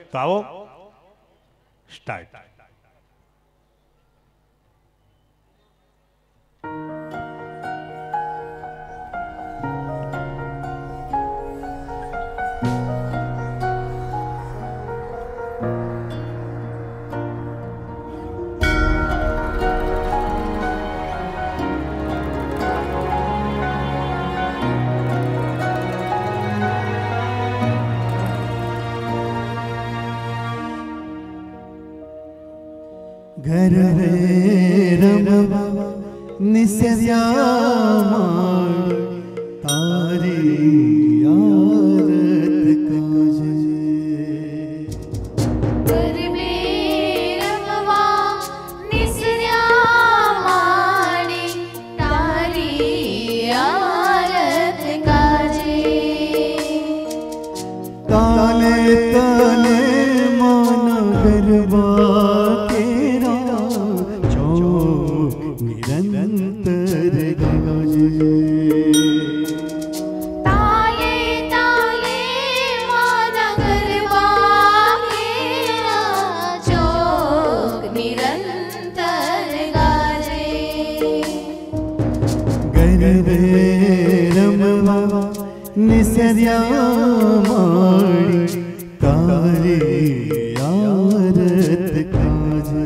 तो आओ स्टार्ट। घर रमवा निस्यामार तारी आरत काजे। घर रमवा निस्यामार तारी आरत काजे। ताले ताले मन गरबा निरंतर गाजे। ताले ताले माना गरबा केरा चौक निरंतर गाजे। गरबे रमवा निस्यामारी तारी आरत काजे।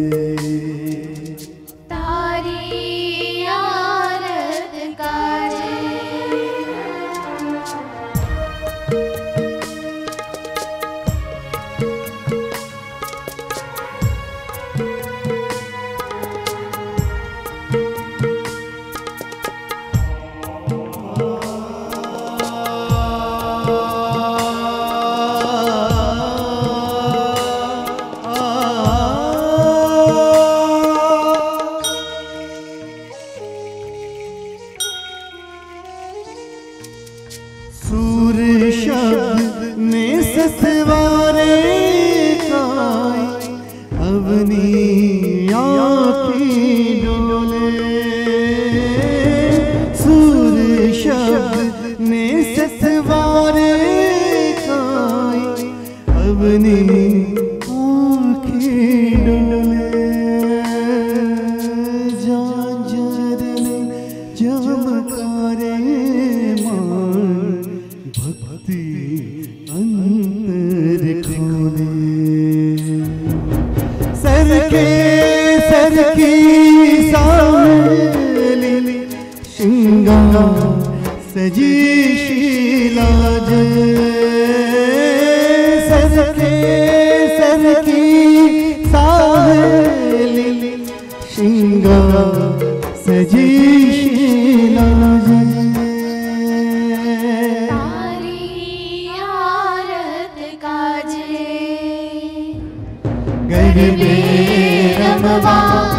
सूर शब्द ने ससवारे काई अवनी आँखी डोले। सूर शब्द ने ससवारे काई अवनी आँखी डोले। जांजरने चमकारे भक्ति अंतर खोले। सर की सावली श्रृंगार सजी शीलाज। सर की सावली श्रृंगार सजी शीलाज। गरबे रमवा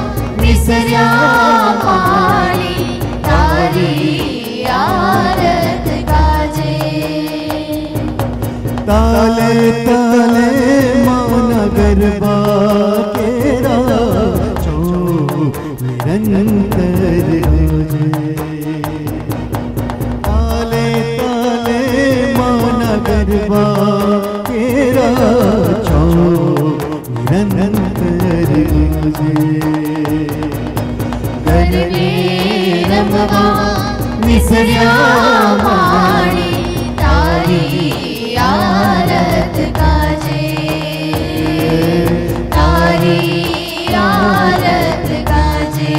निस्यामारी तारी आरत काजे। ताले ताले माना गरबा केरा चौक निरंतर गाजे। ताले ताले माना गरबा केरा चौक निरंतर गाजे। गरबे रमवा निस्यामारी तारी आरत काजे। तारी आरत काजे।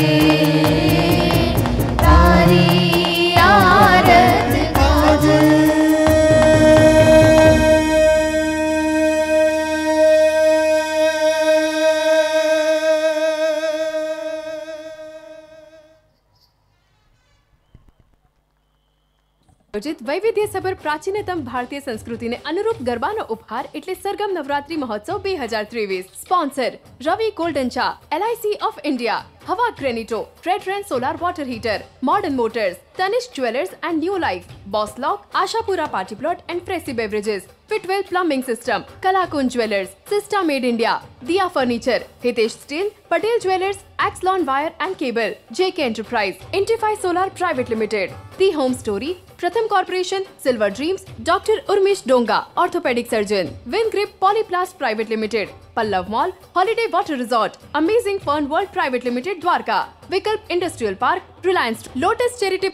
तारी आरत काजे। આયોજિત વૈવિધ્યસભર પ્રાચીનતમ ભારતીય સંસ્કૃતિને અનુરૂપ ગરબાનો ઉપહાર એટલે સરગમ નવરાત્રી મહોત્સવ 2023. સ્પોન્સર રવિ ગોલ્ડન ચા, LIC ઓફ ઇન્ડિયા, हवा Granito, trade solar water heater, modern motors, Tanishq jewellers and new life, boss lock, Ashapura party plot and Freshy beverages, Fitwell plumbing system, Kalakunj jewellers, Sista made India, Diya furniture, Hitesh steel, Patel jewellers, Exlon wire and cable, JK enterprise, Intify solar private limited, the home story, Pratham corporation, silver dreams, doctor Urmish Donga, orthopaedic surgeon, win grip Polyplast private limited, Pallav mall, holiday water resort, amazing fun world private limited Dwarka, Vikalp industrial park, Reliance, lotus charity.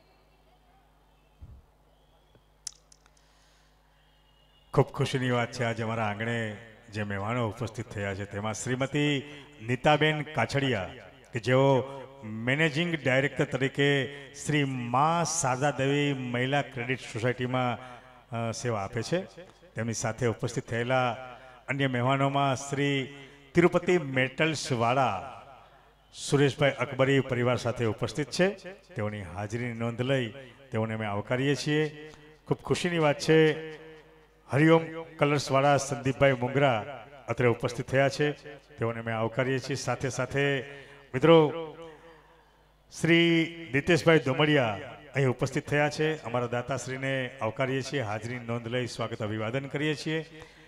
खूब खुशीની વાત છે આજે અમારા આંગણે જે મહેમાનો ઉપસ્થિત થયા છે તેમાં શ્રીમતી નીતાબેન કાછડિયા કે જેઓ મેનેજિંગ ડાયરેક્ટર તરીકે શ્રી મા શારદા દેવી મહિલા ક્રેડિટ સોસાયટીમાં સેવા આપે છે. તેમની સાથે ઉપસ્થિત થયેલા અન્ય મહેમાનોમાં શ્રી તિરુપતિ મેટલ્સવાળા સુરેશભાઈ અકબરી પરિવાર સાથે ઉપસ્થિત છે. તેઓની હાજરીની નોંધ લઈ તેઓને અમે આવકારીએ છીએ. ખૂબ ખુશીની વાત છે હરિઓમ કલર્સવાળા સંદીપભાઈ મુંગરા અત્રે ઉપસ્થિત થયા છે. તેઓને અમે આવકારીએ છીએ. સાથે સાથે મિત્રો શ્રી દિતેશભાઈ દોમડિયા અહીં ઉપસ્થિત થયા છે. અમારા દાતાશ્રીને આવકારીએ છીએ. હાજરીની નોંધ લઈ સ્વાગત અભિવાદન કરીએ છીએ.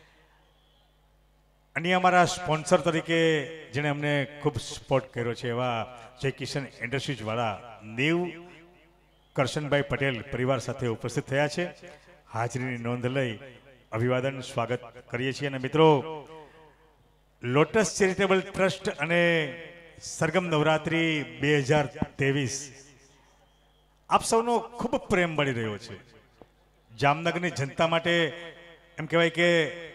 અન્ય અમારા સ્પોન્સર તરીકે જેણે અમને ખૂબ સપોર્ટ કર્યો છે એવા જય કિશન ઇન્ડસ્ટ્રીઝવાળા દેવ કરશનભાઈ પટેલ પરિવાર સાથે ઉપસ્થિત થયા છે. હાજરીની નોંધ લઈ અભિવાદન સ્વાગત કરીએ છીએ. અને મિત્રો લોટસ ચેરિટેબલ ટ્રસ્ટ અને સરગમ નવરાત્રિ 2023 આપ સૌનો ખૂબ પ્રેમ મળી રહ્યો છે. જામનગરની જનતા માટે એમ કહેવાય કે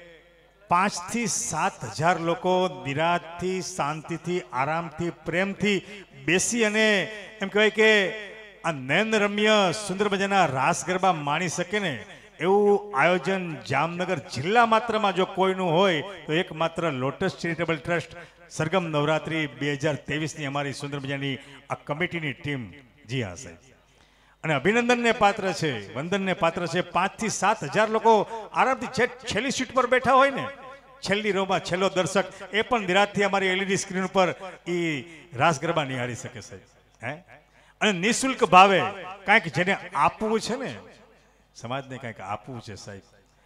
5 થી 7 હજાર લોકો નિરાશથી શાંતિથી આરામથી પ્રેમથી બેસી અને એમ કહેવાય કે આ નયનરમ્ય સુંદર મજાના રાસ ગરબા માણી શકે ને એવું આયોજન જામનગર જિલ્લા માત્રમાં જો કોઈનું હોય તો એકમાત્ર lotus charitable trust Sargam Navratri 2023ની અમારી સુંદર મજાની આ કમિટીની ટીમ. જી હા સાહેબ, અને અભિનંદનને પાત્ર છે, વંદનને પાત્ર છે. 5 થી 7 હજાર લોકો આરામથી છેલ્લી સીટ પર બેઠા હોય ને, છેલ્લી રોમાં છેલ્લો દર્શક એ પણ નિરાશથી અમારી એલઈડી સ્ક્રીન ઉપર એ રાસ ગરબા નિહાળી શકે સાહેબ. હે, અને નિઃશુલ્ક ભાવે કાંઈક જેને આપવું છે ને, સમાજને કંઈક આપવું છે સાહેબ.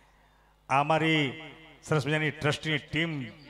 આ અમારી સરસ મજાની ટ્રસ્ટની ટીમ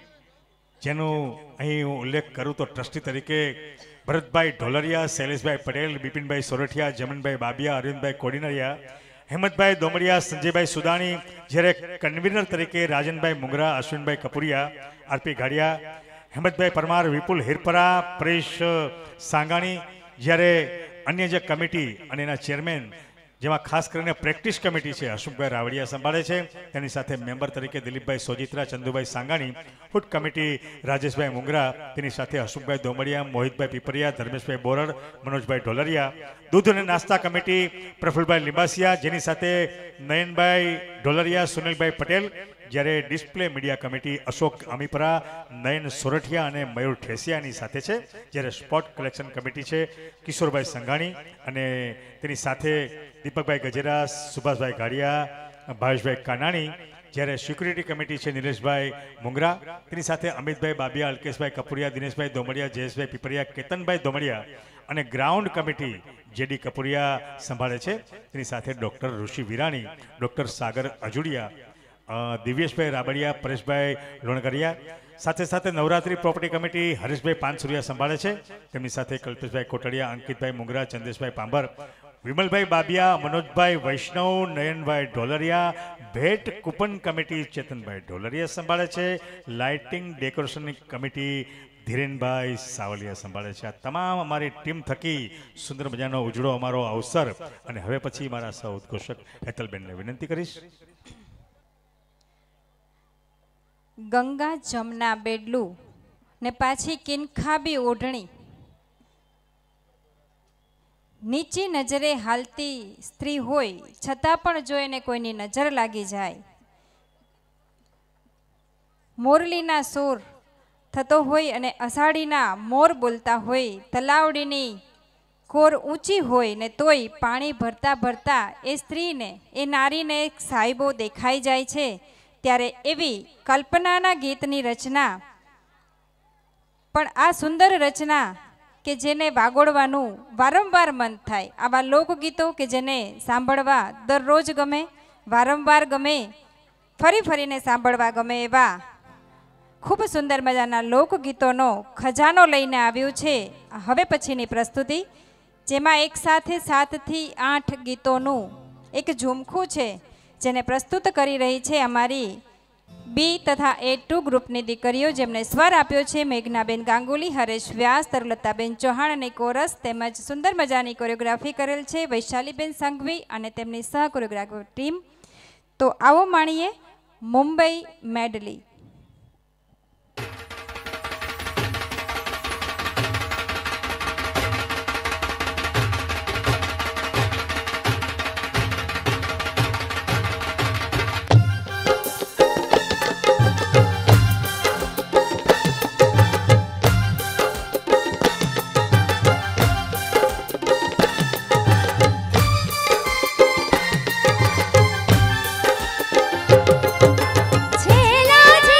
જેનો અહીં હું ઉલ્લેખ કરું તો ટ્રસ્ટી તરીકે ભરતભાઈ ઢોલરિયા, શૈલેષભાઈ પટેલ, બિપિનભાઈ સોરઠિયા, જમનભાઈ બાબિયા, અરવિંદભાઈ કોડીનરિયા, હેમંતભાઈ દોમડિયા, સંજયભાઈ સુદાણી, જ્યારે કન્વીનર તરીકે રાજનભાઈ મુંગરા, અશ્વિનભાઈ કપુરિયા, આરપી ગાડિયા, હેમંતભાઈ પરમાર, વિપુલ હિરપરા, પરેશ સાંગાણી, જ્યારે અન્ય જે કમિટી અને એના ચેરમેન જેમાં ખાસ કરીને પ્રેક્ટિસ કમિટી છે અશોકભાઈ રાવડિયા સંભાળે છે. તેની સાથે મેમ્બર તરીકે દિલીપભાઈ સોજિત્રા, ચંદુભાઈ સાંગાણી, ફૂડ કમિટી રાજેશભાઈ મુંગરા, તેની સાથે અશોકભાઈ દોમડિયા, મોહિતભાઈ પીપરિયા, ધર્મેશભાઈ બોરડ, મનોજભાઈ ઢોલરિયા, દૂધ અને નાસ્તા કમિટી પ્રફુલભાઈ લિંબાસિયા, જેની સાથે નયનભાઈ ઢોલરિયા, સુનિલભાઈ પટેલ, જ્યારે display media committee Ashok Amipara, Nayan Sorathiya અને મયુર ઠેસિયાની સાથે છે. જ્યારે સ્પોર્ટ કલેક્શન કમિટી છે કિશોરભાઈ સંઘાણી અને તેની સાથે દીપકભાઈ ગજેરા, સુભાષભાઈ ગાડિયા, ભાવેશભાઈ કાનાણી, જ્યારે સિક્યુરિટી કમિટી છે નિલેશભાઈ મુંગરા, તેની સાથે અમિતભાઈ બાબિયા, અલ્કેશભાઈ કપુરિયા, દિનેશભાઈ દોમડિયા, જયેશભાઈ પીપરિયા, કેતનભાઈ દોમડિયા, અને ગ્રાઉન્ડ કમિટી જેડી કપુરિયા સંભાળે છે. તેની સાથે ડૉક્ટર ઋષિ વિરાણી, ડૉક્ટર સાગર અજુડિયા, દિવ્યેશભાઈ રાબડિયા, પરેશભાઈ લોણકરિયા, સાથે સાથે નવરાત્રી પ્રોપર્ટી કમિટી હરેશભાઈ પાનસુરિયા સંભાળે છે. તેમની સાથે કલ્પેશભાઈ કોટડિયા, અંકિતભાઈ મુંગરા, ચંદ્રેશભાઈ પાંભર, વિમલભાઈ બાબિયા, મનોજભાઈ વૈષ્ણવ, નયનભાઈ ઢોલરિયા, ભેટ કૂપન કમિટી ચેતનભાઈ ઢોલરિયા સંભાળે છે. લાઇટિંગ ડેકોરેશનની કમિટી ધીરેનભાઈ સાવલિયા સંભાળે છે. આ તમામ અમારી ટીમ થકી સુંદર મજાનો ઉજળો અમારો અવસર. અને હવે પછી મારા સહ ઉદ્ઘોષક હેતલબેનને વિનંતી કરીશ. ગંગા જમના બેડલું ને પાછી કિનખાબી ઓઢણી, નીચી નજરે હાલતી સ્ત્રી હોય છતાં પણ જો એને કોઈની નજર લાગી જાય, મોરલીના સૂર થતો હોય અને અષાઢીના મોર બોલતા હોય, તલાવડીની કોર ઊંચી હોય ને તોય પાણી ભરતા ભરતા એ સ્ત્રીને, એ નારીને એક સાહેબો દેખાઈ જાય છે. ત્યારે એવી કલ્પનાના ગીતની રચના, પણ આ સુંદર રચના કે જેને વાગોળવાનું વારંવાર મન થાય, આવા લોકગીતો કે જેને સાંભળવા દરરોજ ગમે, વારંવાર ગમે, ફરી ફરીને સાંભળવા ગમે એવા ખૂબ સુંદર મજાના લોકગીતોનો ખજાનો લઈને આવ્યું છે હવે પછીની પ્રસ્તુતિ, જેમાં એક સાથે 7 થી 8 ગીતોનું એક ઝુમખું છે જેને પ્રસ્તુત કરી રહી છે અમારી બી તથા A2 ગ્રુપની દીકરીઓ, જેમને સ્વર આપ્યો છે મેઘનાબેન ગાંગુલી, હરેશ વ્યાસ, તરુલતાબેન ચૌહાણ અને કોરસ, તેમજ સુંદર મજાની કોરિયોગ્રાફી કરેલ છે વૈશાલીબેન સંઘવી અને તેમની સહ કોરિયોગ્રાફર ટીમ. તો આવો માણીએ મુંબઈ મેડલી. છેલા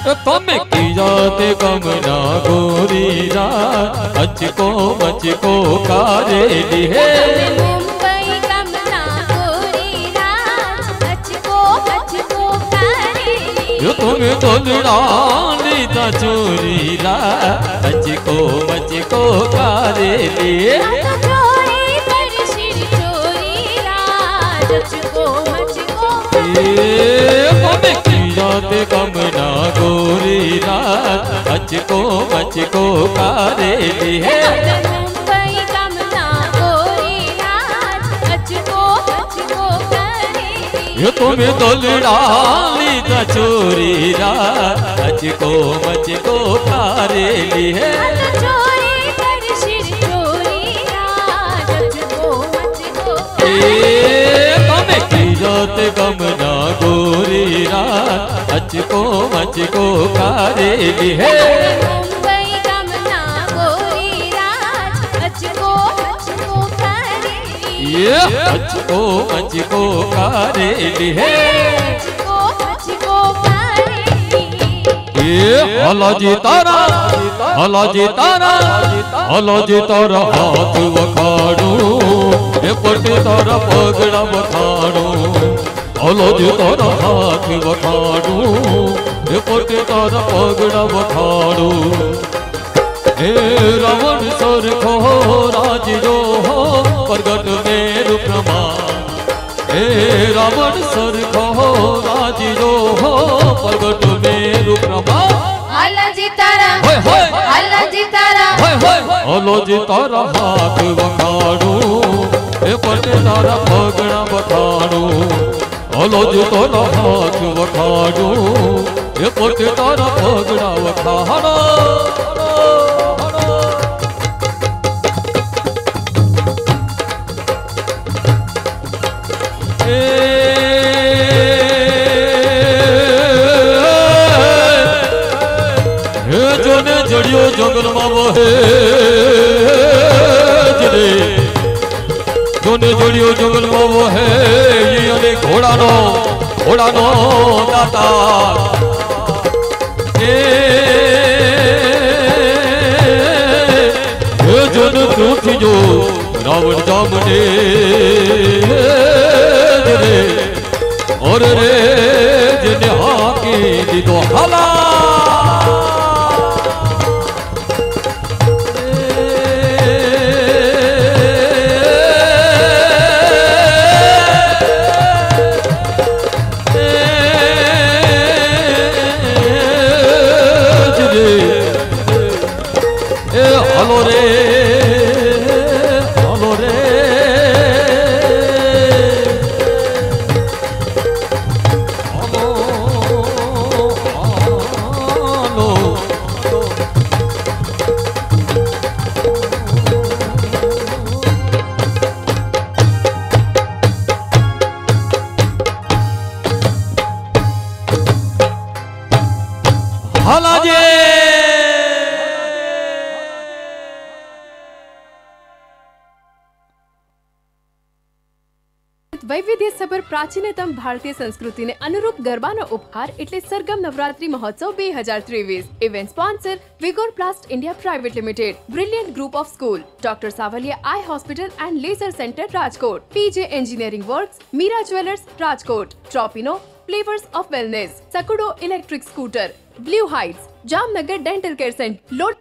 તમે કિયાતે કમના ગોરી રાત અચકો મચકો કારેલી હે मुंबई कमना गोरी रात अचको अचको करेली यो તમે તોલડા લીધા ચોરી રાત અચકો મચકો કારેલી तो चोरी पर सिर चोरी रात अचको मचको તમે કિયાતે કમના ગોરી રાત અચકો મચકો કારેલી હે मुंबई कमना गोरी रात अचको अचको करेली यो તમે તોલડા લીધા ચોરી રાત અચકો મચકો કારેલી હે तो चोरी पर सिर चोरी रात अचको मचको તમે કિયાત કમના ગોરી રાત અચકો મચકો કારેલી હે मुंबई कमना गोरी रात अचको अचको करेली અચકો મચકો કારેલી હે अचको अचको करेली હલાજી તારા હલાજી તારા હાથ વખાડું એ પટે તારા પગડા વખાડું હલાજી તારા હાથ વખાડું એ પટે તારા પગડા વખાડું હે રાવણ સરખો રાજીજો પ્રગટ મેર પ્રમાણ હે રાવણ સરખો રાજીજો પ્રગટ મેર પ્રમાણ हालाजी तारा હોય હોય हालाजी तारा હોય હોય હલોજી તારા હાથ વખાડું એ પટે તારા પગડા વખાડું હલોજી તારા હાથ વખાડું એ પટે તારા પગડા વખાડો જોને જડિયો જંગલમાં વહે જડે જોને જડિયો જંગલમાં વહે અને ઘોડાનો દાતા એ જન દુખી જો રાવણ જામને જડે ઓર રે જેને હાકી દીધો હાલા હલો રે હલો રે હલો હલો હલાજે વૈવિધ્યસભર પ્રાચીનતમ ભારતીય સંસ્કૃતિને અનુરૂપ ગરબાનો ઉપહાર એટલે સરગમ નવરાત્રી મહોત્સવ 2023. Event sponsor Vigor plast India private limited, brilliant group of school, doctor Savaliya eye hospital and laser centre Rajkot, PJ engineering works, Meera jewellers Rajkot, Tropino, flavours of wellness, Sakudo electric scooter, blue heights, Jamnagar dental care centre, લોટ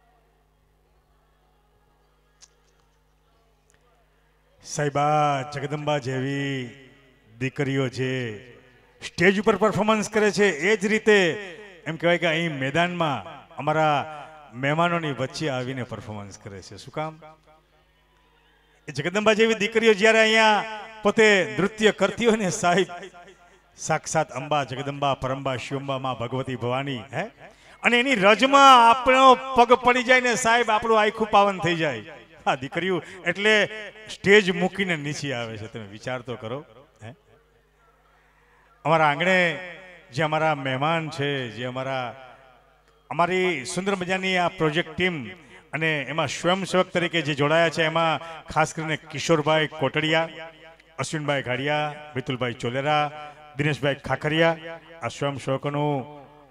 સાહેબા જગદંબા જેવી દીકરીઓ જે stage ઉપર performance કરે છે એ જ રીતે એમ કહેવાય કે અહીં મેદાનમાં અમારા મહેમાનોની વચ્ચે આવીને પરફોર્મન્સ કરે છે. શું કામ? એ જગદંબા જેવી દીકરીઓ જ્યારે અહીંયા પોતે નૃત્ય કરતી હોય ને સાહેબ, સાક્ષાત અંબા જગદંબા પરંબા શિવંબા માં ભગવતી ભવાની હે, અને એની રજમાં આપણો પગ પડી જાય ને સાહેબ આપણું આખું પાવન થઈ જાય. આ દીકરીઓ એટલે સ્ટેજ મૂકીને નીચે આવે છે. તમે વિચાર તો કરો. હે, અમારા આંગણે જે અમારા મહેમાન છે, જે અમારી સુંદર મજાની આ પ્રોજેક્ટ ટીમ અને એમાં સ્વયંસેવક તરીકે જે જોડાયા છે એમાં ખાસ કરીને કિશોરભાઈ કોટડિયા, અશ્વિનભાઈ ઘાડિયા, મિતુલભાઈ ચોલેરા, દિનેશભાઈ ખાખરિયા, આ સ્વયંસેવકોનું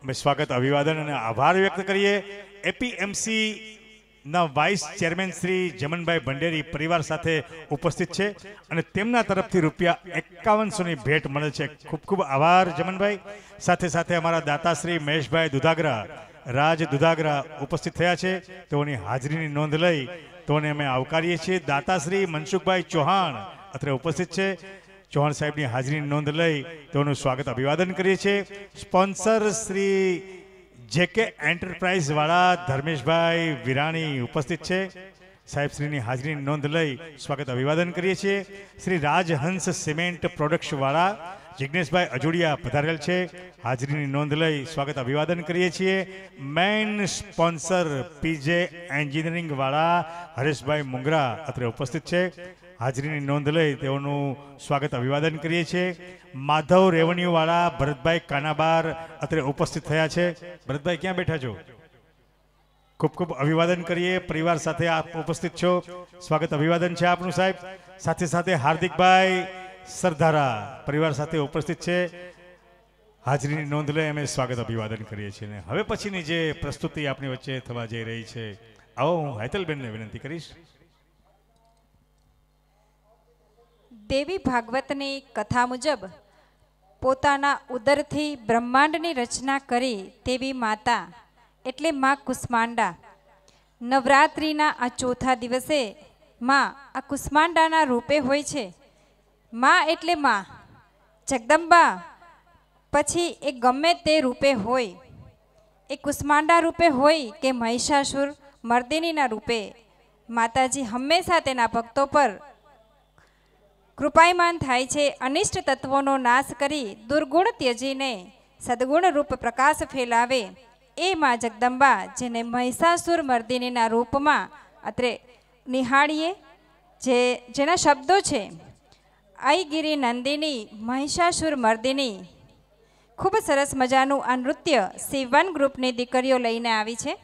અમે સ્વાગત અભિવાદન અને આભાર વ્યક્ત કરીએ એપીએમસી ના વાઇસ ચેરમેન શ્રી જમનભાઈ ભંડેરી પરિવાર સાથે ઉપસ્થિત છે અને તેમના તરફથી ₹5100ની ભેટ મળે છે. ખૂબ ખૂબ આભાર જમનભાઈ. સાથે સાથે અમારા દાતાશ્રી મહેશભાઈ દુધાગરા, રાજ દુધાગરા ઉપસ્થિત થયા છે. તેઓની હાજરીની નોંધ લઈ તેઓને અમે આવકારીએ છીએ. દાતાશ્રી મનસુખભાઈ ચૌહાણ અત્રે ઉપસ્થિત છે. ચૌહાણ સાહેબની હાજરીની નોંધ લઈ તેઓનું સ્વાગત અભિવાદન કરીએ છીએ. સ્પોન્સર શ્રી જેકે એન્ટરપ્રાઇઝ વાળા ધર્મેશભાઈ વિરાણી ઉપસ્થિત છે. સાહેબશ્રીની હાજરીની નોંધ લઈ સ્વાગત અભિવાદન કરીએ છીએ. શ્રી રાજહંસ સિમેન્ટ પ્રોડક્ટ્સ વાળા જિગ્નેશભાઈ અજોડિયા પધારેલ છે. હાજરીની નોંધ લઈ સ્વાગત અભિવાદન કરીએ છીએ. મેઇન સ્પોન્સર પીજે એન્જિનિયરિંગ વાળા હરેશભાઈ મુંગરા અત્રે ઉપસ્થિત છે. હાજરીની નોંધ લઈ તેઓનું સ્વાગત અભિવાદન કરીએ છીએ. માધવ રેવન્યુ વાળા ભરતભાઈ કાનાબાર અત્રે ઉપસ્થિત થયા છે. ભરતભાઈ ક્યાં બેઠા છો? ખૂબ ખૂબ અભિવાદન કરીએ. પરિવાર સાથે આપ ઉપસ્થિત છો. સ્વાગત અભિવાદન છે આપનું સાહેબ. સાથે સાથે હાર્દિકભાઈ સરદારા પરિવાર સાથે ઉપસ્થિત છે. હાજરીની નોંધ લઈ અમે સ્વાગત અભિવાદન કરીએ છીએ. હવે પછીની જે પ્રસ્તુતિ આપણી વચ્ચે થવા જઈ રહી છે, આવો હું હેતલબેનને વિનંતી કરીશ. દેવી ભાગવતની કથા મુજબ પોતાના ઉદરથી બ્રહ્માંડની રચના કરી તેવી માતા એટલે માં કુષ્માંડા નવરાત્રિના આ ચોથા દિવસે માં આ કુષ્માંડાના રૂપે હોય છે. માં એટલે માં જગદંબા પછી એ ગમે તે રૂપે હોય, એ કુષ્માંડા રૂપે હોય કે મહિષાસુર મર્દિનીના રૂપે, માતાજી હંમેશા તેના ભક્તો પર કૃપાયમાન થાય છે. અનિષ્ટ તત્વોનો નાશ કરી દુર્ગુણ ત્યજીને સદગુણ રૂપ પ્રકાશ ફેલાવે એ માં જગદંબા, જેને મહિષાસુર મર્દિનીના રૂપમાં અત્રે નિહાળીએ. જેના શબ્દો છે આઈગીરી નંદિની મહિષાસુર મર્દિની. ખૂબ સરસ મજાનું આ નૃત્ય C1 ગ્રુપની દીકરીઓ લઈને આવી છે.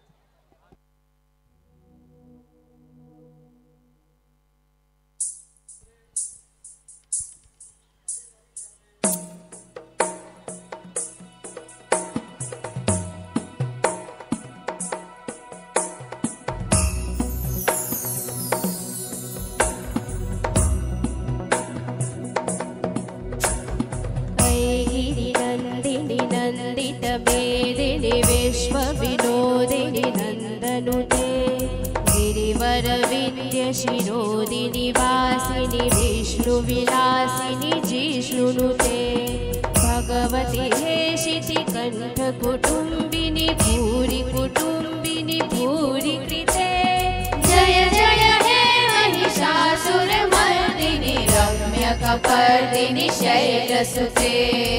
वेदिनी विश्व विनोदिनी नंदनुते गिरिवर विद्य शिरोदिनी वासिनी विष्णु विलासिनी जिष्णुनुते भगवती हेशिति कंठ कुटुंबिनी भूरि कुटुंबिनी भूरि कृते जय जय हे महिषासुर मर्दिनी रम्य कपर्दिनी शैलसुते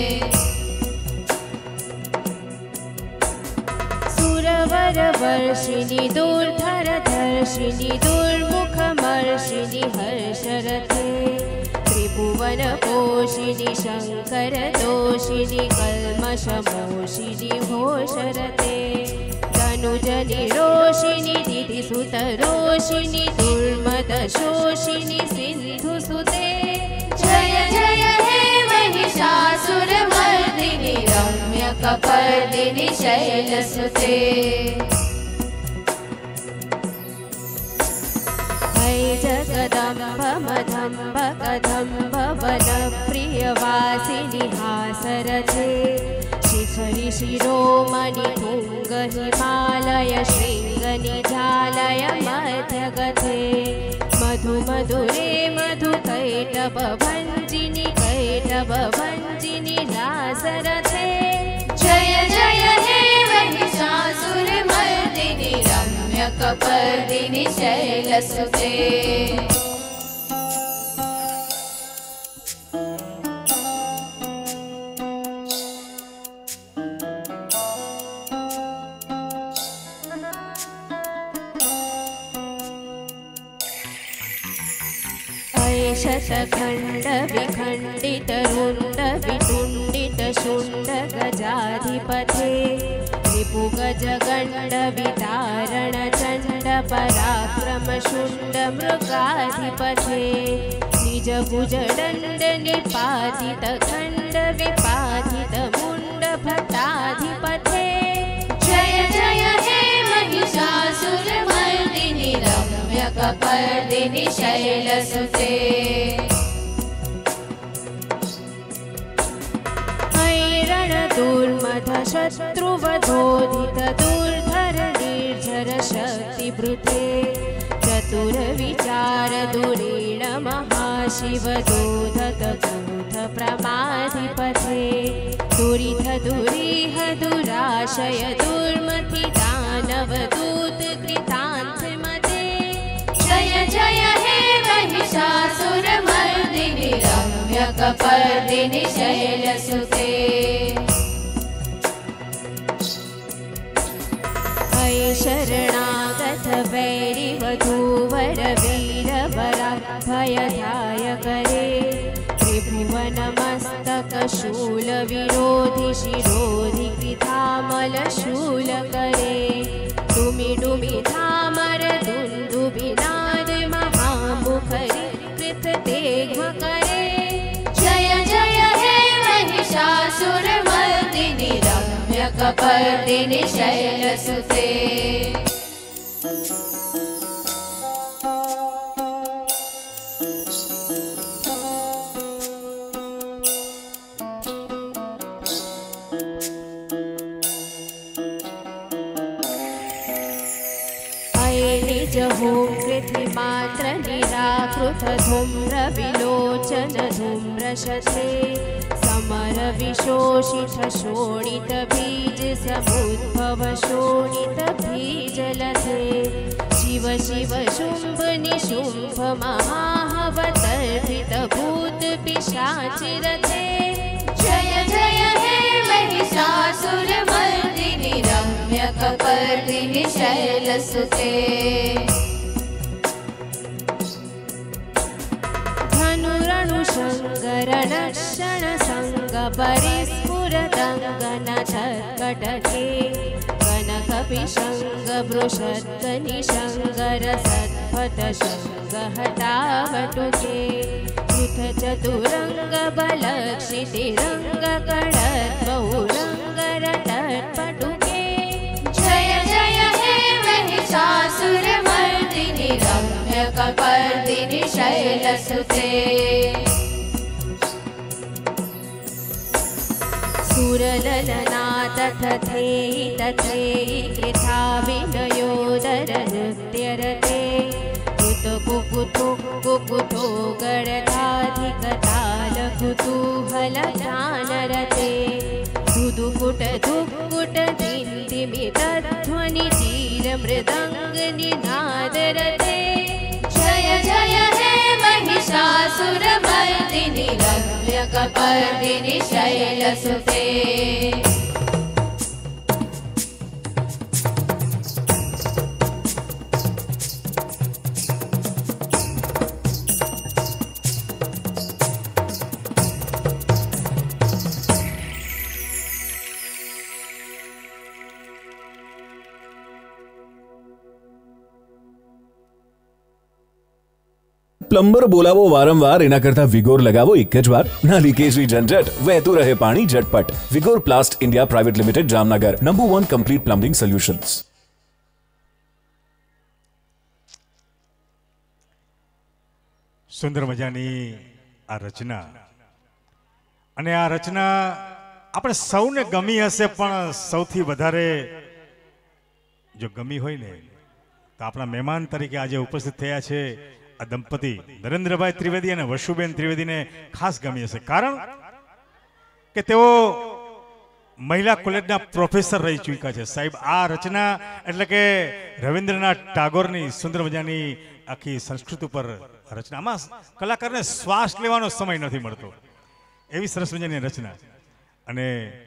वर्षिणी दूर्धर दर्शिनी दुर्मुखमर्षिणी हर्षरथे त्रिभुवन पोषिणी शंकर दोषिणी कल्मषमोषिणी घोषरथे तनुजनि रोषिणी दितिसुत रोषिणी दुर्मद शोषिणी सिन्धुसुते जय जय हे महिषासुर मर्दिनी रम्य कपर्दिनी शैलसुते जगदम्ब मदम्ब कदम्ब वन प्रियवासिनी हासरथे शिखरि शिरोमणि तुंग हिमालय शृंग निजालय मध्यगथे मधु मधुरे मधु कैटभ भंजिनी लासरथे जय जय हे महिषासुर मर्दिनी रम्य कपर्दिनी शैलसुते शतखंड विखंडित रुंड वितुंडित शुंड गजाधिपते रिपुगज गंड वितारण चंड पराक्रम शुंड मृगाधिपते निज भुज दंड निपातित खंड विपातित मुंड भट्टाधिपते जय जय हे महिषासुरमर्दिनि रम्यकपर्दिनि शैलसुते रणदुर्मधशत्रुवधोदित दुर्धर निर्झर शक्तिभृते चतुरविचार दुरेण महाशिवदोधत क्रोध प्रमाधिपते दुरिध दुरीह दुराशय दुर्मति दानवदूत कृतान्त्रमते जय जय हे महिषासुरमर्दिनि रम्यकपर्दिनि शैलसुते शरणागत वैरि वधूवर वीरवरा भयधाय करे त्रिभुवनमस्तक शूल विरोधि शिरोधि कृतामल शूल करे डुमि डुमि धामर दुन्दुभिनाद महामुखरि कृत तेघ्म करे जय जय हे महिषासुरमर्दिनि रम्यकपर्दिनि शैलसुते कृतिमात्र निराकृत धूम्र विलोचन धूम्रशते समर विशोषित शोणित बीज समुद्भव शोणित बीजलते शिव शिव शुंभ निशुंभ महाहवतर्पित भूत पिशाचिरते जय जय हे महिषासुरमर्दिनि रम्यकपर्दिनि शैलसुते धनुरणुशङ्करणक्षण संग परिस्फुरदङ्गन छत्कटके कनकपिशङ्ग बृषद्ग निशङ्गर सत्पथ शङ्ग हटावटुके कृत चतुरङ्ग बलक्षितिरङ्ग कडद्बहुरङ्ग रटट्पटुके जय जय हे महिषासुरमर्दिनि रम्यकपर्दिनि शैलसुते सुरललना तथेहि तथेहि कृथा विनयोदर नृत्यरते कुकुतो कुकुतो गणधाधिकताल कुतूहल ध्यानरते धुदुकुट धुक्कुट दिन्दिमितध्वनि चीर मृदङ्ग निनादरते जय जय हे महिषासुरमर्दिनि रम्यकपर्दिनि शैलसुते પ્લમ્બર બોલાવો વારંવાર એના કરતા વિગોર લગાવો એક જ વાર ના લીકેજની ઝંઝટ વહેતું રહે પાણી ઝટપટ Vigor plast India private limited Jamnagar number 1 complete plumbing solutions સુંદર મજાની આ રચના અને આ રચના આપણે સૌને ગમી હશે પણ સૌથી વધારે જો ગમી હોય ને તો આપણા મહેમાન તરીકે આજે ઉપસ્થિત થયા છે આ દંપતી નરેન્દ્રભાઈ ત્રિવેદી અને વશુબેન ત્રિવેદીને ખાસ ગમી હશે કારણ કે તેઓ મહિલા કોલેજના પ્રોફેસર રહી ચૂક્યા છે સાહેબ આ રચના એટલે કે રવિન્દ્રનાથ ટાગોરની સુંદર મજાની આખી સંસ્કૃત ઉપર રચનામાં કલાકારને શ્વાસ લેવાનો સમય નથી મળતો એવી સરસ મજાની રચના અને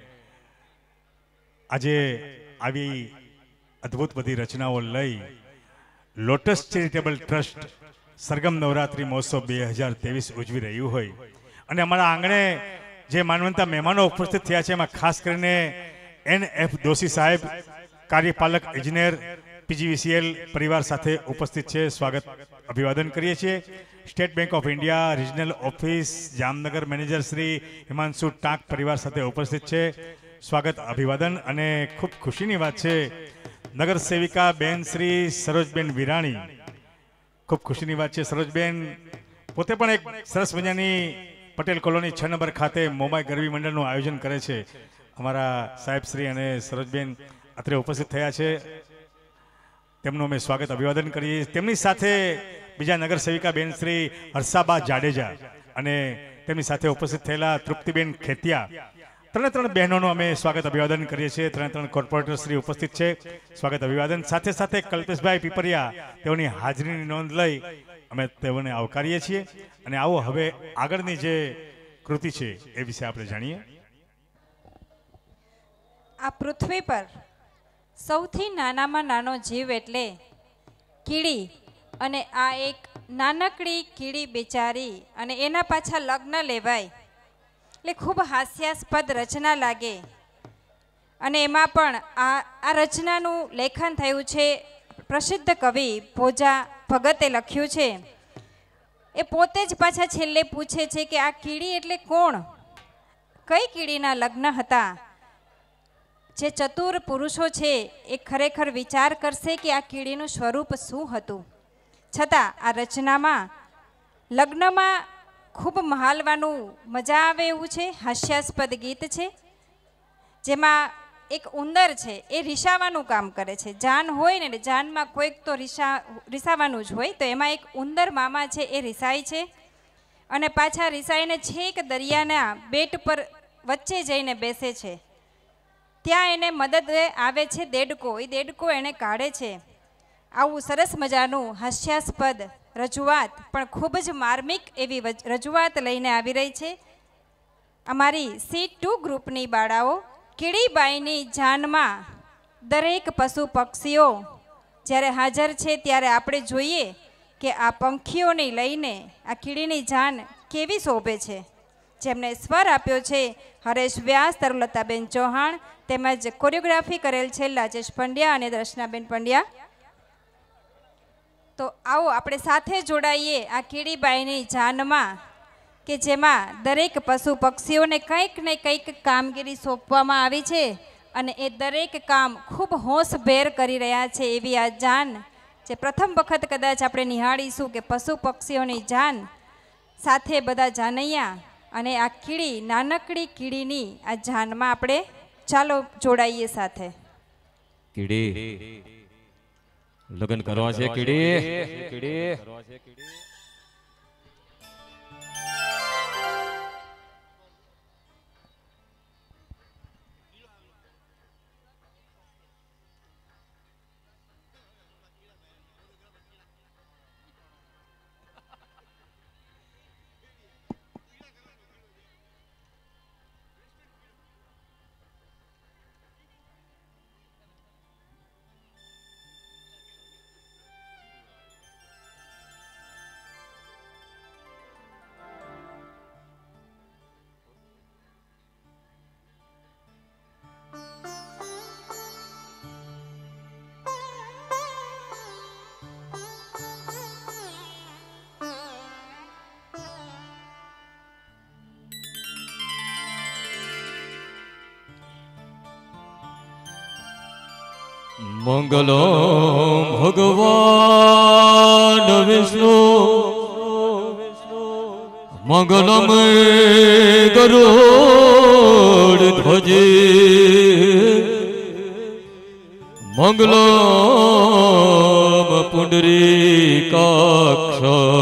આજે આવી અદ્ભુત બધી રચનાઓ લઈ lotus charitable trust Sargam Navratri Mahotsav 2023 ઉજવી રહ્યું હોય અને અમારા આંગણે જે માનવંતા મહેમાનો ઉપસ્થિત થયા છે એમાં ખાસ કરીને NF દોશી સાહેબ કાર્યપાલક ઇજનેર PGVCL પરિવાર સાથે ઉપસ્થિત છે સ્વાગત અભિવાદન કરીએ છીએ State Bank of India regional office Jamnagar manager Shri Himanshu Tank પરિવાર સાથે ઉપસ્થિત છે સ્વાગત અભિવાદન અને ખૂબ ખુશીની વાત છે નગર સેવિકા બેન શ્રી સરોજબેન વિરાણી, ખૂબ ખુશીની વાત છે. સરોજબેન પોતે પણ એક સરસ મજાની પટેલ કોલોની 6 નંબર ખાતે મોબાઈલ ગરબી મંડળનું આયોજન કરે છે. અમારા સાહેબ શ્રી અને સરોજબેન અત્રે ઉપસ્થિત થયા છે, તેમનું અમે સ્વાગત અભિવાદન કરીએ. તેમની સાથે બીજા નગર સેવિકા બેન શ્રી હર્ષાબા જાડેજા અને તેમની સાથે ઉપસ્થિત થયેલા તૃપ્તિબેન ખેતિયા, ત્રણે બહેનોનું અમે સ્વાગત અભિવાદન કરીએ છીએ. ત્રણે કોર્પોરેટર શ્રી ઉપસ્થિત છે, સ્વાગત અભિવાદન. સાથે સાથે કલ્પેશભાઈ પીપરિયા, તેઓની હાજરીની નોંધ લઈ અમે તેઓને આવકારીએ છીએ. અને આવો હવે આગળની જે કૃતિ છે એ વિશે આપણે જાણીએ. આ પૃથ્વી પર સૌથી નાનામાં નાનો જીવ એટલે કીડી, અને આ એક નાનકડી કીડી બિચારી અને એના પાછા લગ્ન લેવાય એટલે ખૂબ હાસ્યાસ્પદ રચના લાગે. અને એમાં પણ આ રચનાનું લેખન થયું છે પ્રસિદ્ધ કવિ ભોજા ભગતે લખ્યું છે. એ પોતે જ પાછા છેલ્લે પૂછે છે કે આ કીડી એટલે કોણ, કઈ કીડીના લગ્ન હતા. જે ચતુર પુરુષો છે એ ખરેખર વિચાર કરશે કે આ કીડીનું સ્વરૂપ શું હતું. છતાં આ રચનામાં લગ્નમાં ખૂબ મહાલવાનું મજા આવે એવું છે, હાસ્યાસ્પદ ગીત છે. જેમાં એક ઉંદર છે એ રીસાવાનું કામ કરે છે. જાન હોય ને જાનમાં કોઈક તો રીસાવાનું જ હોય, તો એમાં એક ઉંદર મામા છે એ રીસાય છે અને પાછા રીસાઈને છેક દરિયાના બેટ પર વચ્ચે જઈને બેસે છે. ત્યાં એને મદદ આવે છે દેડકો, એ દેડકો એને કાઢે છે. આવું સરસ મજાનું હાસ્યાસ્પદ રજૂઆત, પણ ખૂબ જ માર્મિક એવી રજૂઆત લઈને આવી રહી છે અમારી C2 ગ્રુપની બાળાઓ. કીડીબાઈની જાનમાં દરેક પશુ પક્ષીઓ જ્યારે હાજર છે ત્યારે આપણે જોઈએ કે આ પંખીઓને લઈને આ કીડીની જાન કેવી શોભે છે. જેમને સ્વર આપ્યો છે હરેશ વ્યાસ, તરુલતાબેન ચૌહાણ, તેમજ કોરિયોગ્રાફી કરેલ છે રાજેશ પંડ્યા અને દર્શનાબેન પંડ્યા. તો આવો આપણે સાથે જોડાઈએ આ કીડીબાઈની જાનમાં કે જેમાં દરેક પશુ પક્ષીઓને કંઈક ને કંઈક કામગીરી સોંપવામાં આવી છે અને એ દરેક કામ ખૂબ હોશભેર કરી રહ્યા છે. એવી આ જાન જે પ્રથમ વખત કદાચ આપણે નિહાળીશું કે પશુ પક્ષીઓની જાન સાથે બધા જાનૈયા અને આ કીડી, નાનકડી કીડીની આ જાનમાં આપણે ચાલો જોડાઈએ સાથે. કીડી લગ્ન કરવા છે, કીડી મંગલમ ભગવાન વિષ્ણુ મંગલમ ગરુડ ધ્વજે મંગલમ પુંડરીકાક્ષ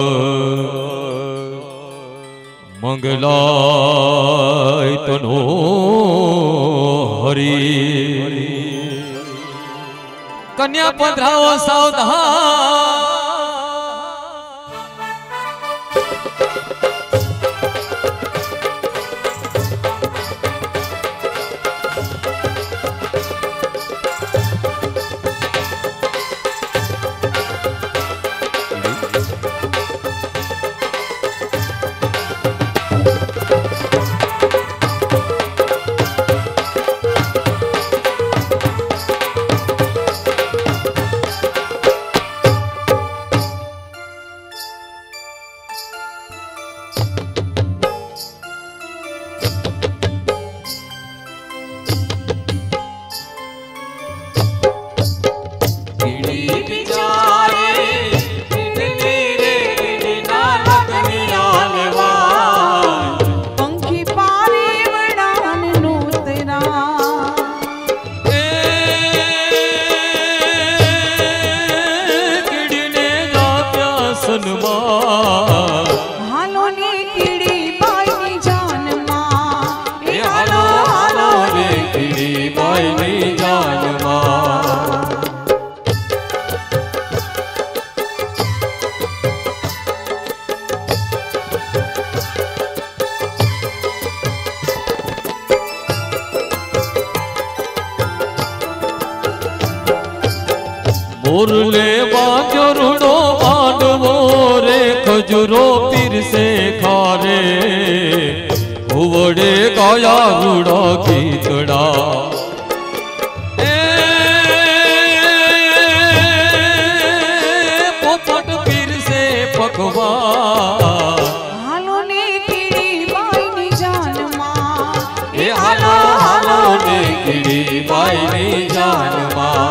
મંગલાય તનો હરી. કન્યા પધરાવો સાવધાન, कीड़ी बिचारे कीड़नी रे कीड़ना लगनी आलवा पंखी पारी वडान नूतना कीड़ने जा प्यासनमा हालो ने कीड़ी बाई नी जान मां हालो हालो रे कीड़ी बाई नी जान मां मुरले बाजो रुड़ो बांधवो रे खजुरो पीर से खारे उवड़े गाया रुड़ा गीतड़ा पोपट पीर से पकवा हालो ने कीड़ी बाई नी जान मां हालो हालो ने कीड़ी बाई नी जान मां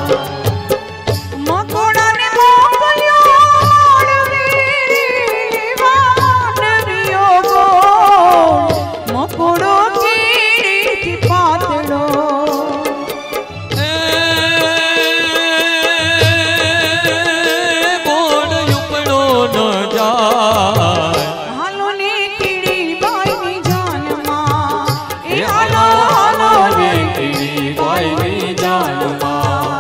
मकोड़ा ने मोकलियो मानवीरी मानवियो गो मकोड़ो कीड़ी थी पातड़ो बोल उपड़ो न जाए हालो ने कीड़ी बाई नी जान मां हालो हालो रे कीड़ी बाई नी जान मां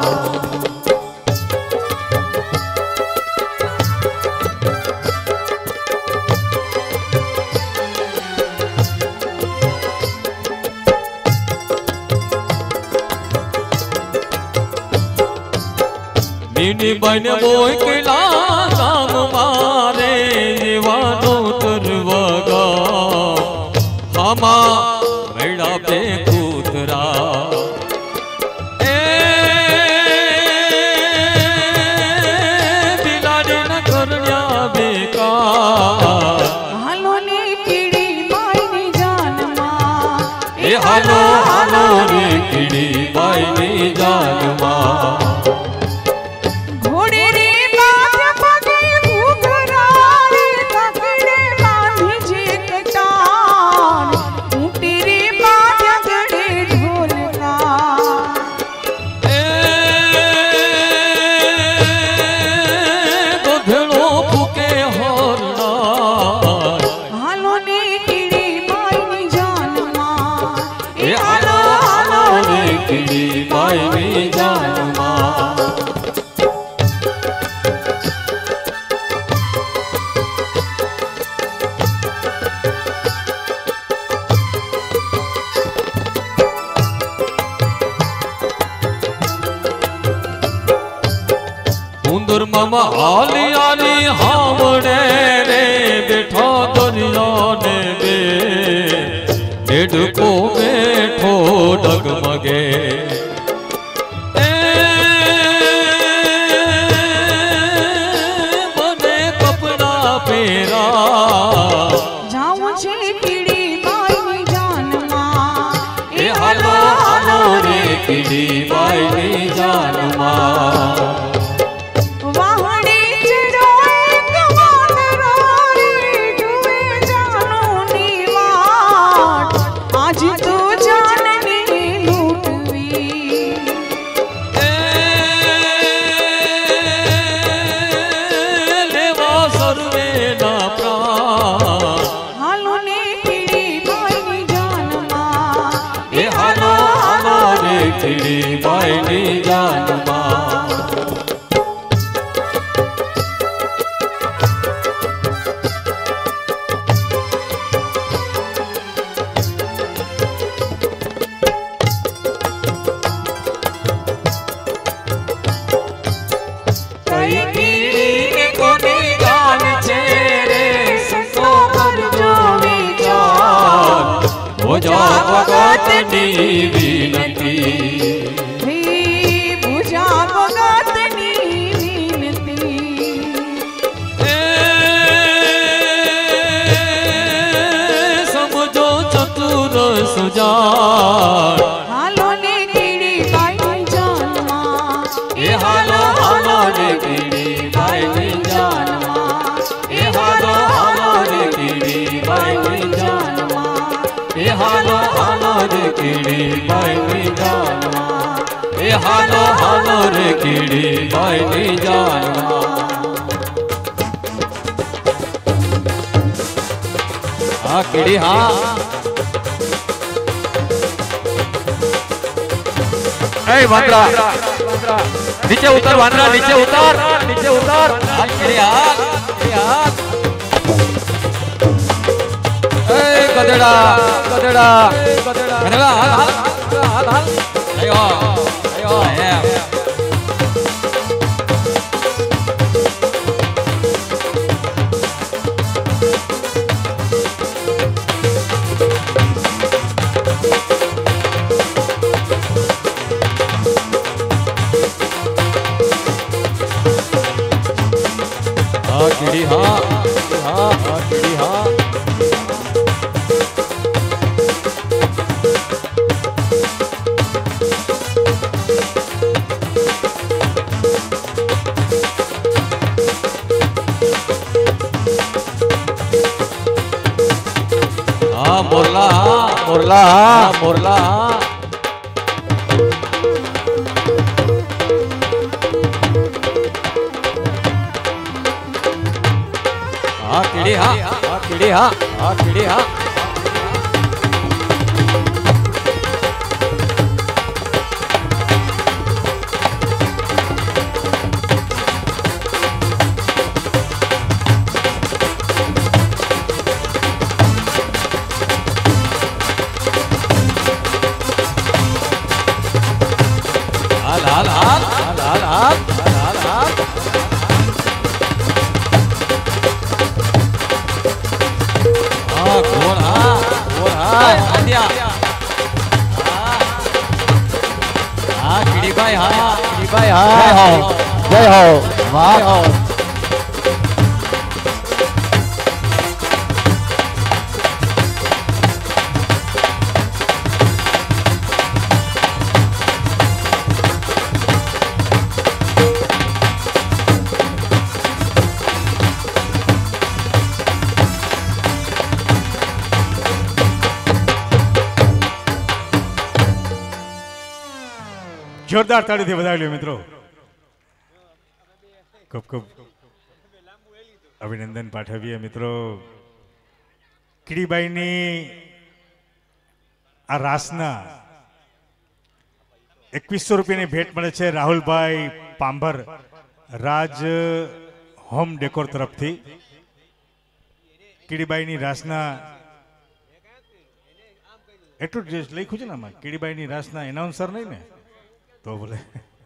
मीनी बन बोय केला गाम मारे जीवानो तुरवगा हमा मेड़ा पे कूतरा बिलाड़ी न करण्या बेकार हालो ने कीड़ी बाई नी जान मां हालो हालो रे कीड़ी बाई नी जान मां घोड़ी री बाज पगे घुघरा रे तकड़े बांधी जी कटान ऊटी री बाज गड़े ढोलका गोधड़ो फूके होरना हालो ने कीड़ी बाई नी जान मां हालो हालो रे कीड़ी बाई नी जान मां उंदर मामा आली आली हावड़े रे बैठा दरिया ने बे डेढ़को बैठो डगमगे मने कपड़ा पेरा जाऊं छे कीड़ी बाई नी जान मां हालो हालो रे कीड़ी बाई नी जान मां वाहड़ी चढ़ो एक वानरा रे जुए जानो नी वाट आज तो जाननी लूटवी लेवा सर्वे ना प्राण हालो ने कीड़ी बाई नी जान मां हालो हालो रे कीड़ी बाई नी जान मां कई कीड़ी ने कोनी जान चेरे संतो कर जो विचार हो जा भगत नी विनती पूजा भगत नी विनती समझो चतुर सुजान हालो ने कीड़ी बाई नी जान मां हालो કીડી બાઈની જાનવા એ હાલો હાલો રે કીડી બાઈની જાનવા હા કીડી હા એ વાંદરા નીચે ઉતર વાંદરા નીચે ઉતર હા કીડી હા ગધેડા હાલ આયો એમ હા કીડી હા કીડી હા મોરલા હા કીડી હા જય હો વાહ જોરદાર તાળીથી વધાવી લ્યો મિત્રો. ખૂબ ખૂબ અભિનંદન પાઠવીએ મિત્રો. કીડીબાઈની આ રાસના 2100 રૂપિયાની ભેટ મળે છે રાહુલભાઈ પાંભર રાજ હોમ ડેકોર તરફથી. કીડીબાઈની રાસના એટલું જ લખ્યું છે ને આમાં, કીડીબાઈની રાસના એનાઉન્સર નહીં ને તો બોલે.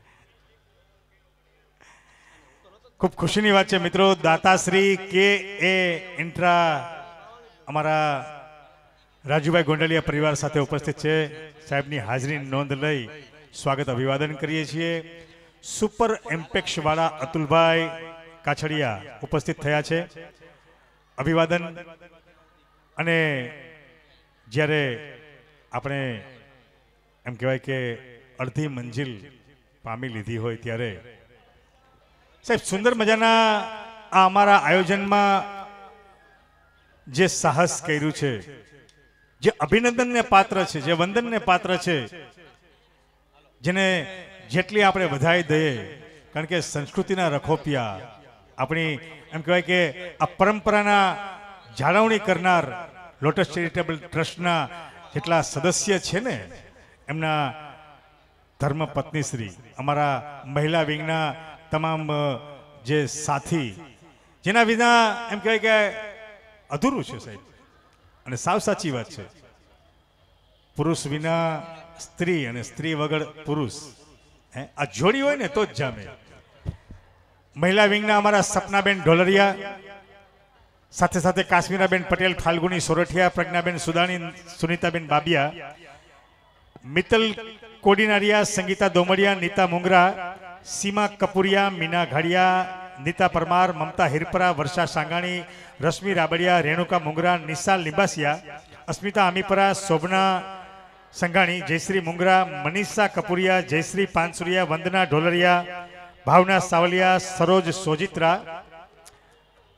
ખૂબ ખુશીની વાત છે મિત્રો. દાતાશ્રી કે એ ઇન્ટ્રા અમારા રાજુભાઈ ગોંડલિયા પરિવાર સાથે ઉપસ્થિત છે. સાહેબની હાજરી નોંધ લઈ સ્વાગત અભિવાદન કરીએ છીએ. સુપર એમ્પેક્સ વાળા અતુલભાઈ કાછડિયા ઉપસ્થિત થયા છે. અભિવાદન. અને જ્યારે આપણે એમ કહેવાય કે અડધી મંજિલ પામી લીધી હોય ત્યારે સાહેબ સુંદર મજાના આ અમારા આયોજનમાં જે સાહસ કર્યું છે, જે અભિનંદનને પાત્ર છે, જે વંદનને પાત્ર છે, જેને જેટલી આપણે વધાઈ દઈએ, કારણ કે સંસ્કૃતિના રખોપિયા આપણી એમ કહેવાય કે આ પરંપરાના જાળવણી કરનાર લોટસ ચેરિટેબલ ટ્રસ્ટના જેટલા સદસ્ય છે ને, એમના ધર્મપત્ની શ્રી, અમારા મહિલા વિંગના તમામ જે સાથી, જેના વિના એમ કહેવાય કે અધૂરું છે સાહેબ. અને સાવ સાચી વાત છે, પુરુષ વિના સ્ત્રી અને સ્ત્રી વગર પુરુષ, આ જોડી હોય ને તો જ જામે. મહિલા વિંગના અમારા સપનાબેન ઢોલરિયા, સાથે સાથે કાશ્મીરાબેન પટેલ, ફાલ્ગુની સોરઠિયા, પ્રજ્ઞાબેન સુદાણી, સુનીતાબેન બાબિયા, મિત્તલ કોડીનારિયા, સંગીતા દોમડિયા, નીતા મુંગરા, સીમા કપુરિયા, મીના ઘાડિયા, નીતા પરમાર, મમતા હિરપરા, વર્ષા સાંગાણી, રશ્મિ રાબડિયા, રેણુકા મુંગરા, નિશાલ લિંબાસિયા, અસ્મિતા આમીપરા, શોભના સંઘાણી, જયશ્રી મુંગરા, મનીષા કપુરિયા, જયશ્રી પાનસુરિયા, વંદના ઢોલરિયા, ભાવના સાવલિયા, સરોજ સોજિત્રા,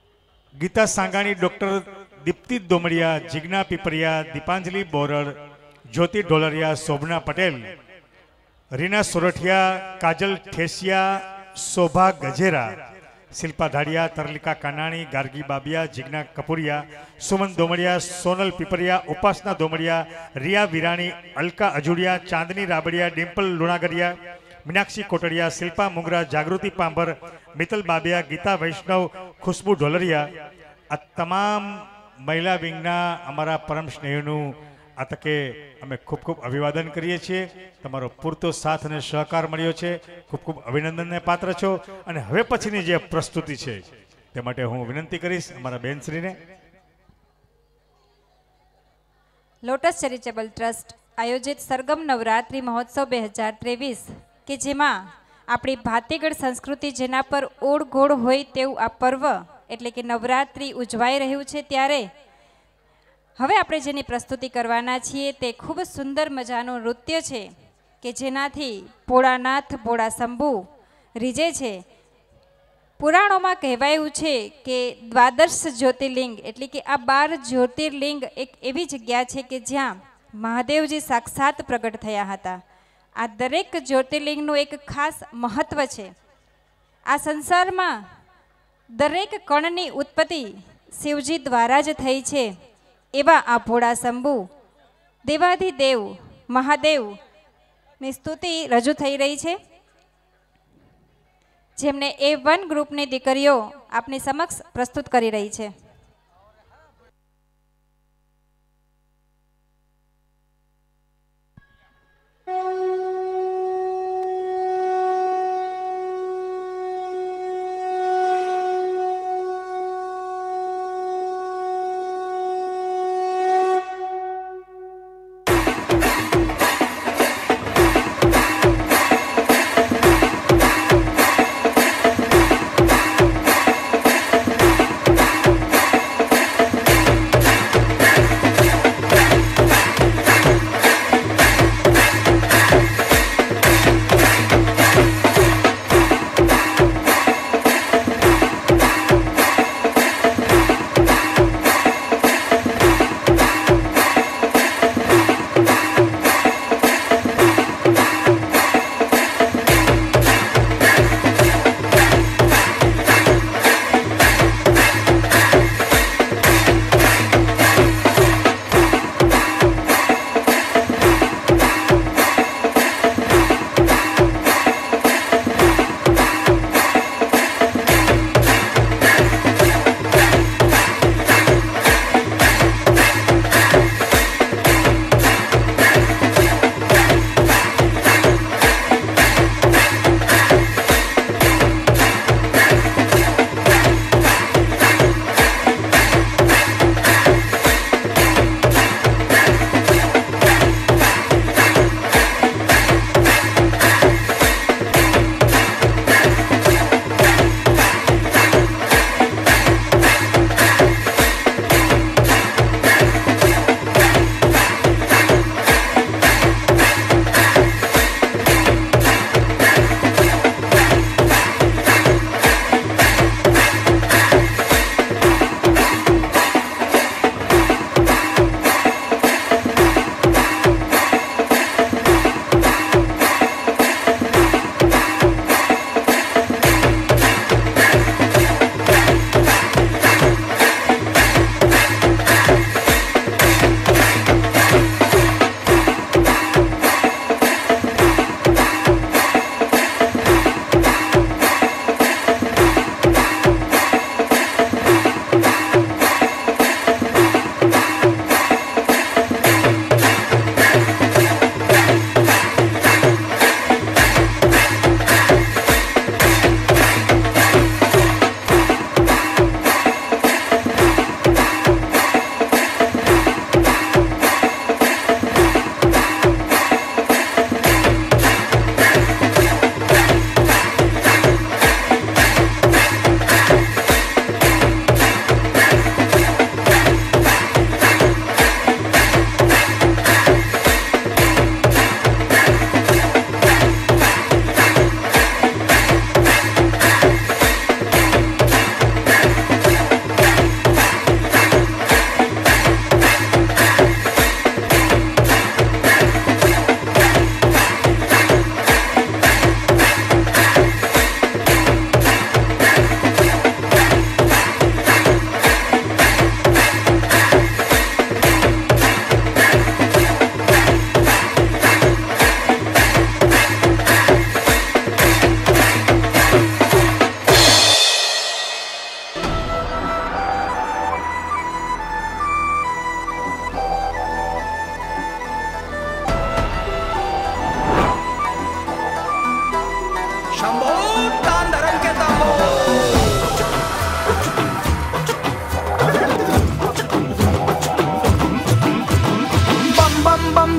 ગીતા સાંગાણી, ડોક્ટર દીપ્તિ દોમડિયા, જિજ્ઞા પીપરિયા, દીપાંજલિ બોરડ, જ્યોતિ ઢોલરિયા, શોભના પટેલ, રીના સોરઠિયા, કાજલ ઠેસિયા, શોભા ગજેરા, શિલ્પા ધાડિયા, તરલિકા કાનાણી, ગાર્ગી બાબિયા, જીજ્ઞા કપૂરિયા, સુમન દોમડિયા, સોનલ પીપરિયા, ઉપાસના દોમડિયા, રિયા વિરાણી, અલકા અજુડિયા, ચાંદની રાબડિયા, ડિમ્પલ લુણાગરિયા, મીનાક્ષી કોટડિયા, શિલ્પા મુંગરા, જાગૃતિ પાંભર, મિત્તલ બાબિયા, ગીતા વૈષ્ણવ, ખુશ્બુ ઢોલરિયા, આ તમામ મહિલા વિંગના અમારા પરમ સ્નેહીનું આ તકે અમે ખૂબ ખૂબ અભિવાદન કરીએ છીએ. તમારો પૂરતો સાથ અને સહકાર મળ્યો છે. ખૂબ ખૂબ અભિનંદનને પાત્ર છો. અને હવે પછીની જે પ્રસ્તુતિ છે તે માટે હું વિનંતી કરીશ અમારા બેનશ્રીને. લોટસ ચેરિટેબલ ટ્રસ્ટ આયોજિત સરગમ નવરાત્રિ મહોત્સવ 2023 કે જેમાં આપણી ભાતીગળ સંસ્કૃતિ જેના પર ઓળઘોળ હોય તેવું આ પર્વ એટલે કે નવરાત્રિ ઉજવાઈ રહ્યું છે, ત્યારે હવે આપણે જેની પ્રસ્તુતિ કરવાના છીએ તે ખૂબ જ સુંદર મજાનું નૃત્ય છે કે જેનાથી ભોળાનાથ ભોળા શંભુ રીઝે છે. પુરાણોમાં કહેવાયું છે કે દ્વાદશ જ્યોતિર્લિંગ એટલે કે આ 12 જ્યોતિર્લિંગ એક એવી જગ્યા છે કે જ્યાં મહાદેવજી સાક્ષાત પ્રગટ થયા હતા. આ દરેક જ્યોતિર્લિંગનું એક ખાસ મહત્વ છે. આ સંસારમાં દરેક કણની ઉત્પત્તિ શિવજી દ્વારા જ થઈ છે. એવા આ ભોળા શંભુ દેવાધિદેવ મહાદેવની સ્તુતિ રજૂ થઈ રહી છે, જેમને A1 ગ્રુપની દીકરીઓ આપની સમક્ષ પ્રસ્તુત કરી રહી છે.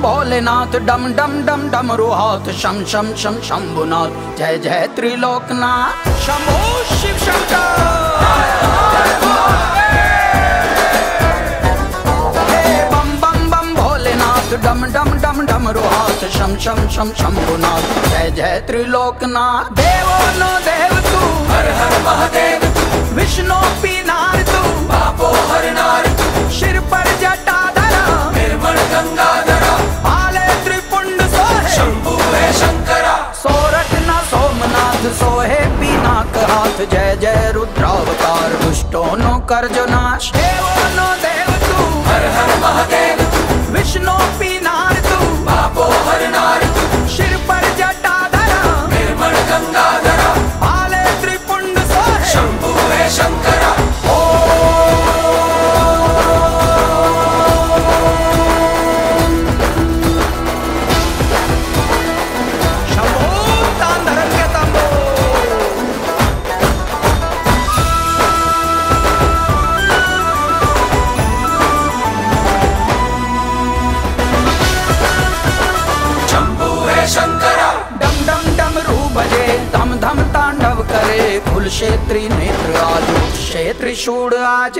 भोलेनाथ डम डम डम डमरू हाथ शम शम शम शंभुनाथ जय जय त्रिलोकनाथ शंभो शिव शंकर डम डम डम डमरू हाथ शम शम शम शंभुनाथ जय जय त्रिलोकनाथ देवो नो देव तू हर हर महादेव तू विष्णु पीनार तू बापो हर नार तू सिर पर जटाधरा निर्मल गंगाधरा भाले त्रिपुंड सोहे शंभु है शंकरा सोरठ न सोमनाथ सोहे पीनाक हाथ जय जय रुद्रावतार दुष्टों नो करजो नाश देवो नो देव तू हर हर महादेव विष्णु पीनार तू बापो हर नार तू सिर पर जटाधरा निर्मल गंगाधरा भाले त्रिपुंड सोहे शंभु है शंकरा क्षेत्री नेत्र आजू क्षेत्री शूड आज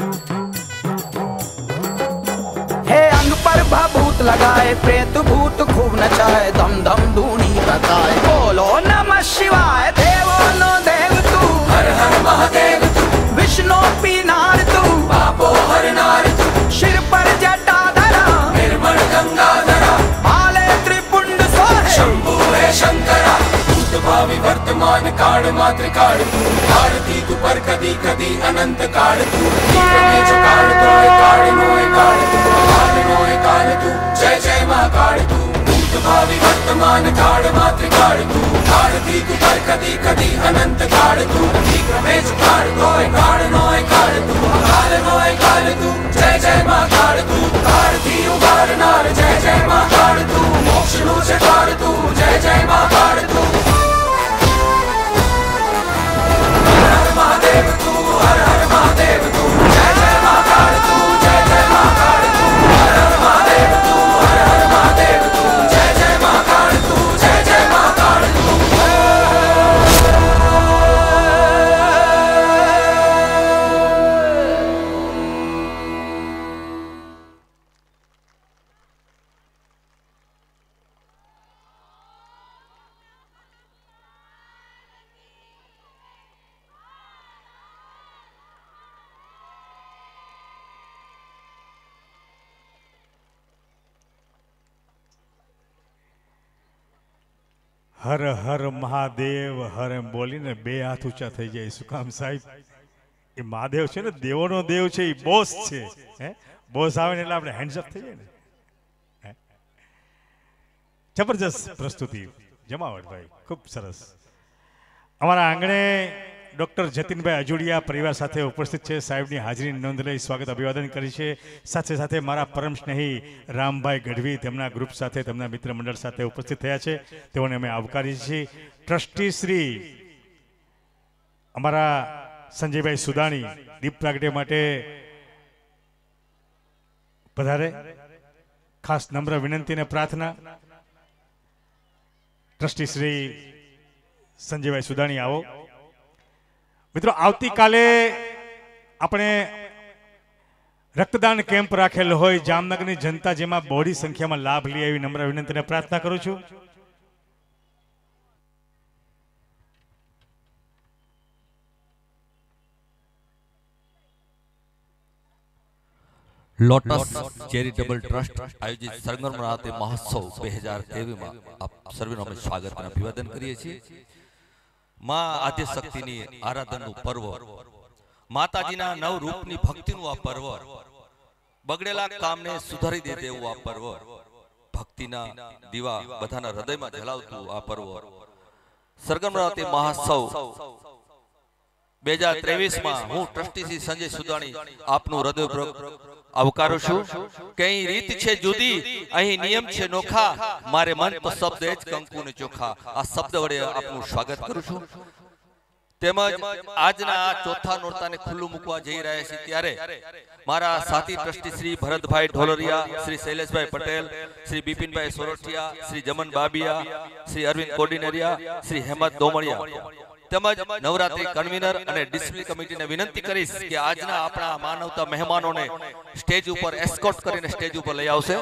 हे अंग पर भभूत लगाए प्रेत भूत खूब नचाए दम दम धूनी बताए बोलो नमः शिवाय देवो नो देव तू हर हर महादेव तू विष्णु पीनार तू बापो हर नार तू सिर पर जटाधरा निर्मल गंगाधरा भाले त्रिपुंड सोहे शंभु है शंकरा भावी वर्तमान काल मात्र काल तू भारती तू पर कदी कदी अनंत काल तू में जो काल तोय काल नोय काल तू जय जय महाकाल तू भूत भावी वर्तमान काल मात्र काल तू भारती तू पर कदी कदी अनंत काल तू में जो काल तोय काल नोय काल तू जय जय महाकाल तू भारती उबार नार जय जय महाकाल तू मोक्ष नु से काल तू जय जय महाकाल तू महादेव तू हर हर महादेव तू जय जय महाकाल तू जय जय महाकाल तू हर हर महादेव तू हर हर महादेव तू जय जय महाकाल तू जय जय महाकाल तू હર હર મહાદેવ હર એમ બોલીને બે હાથ ઊંચા થઈ જાય શું કામ સાહેબ એ મહાદેવ છે ને દેવોનો દેવ છે એ બોસ છે હે બોસ આવે ને એટલે આપણે હેન્ડ્સ અપ થઈ જાય ને જબરજસ્ત પ્રસ્તુતિ જમાવટ ભાઈ ખૂબ સરસ અમારા આંગણે ડૉક્ટર જતીનભાઈ અજુડિયા પરિવાર સાથે ઉપસ્થિત છે સાહેબની હાજરીની નોંધ લઈ સ્વાગત અભિવાદન કરી છે સાથે સાથે મારા પરમ સ્નેહી રામભાઈ ગઢવી તેમના ગ્રુપ સાથે તેમના મિત્ર મંડળ સાથે ઉપસ્થિત થયા છે તેઓને અમે આવકારીએ છીએ ટ્રસ્ટી શ્રી અમારા સંજયભાઈ સુદાણી દીપ પ્રાગટ્ય માટે પધારે ખાસ નમ્ર વિનંતી અને પ્રાર્થના ટ્રસ્ટી શ્રી સંજયભાઈ સુદાણી આવો મિત્રો આવતીકાલે આપણે રક્તદાન કેમ્પ રાખેલ હોય જામનગરની જનતા જેમાં બહોળી સંખ્યામાં લાભ લે એવી નમ્ર વિનંતી અને પ્રાર્થના કરું છું લોટસ ચેરિટેબલ ટ્રસ્ટ આયોજિત સરગમ નવરાત્રિ મહોત્સવ 2023 માં આપ સર્વેનું અમે સ્વાગત અને અભિવાદન કરીએ છીએ માં આદ્ય શક્તિની આરાધનનું પર્વ માતાજીના નવ રૂપની ભક્તિનું આ પર્વ બગડેલા કામને સુધારી દે તેવું આ પર્વ ભક્તિના દીવા બધાના હૃદયમાં જલાવતું આ પર્વ સરગમ નવરાત્રિ મહોત્સવ 2023 માં હું ટ્રસ્ટી શ્રી સંજય સુદાણી આપનું હૃદયપૂર્વક આવકારું છું કઈ રીત છે જુદી અહીં નિયમ છે નોખા મારે મન તો શબ્દ જ કંકુ ને ચોખા આ શબ્દ વડે આપનું સ્વાગત કરું છું તેમજ આજના આ ચોથા નોરતાને ખુલ્લું મૂકવા જઈ રહ્યા છે ત્યારે મારા સાથી ટ્રસ્ટી શ્રી ભરતભાઈ ઢોલરિયા, શ્રી શૈલેષભાઈ પટેલ, શ્રી બિપિનભાઈ સોરઠિયા, શ્રી જમન બાબિયા, શ્રી અરવિંદ કોડિનેરિયા, શ્રી હેમંત દોમડિયા તેમજ નવરાત્રી કન્વીનર અને ડિસિપ્લિન કમિટીને વિનંતી કરીશ કે આજના આપણા માનવતા મહેમાનોને સ્ટેજ ઉપર એસ્કોર્ટ કરીને સ્ટેજ ઉપર લઈ આવશે.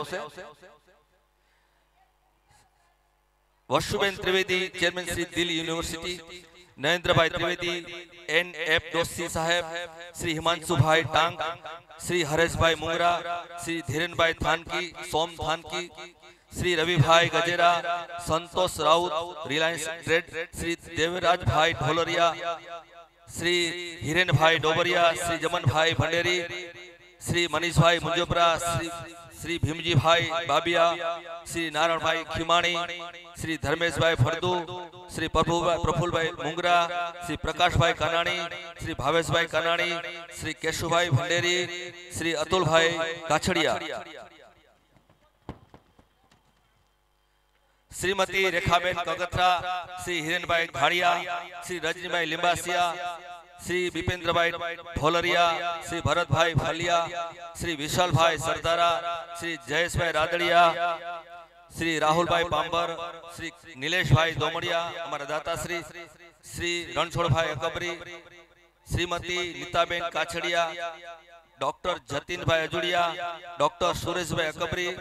Vashuben Trivedi, chairman Shri Delhi university, Narendrabhai Trivedi, NF Doshi Saheb, Shri Himanshubhai Tang, Shri Hareshbhai Mungra, Shri Dhirenbhai Thanki, Som Thanki, Shri Ravibhai Gajera, Santosh Raut, Reliance trade, Shri Devrajbhai Dholariya, Shri Hirenbhai Dobariya, Shri Jamanbhai Bhanderi, Shri Manishbhai Munjapara, Shri Bhimjibhai Babiya, Shri Narayanbhai Khimani, Shri Dharmeshbhai Faldu, Shri Prafulbhai Mungra, Shri Prakashbhai Kanani, Shri Bhaveshbhai Kanani, Shri Keshubhai Bhanderi, Shri Atulbhai Kachhadiya, Shrimati Rekhaben Kagathara, Shri Hirenbhai Ghadiya, Shri Rajnibhai Limbasiya, Shri Bipendrabhai Dholariya, Shri Bharatbhai Faliya, Shri Vishalbhai Sardara, Shri Jayeshbhai Radadiya, Shri Rahulbhai Pambar, Shri Nileshbhai Domadiya અમારા દાતાશ્રી, Shri Ranchhodbhai Akbari, Shrimati Nitaben Kachhadiya, doctor Jatinbhai Ajudiya, doctor Sureshbhai Akbari,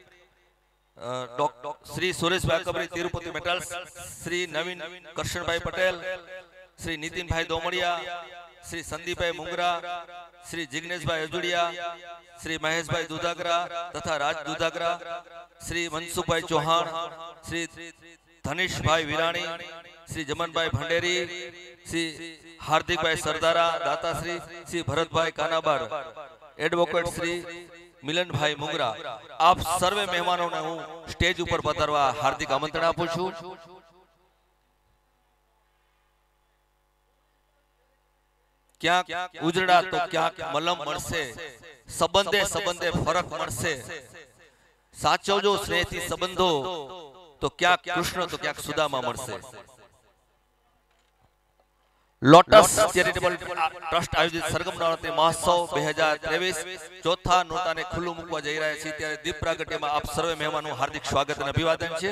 Shri Sureshbhai Akbari Tirupati metals, Shri Navin Karshanbhai Patel, Shri Nitinbhai Domadiya, Shri Sandipbhai Mungra, Shri Jigneshbhai Ajudiya, Shri Maheshbhai Dudhagara તથા રાજ દુધાગરા, શ્રી મનસુખભાઈ ચૌહાણ, શ્રી ધનેશભાઈ વિરાણી, શ્રી જમનભાઈ ભંડેરી, શ્રી હાર્દિકભાઈ સરદારા દાતાશ્રી, શ્રી ભરતભાઈ કાનાબાર, એડવોકેટ શ્રી મિલનભાઈ મુંગરા. આપ સર્વે મહેમાનોને હું સ્ટેજ ઉપર પધારવા હાર્દિક આમંત્રણ આપું છું. ક્યાંક ઉજળા તો ક્યાંક મલમ મળશે, સંબંધે સંબંધે ફરક મળશે, સાચવજો સ્નેહથી સંબંધો તો ક્યાંક કૃષ્ણ તો ક્યાંક સુદામા મળશે. લોટસ ચેરિટેબલ ટ્રસ્ટ આયોજિત સરગમ નવરાત્રી મહોત્સવ 2023 ચોથા નોરતાને ખુલ્લું મૂકવા જઈ રહ્યા છે ત્યારે દીપ પ્રાગટ્યમાં આપ સર્વે મહેમાનોનું હાર્દિક સ્વાગત અને અભિવાદન છે.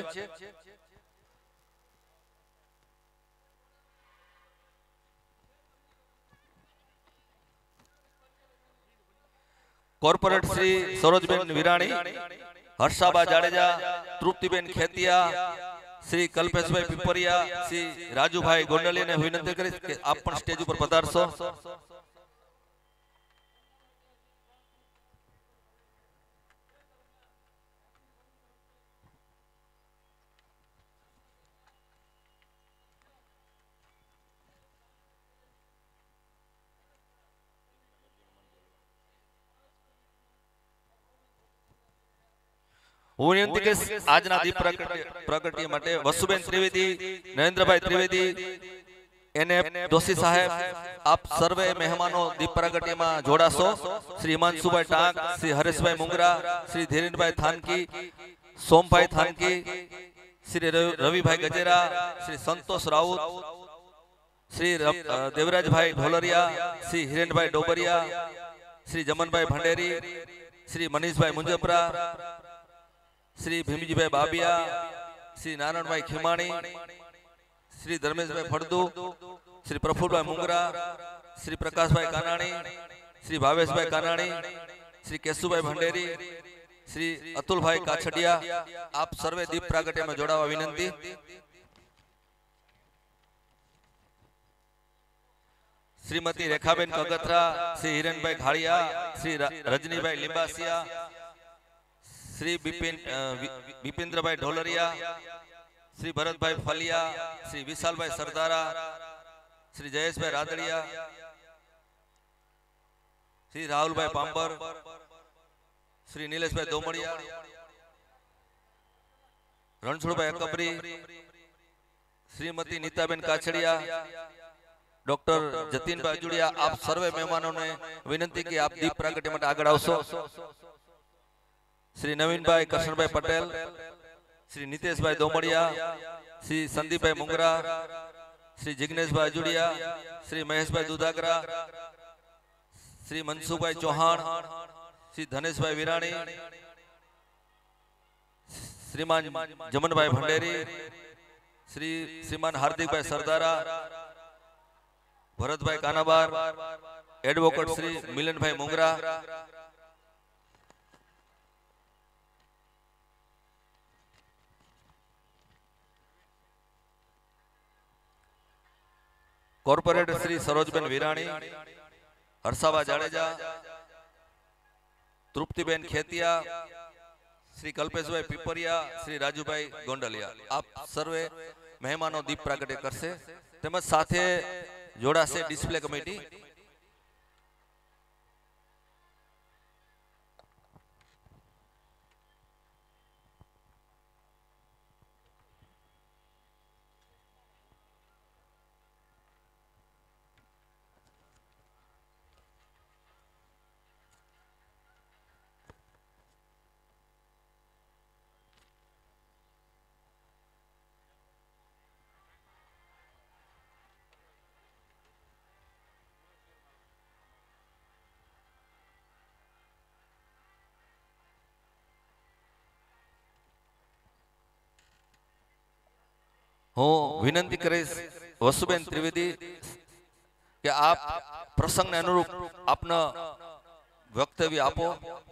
કોર્પોરેટ શ્રી સરોજબેન વિરાણી, હર્ષાબા જાડેજા, તૃપ્તિબેન ખેતિયા, શ્રી કલ્પેશભાઈ પીપરિયા, શ્રી રાજુભાઈ ગોંડલિયાને વિનંતી કરીશ કે આપ પણ સ્ટેજ ઉપર પધારશો. હું વિનંતી કરીશ આજના દીપ પ્રગટ્ય માટે વસુબેન ત્રિવેદી, નરેન્દ્રભાઈ ત્રિવેદી, NF દોશી સાહેબ, આપ સર્વે મહેમાનો દીપ પ્રગટ્યમાં જોડાશો. શ્રી હિમાંશુભાઈ ટાંક, શ્રી હરેશભાઈ મુંગરા, શ્રી ધીરેનભાઈ થાનકી, સોમભાઈ થાનકી, શ્રી રવિભાઈ ગજેરા, શ્રી સંતોષ રાઉત, શ્રી દેવરાજભાઈ ઢોલરિયા, શ્રી હિરેનભાઈ ડોબરિયા, શ્રી જમનભાઈ ભંડેરી, શ્રી મનીષભાઈ મુંજપરા, શ્રી ભીમજીભાઈ બાબિયા, શ્રી નારાયણભાઈ ખીમાણી, શ્રી ધર્મેશભાઈ ફળદુ, શ્રી પ્રફુલભાઈ મુંગરા, શ્રી પ્રકાશભાઈ કાનાણી, શ્રી ભાવેશભાઈ કાનાણી, શ્રી કેશુભાઈ ભંડેરી, શ્રી અતુલભાઈ કાછડિયા. આપ સર્વે દીપ પ્રાગટ્યમાં જોડાવા વિનંતી. શ્રીમતી રેખાબેન કગથરા, શ્રી હિરેનભાઈ ઘાડિયા, શ્રી રજનીભાઈ લીંબાસિયા, શ્રી બિપિન્દ્રભાઈ ઢોલરિયા, શ્રી ભરતભાઈ ફલિયા, શ્રી વિશાલભાઈ સરદારા, શ્રી જયેશભાઈ રાદડિયા, શ્રી રાહુલભાઈ પાંબર, શ્રી નિલેશભાઈ દોમડિયા, રણછોડભાઈ અકબરી, શ્રીમતી નીતાબેન કાછડિયા, ડોક્ટર જતીનભાઈ અજુડિયા. આપ સર્વે મહેમાનોને વિનંતી કે આપ દીપ પ્રાગટ્ય માટે આગળ આવશો. શ્રી નવીનભાઈ કરશનભાઈ પટેલ, શ્રી નીતેશભાઈ દોમડિયા, શ્રી સંદીપભાઈ મુંગરા, श्री जिग्नेश भाई जुड़िया, श्री महेश भाई दुधागरा, श्री मनसुख भाई चौहान, श्री धनेश भाई विराणी, श्रीमान जमन भाई भंडेरी, श्रीमान हार्दिक भाई सरदारा, भरत भाई कानाबार, एडवोकेट श्री मिलन भाई मुंगरा, कॉर्पोरेट श्री सरोजबेन विराणी, हर्षाबा जाडेजा, तृप्तिबेन खेतिया, श्री कल्पेश भाई पीपरिया, श्री राजू भाई गोंडलिया, आप सर्वे मेहमानों दीप प्रागट्य करशे। तेमज साथे जोड़ाशे डिस्प्ले कमिटी। हूँ विनंती करीश वसुबेन त्रिवेदी कि आप प्रसंग ने अनुरूप अपना वक्तव्य आपो।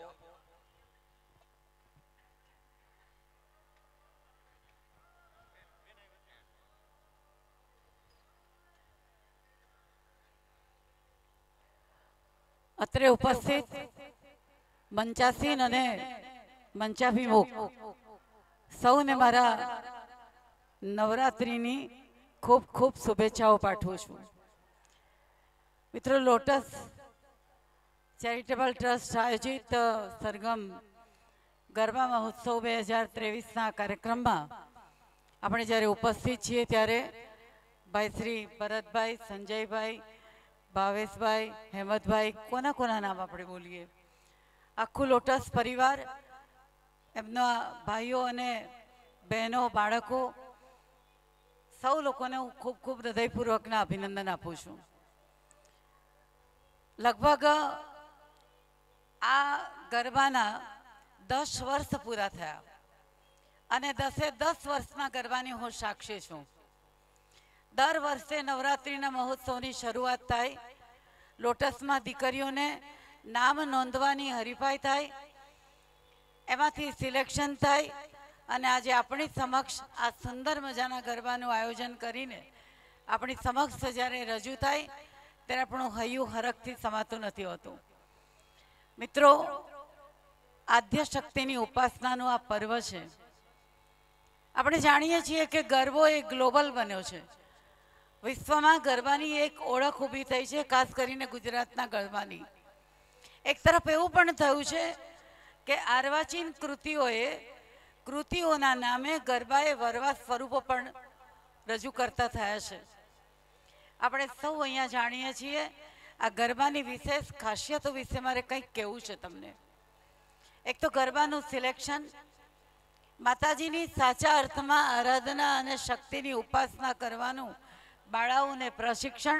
અત્રે ઉપસ્થિત મંચાસીન અને મંચાભિમુખ સૌને મારા નવરાત્રિની ખૂબ ખૂબ શુભેચ્છાઓ પાઠવું છું। મિત્રો, લોટસ ચેરિટેબલ ટ્રસ્ટ આયોજિત સરગમ ગરબા મહોત્સવ 2023ના કાર્યક્રમમાં આપણે જ્યારે ઉપસ્થિત છીએ ત્યારે ભાઈ શ્રી ભરતભાઈ, સંજયભાઈ, ભાવેશભાઈ, હેમંતભાઈ, કોના નામ આપણે બોલીએ, આખું લોટસ પરિવાર, એમના ભાઈઓ અને બહેનો, બાળકો, સૌ લોકોને હું ખૂબ ખૂબ હૃદયપૂર્વકના અભિનંદન આપું છું। લગભગ આ ગરબાના 10 વર્ષ પૂરા થયા અને 10 વર્ષના ગરબાની હું સાક્ષી છું। દર વર્ષે નવરાત્રિના મહોત્સવની શરૂઆત થાય, લોટસમાં દીકરીઓને નામ નોંધવાની હરીફાઈ થાય, એમાંથી સિલેક્શન થાય અને આજે આપણી સમક્ષ આ સુંદર મજાના ગરબાનું આયોજન કરીને આપણી સમક્ષ જ્યારે રજૂ થાય ત્યારે આપણું હૈયું હરખથી સમાતું નથી હોતું। મિત્રો, આદ્ય શક્તિની ઉપાસનાનું આ પર્વ છે। આપણે જાણીએ છીએ કે ગરબો એ ગ્લોબલ બન્યો છે। વિશ્વમાં ગરબાની એક ઓળખ ઊભી થઈ છે, ખાસ કરીને ગુજરાતના ગરબાની। એક તરફ એવું પણ થયું છે કે આર્વાચીન કૃતિઓના નામે ગરબાએ વરવા સ્વરૂપો પણ રજૂ કરતા થયા છે। આપણે સૌ અહીંયા જાણીએ છીએ। આ ગરબાની વિશેષ ખાસિયતો વિશે મારે કંઈક કહેવું છે તમને। એક તો ગરબાનું સિલેક્શન, માતાજીની સાચા અર્થમાં આરાધના અને શક્તિની ઉપાસના કરવાનું બાળાઓને પ્રશિક્ષણ,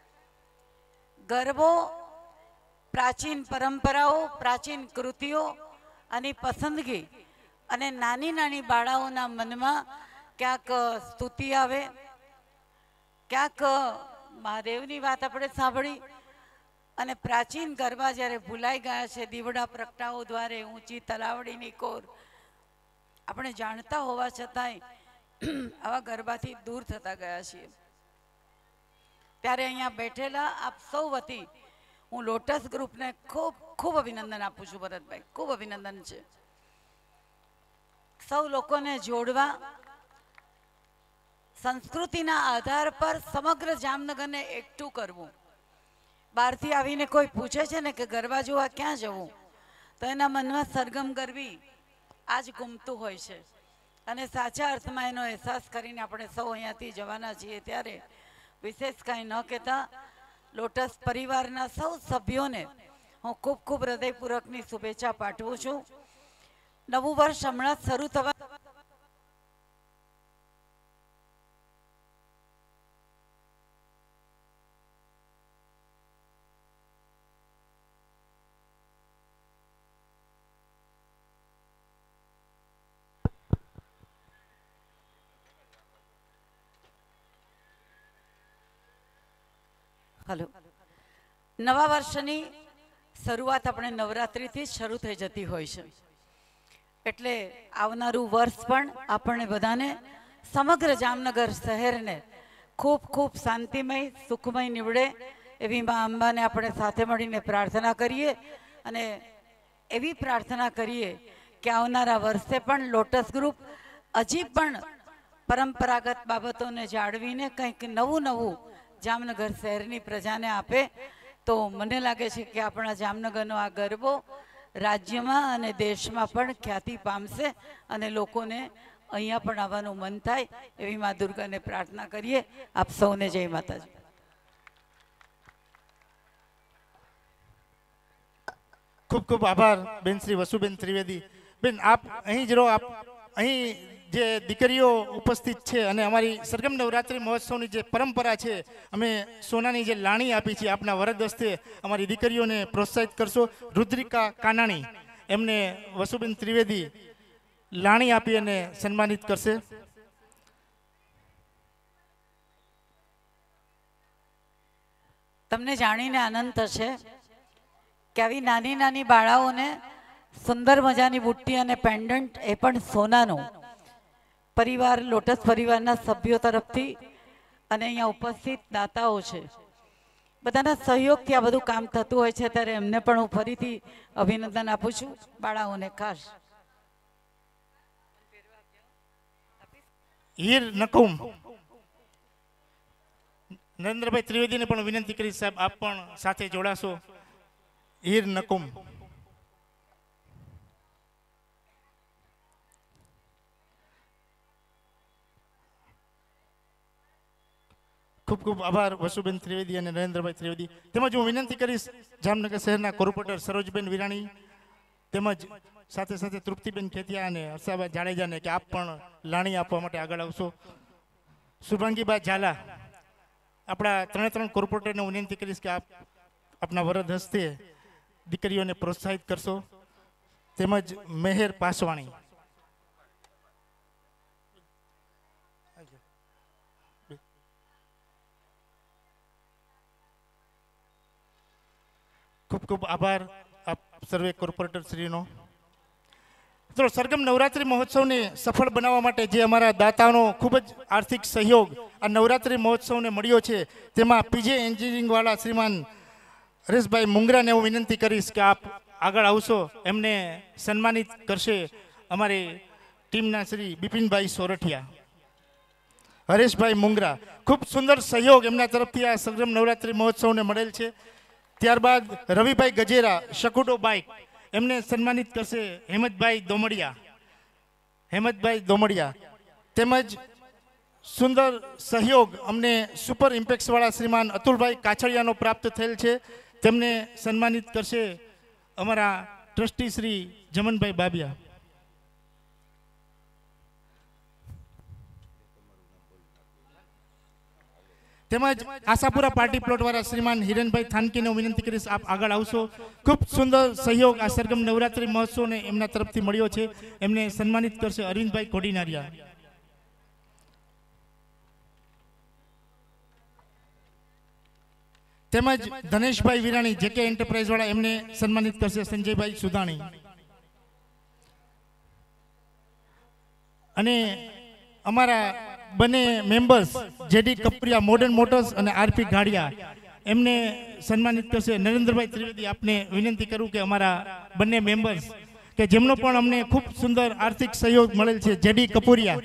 ગરબો પ્રાચીન પરંપરાઓ, પ્રાચીન કૃતિઓ અને પસંદગી અને નાની નાની બાળાઓના મનમાં ક્યાંક સ્તુતિ આવે, ક્યાંક મહાદેવની વાત આપણે સાંભળી અને પ્રાચીન ગરબા જ્યારે ભૂલાઈ ગયા છે, દીવડા પ્રગટાઓ દ્વારે ઊંચી તલાવડીની કોર, આપણે જાણતા હોવા છતાંય આવા ગરબાથી દૂર થતા ગયા છીએ। ત્યારે અહીંયા બેઠેલા આપ સૌ વતી હું લોટસ ગ્રુપને ખૂબ ખૂબ અભિનંદન આપું છું। ભરતભાઈ, ખૂબ અભિનંદન છે। સૌ લોકોને જોડવા, સંસ્કૃતિના આધાર પર સમગ્ર જામનગરને એકઠું કરવું। બહારથી આવીને કોઈ પૂછે છે ને કે ગરબા જોવા ક્યાં જવું, તો એના મનમાં સરગમ ગરબી આજ ગુમતું હોય છે અને સાચા અર્થમાં એનો અહેસાસ કરીને આપણે સૌ અહીંયાથી જવાના છીએ। ત્યારે વિશેષ કાંઈ ન કહેતા લોટસ પરિવારના સૌ સભ્યોને હું ખૂબ ખૂબ હૃદયપૂર્વકની શુભેચ્છા પાઠવું છું। નવું વર્ષ હમણાં શરૂ થવા હલો. નવા વર્ષની શરૂઆત આપણે નવરાત્રિથી જ શરૂ થઈ જતી હોય છે, એટલે આવનારું વર્ષ પણ આપણને બધાને સમગ્ર જામનગર શહેરને ખૂબ ખૂબ શાંતિમય સુખમય નીવડે એવી મા અંબાને આપણે સાથે મળીને પ્રાર્થના કરીએ અને એવી પ્રાર્થના કરીએ કે આવનારા વર્ષે પણ લોટસ ગ્રુપ હજી પણ પરંપરાગત બાબતોને જાળવીને કંઈક નવું નવું જામનગર શહેરની પ્રજાને આપે તો મને લાગે છે કે આપણા જામનગરનો આ ગરબો રાજ્યમાં અને દેશમાં પણ ખ્યાતિ પામશે અને લોકોને અહીંયા પણ આવવાનું મન થાય એવી મા દુર્ગાને પ્રાર્થના કરીએ. આપ સૌને જય માતાજી. ખૂબ ખૂબ આભાર બેન શ્રી વસુબેન ત્રિવેદી. બેન આપ અહીં જ રહો. આપ અહીં જે દીકરીઓ ઉપસ્થિત છે અને અમારી સરગમ નવરાત્રિ મહોત્સવની જે પરંપરા છે, અમે સોનાની જે લાણી આપી છે આપના વરદ હસ્તે અમારી દીકરીઓને પ્રોત્સાહિત કરશો. રુદ્રિકા કાનાણી એમને વસુબેન ત્રિવેદી લાણી આપી અને સન્માનિત કરશે. તમને જાણીને આનંદ થશે કે આવી નાની નાની બાળાઓને સુંદર મજાની બુટ્ટી અને પેન્ડન્ટ એ પણ સોનાનું પરિવાર લોટસ પરિવારના સભ્યો તરફથી અને અહીંયા ઉપસ્થિત દાતાઓ છે બધાના સહયોગથી આ બધું કામ થતું હોય છે, ત્યારે એમને પણ હું ફરીથી અભિનંદન આપું છું બાળાઓને ખાસ. હીર નકુમ નરેન્દ્રભાઈ ત્રિવેદીને પણ વિનંતી કરી સાહેબ આપ પણ સાથે જોડાશો. હીર નકુમ ખૂબ ખૂબ આભાર વસુબેન ત્રિવેદી અને નરેન્દ્રભાઈ ત્રિવેદી. તેમજ હું વિનંતી કરીશ જામનગર શહેરના કોર્પોરેટર સરોજબેન વિરાણી તેમજ સાથે સાથે તૃપ્તિબેન ખેતિયા અને હર્ષાબા જાડેજાને કે આપ પણ લાણી આપવા માટે આગળ આવશો. શુભાંગીબા ઝાલા આપણા ત્રણ કોર્પોરેટરને હું વિનંતી કરીશ કે આપ આપના વરદ હસ્તે દીકરીઓને પ્રોત્સાહિત કરશો. તેમજ મેહર પાસવાણી ખૂબ ખૂબ આભાર આપ સર્વે કોર્પોરેટર શ્રીનો. મિત્રો સરગમ નવરાત્રિ મહોત્સવને સફળ બનાવવા માટે જે અમારા દાતાઓનો ખૂબ જ આર્થિક સહયોગ આ નવરાત્રિ મહોત્સવને મળ્યો છે, તેમાં પીજે એન્જિનિયરિંગવાળા શ્રીમાન હરેશભાઈ મુંગરાને હું વિનંતી કરીશ કે આપ આગળ આવશો. એમને સન્માનિત કરશે અમારી ટીમના શ્રી બિપિનભાઈ સોરઠિયા. હરેશભાઈ મુંગરા ખૂબ સુંદર સહયોગ એમના તરફથી આ સરગમ નવરાત્રિ મહોત્સવને મળેલ છે. ત્યારબાદ રવિભાઈ ગજેરા શકુડો બાઇક એમને સન્માનિત કરશે હેમંતભાઈ દોમડિયા. તેમજ સુંદર સહયોગ અમને સુપર ઇમ્પેક્ટ્સવાળા શ્રીમાન અતુલભાઈ કાછડિયાનો પ્રાપ્ત થયેલ છે, તેમને સન્માનિત કરશે અમારા ટ્રસ્ટી શ્રી જમનભાઈ બાબિયા. તેમજ આશાપુરા પાર્ટી પ્લોટ વાળા શ્રીમાન હિરણભાઈ થાનકીને વિનંતી કરીશ આપ આગળ આવશો. ખૂબ સુંદર સહયોગ આ સરગમ નવરાત્રિ મહોત્સવને એમના તરફથી મળ્યો છે, એમને સન્માનિત કરશે અરવિંદભાઈ કોડીનારિયા. તેમજ ધનેશભાઈ વિરાણી જેકે એન્ટરપ્રાઇઝ વાળા એમને સન્માનિત કરશે સંજયભાઈ સુદાણી. અને અમારા બંને members JD Kapariya modern motors અને આરપી ગાડિયા એમને સન્માનિત કરશે નરેન્દ્રભાઈ ત્રિવેદી. આપને વિનંતી કરું કે અમારા બંને મેમ્બર્સ કે જેમનો પણ અમને ખૂબ સુંદર આર્થિક સહયોગ મળેલ છે, જેડી કપુરિયા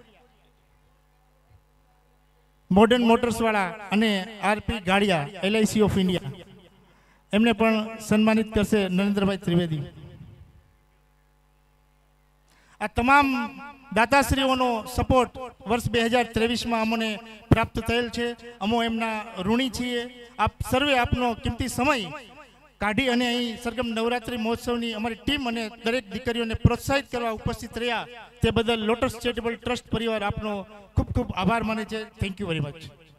મોડર્ન મોટર્સ વાળા અને RP Gadiya LIC of India, એમને પણ સન્માનિત કરશે નરેન્દ્રભાઈ ત્રિવેદી. આ તમામ દાતાશ્રીઓનો સપોર્ટ વર્ષ 2023માં અમને પ્રાપ્ત થયેલ છે. અમો એમના ઋણી છીએ. આપ સર્વે આપનો કિંમતી સમય કાઢી અને અહીં સરગમ નવરાત્રિ મહોત્સવની અમારી ટીમ અને દરેક દીકરીઓને પ્રોત્સાહિત કરવા ઉપસ્થિત રહ્યા તે બદલ લોટસ ચેરિટેબલ ટ્રસ્ટ પરિવાર આપનો ખૂબ ખૂબ આભાર માને છે. Thank you very much.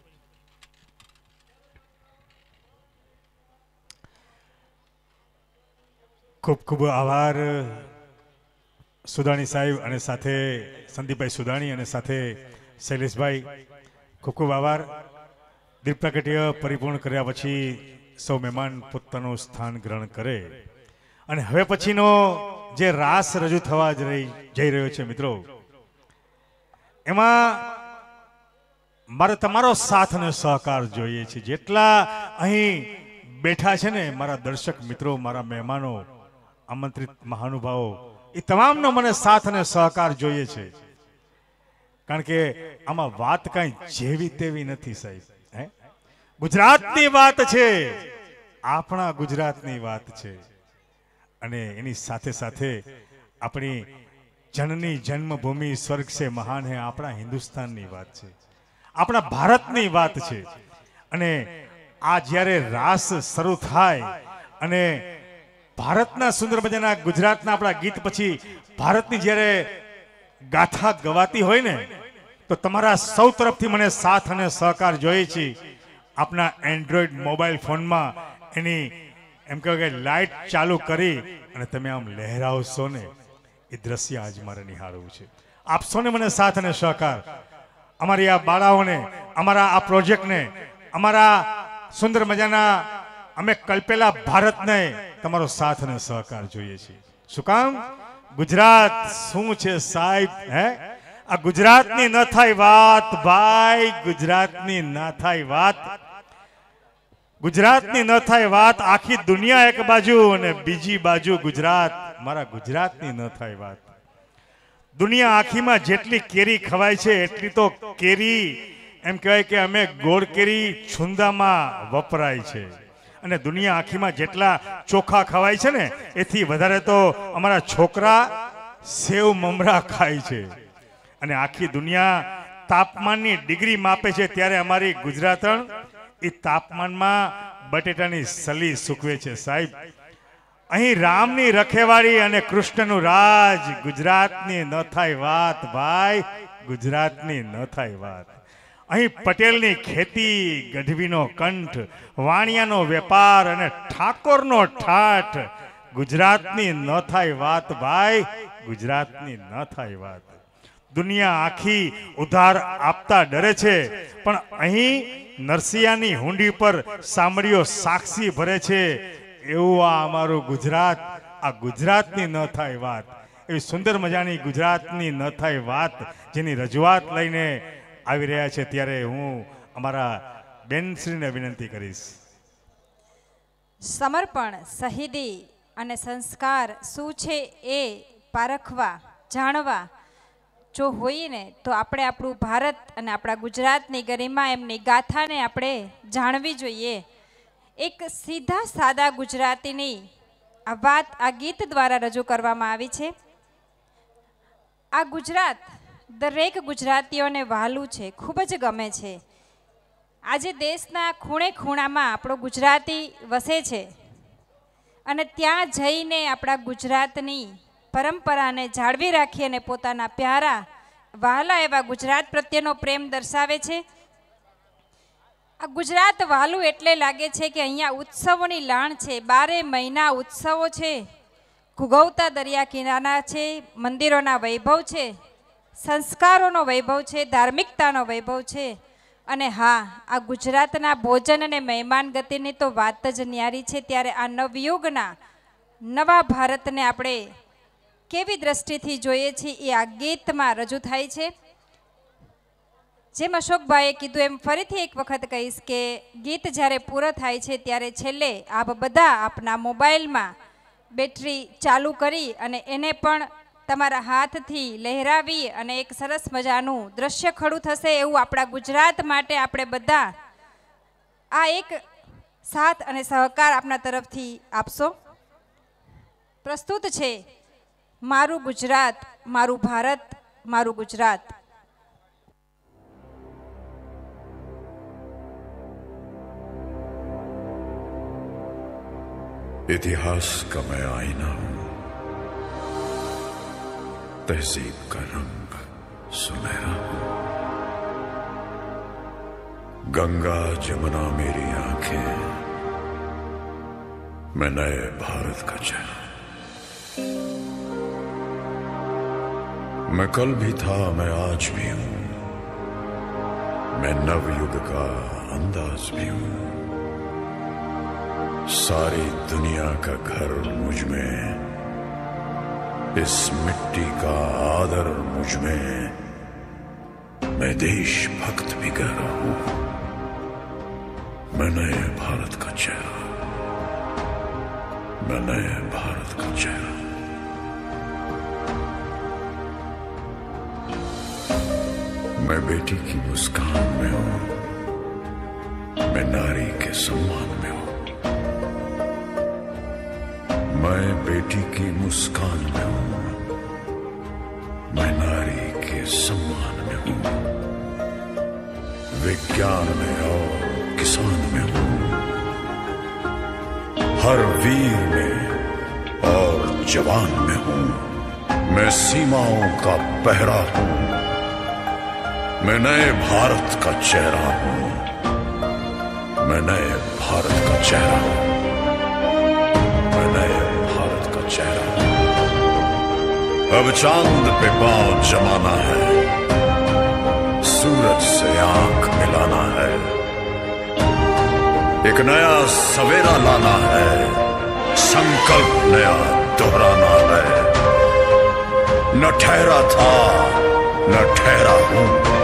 ખૂબ ખૂબ આભાર સુદાણી સાહેબ અને સાથે સંદીપભાઈ સુદાણી અને સાથે શૈલેષભાઈ, ખૂબ ખૂબ આભાર. દીપ પ્રાગટ્ય પરિપૂર્ણ કર્યા પછી સૌ મહેમાન પોતાનું સ્થાન ગ્રહણ કરે અને હવે પછીનો જે રાસ રજૂ થવા જઈ રહ્યો છે મિત્રો, એમાં મારે તમારો સાથ અને સહકાર જોઈએ છે. જેટલા અહીં બેઠા છે ને મારા દર્શક મિત્રો, મારા મહેમાનો, આમંત્રિત મહાનુભાવો, એ તમામનો મને સાથ અને સહકાર જોઈએ છે. કારણ કે આમાં વાત કઈ જેવી તેવી નથી સાહેબ. ગુજરાતની વાત છે, આપણા ગુજરાતની વાત છે, અને એની સાથે સાથે આપણી જનની જન્મભૂમિ સ્વર્ગ સે મહાન હે આપણા હિન્દુસ્તાનની વાત છે, આપણા ભારતની વાત છે. અને આ જ્યારે રાસ શરૂ થાય અને ભારતના સુંદર મજાના ગુજરાતના આપણા ગીત પછી ભારતની જ્યારે ગાથા ગવાતી હોય ને, તો તમારા સૌ તરફથી મને સાથ અને સહકાર જોઈએ છે. આપના એન્ડ્રોઈડ મોબાઈલ ફોનમાં એની એમ કહેવાય કે લાઇટ ચાલુ કરી અને તમે આમ લહેરાવશો ને, એ દ્રશ્ય આજ મારે નિહાળવું છે. આપશો ને મને સાથ અને સહકાર. અમારી આ બાળાઓને, અમારા આ પ્રોજેક્ટને, અમારા સુંદર મજાના અમે કલ્પેલા ભારતને તમારો સાથ અને સહકાર જોઈએ છે. શું કામ? ગુજરાત શું છે સાહેબ? આ ગુજરાતની ન થાય વાત ભાઈ, ગુજરાતની ના થાય વાત, ગુજરાતની ન થાય વાત. આખી દુનિયા એક બાજુ અને બીજી બાજુ ગુજરાત, મારા ગુજરાતની ન થાય વાત. દુનિયા આખીમાં જેટલી કેરી ખવાય છે એટલી તો કેરી એમ કહેવાય કે અમે ગોળ કેરી છુંદામાં વપરાય છે, અને દુનિયા આખીમાં જેટલા ચોખા ખવાય છે ને એથી વધારે તો અમારા છોકરા સેવ મમરા ખાય છે. અને આખી દુનિયા તાપમાનની ડિગ્રી માપે છે, ત્યારે અમારી ગુજરાતણ એ તાપમાનમાં બટેટાની સલી સૂકવે છે સાહેબ. અહીં રામની રખેવાળી અને કૃષ્ણનું રાજ, ગુજરાતની ન થાય વાત ભાઈ, ગુજરાતની ન થાય વાત. અહીં પટેલની ખેતી, ગઢવીનો કંઠ, વાણિયાનો વેપાર અને ઠાકોરનો ઠાઠ, ગુજરાતની ન થાય વાત ભાઈ, ગુજરાતની ન થાય વાત. દુનિયા આખી ઉધાર આપતા ડરે છે, પણ અહીં નરસિયાની હુંડી પર સાંભળીઓ સાક્ષી ભરે છે. એવું આ અમારું ગુજરાત, આ ગુજરાતની ન થાય વાત, એવી સુંદર મજાની ગુજરાતની ન થાય વાત જેની રજૂઆત લઈને આવી રહ્યા છે. ત્યારે હું અમારા બેનશ્રીને વિનંતી કરીશ. સમર્પણ, શહીદી અને સંસ્કાર શું છે એ પારખવા, જાણવા જો હોય ને, તો આપણે આપણું ભારત અને આપણા ગુજરાતની ગરિમા, એમની ગાથાને આપણે જાણવી જોઈએ. એક સીધા સાદા ગુજરાતીની આ વાત આ ગીત દ્વારા રજૂ કરવામાં આવી છે. આ ગુજરાત દરેક ગુજરાતીઓને વહાલું છે, ખૂબ જ ગમે છે. આજે દેશના ખૂણે ખૂણામાં આપણો ગુજરાતી વસે છે, અને ત્યાં જઈને આપણા ગુજરાતની પરંપરાને જાળવી રાખી અને પોતાના પ્યારા વહાલા એવા ગુજરાત પ્રત્યેનો પ્રેમ દર્શાવે છે. આ ગુજરાત વહાલું એટલે લાગે છે કે અહીંયા ઉત્સવોની લાણ છે, 12 મહિના ઉત્સવો છે, ઘૂઘવતા દરિયા કિનારા છે, મંદિરોના વૈભવ છે, સંસ્કારોનો વૈભવ છે, ધાર્મિકતાનો વૈભવ છે. અને હા, આ ગુજરાતના ભોજન અને મહેમાન ગતિની તો વાત જ ન્યારી છે. ત્યારે આ નવયુગના નવા ભારતને આપણે કેવી દ્રષ્ટિથી જોઈએ છીએ એ આ ગીતમાં રજૂ થાય છે. જેમ અશોકભાઈએ કીધું એમ ફરીથી એક વખત કહીશ કે ગીત જ્યારે પૂરો થાય છે ત્યારે છેલ્લે આપ બધા આપના મોબાઈલમાં બેટરી ચાલુ કરી અને એને પણ તમારા હાથથી લહેરાવી અને એક સરસ મજાનું દ્રશ્ય ખડું થશે એવું આપણા ગુજરાત માટે આપણે બધા આ એક સાથ અને સહકાર આપના તરફથી આપશો. પ્રસ્તુત છે મારું ગુજરાત, મારું ભારત, મારું ગુજરાત. इतिहास का मैं आईना हूं, तहजीब का रंग सुनहरा हूं. गंगा जमुना मेरी आंखें, मैं नए भारत का चेहरा. मैं कल भी था, मैं आज भी हूं, मैं नवयुग का अंदाज भी हूं। सारी दुनिया का घर मुझ में, इस मिट्टी का आदर मुझ में, मैं देशभक्त भी गहरा हूं। मैं नए भारत का चेहरा, मैं नए भारत का चेहरा। मैं बेटी की मुस्कान में हूं, मैं नारी के सम्मान में हूं। मैं बेटी की मुस्कान में हूं, मैं नारी के सम्मान में हूं। विज्ञान में और किसान में हूं, हर वीर में और जवान में हूं। मैं सीमाओं का पहरा हूं, मैं नए भारत का चेहरा हूं, मैं नए भारत का चेहरा हूं, मैं नए भारत का चेहरा हूं। अब चांद पे पांव जमाना है, सूरज से आंख मिलाना है, एक नया सवेरा लाना है, संकल्प नया दोहराना है। न ठहरा था न ठहरा हूं,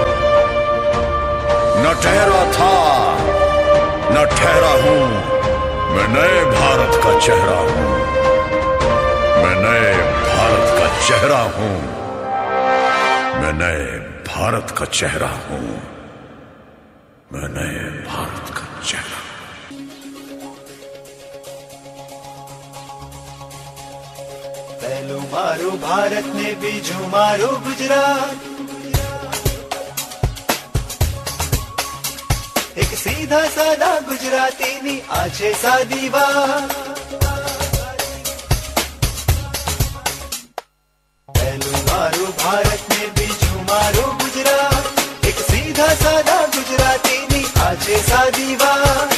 न ठहरा था न ठहरा हूं। मैं नए भारत का चेहरा हूं, मैं नए भारत का चेहरा हूं, मैं नए भारत का चेहरा हूं, मैं नए भारत का चेहरा। पहलू मारो भारत ने बीजू मारो गुजरात, एक सीधा साधा गुजराती नी आछे सादी बात। पहलू मारो भारत ने बीजू मारो गुजरात, एक सीधा साधा गुजराती नी आछे सादी बात।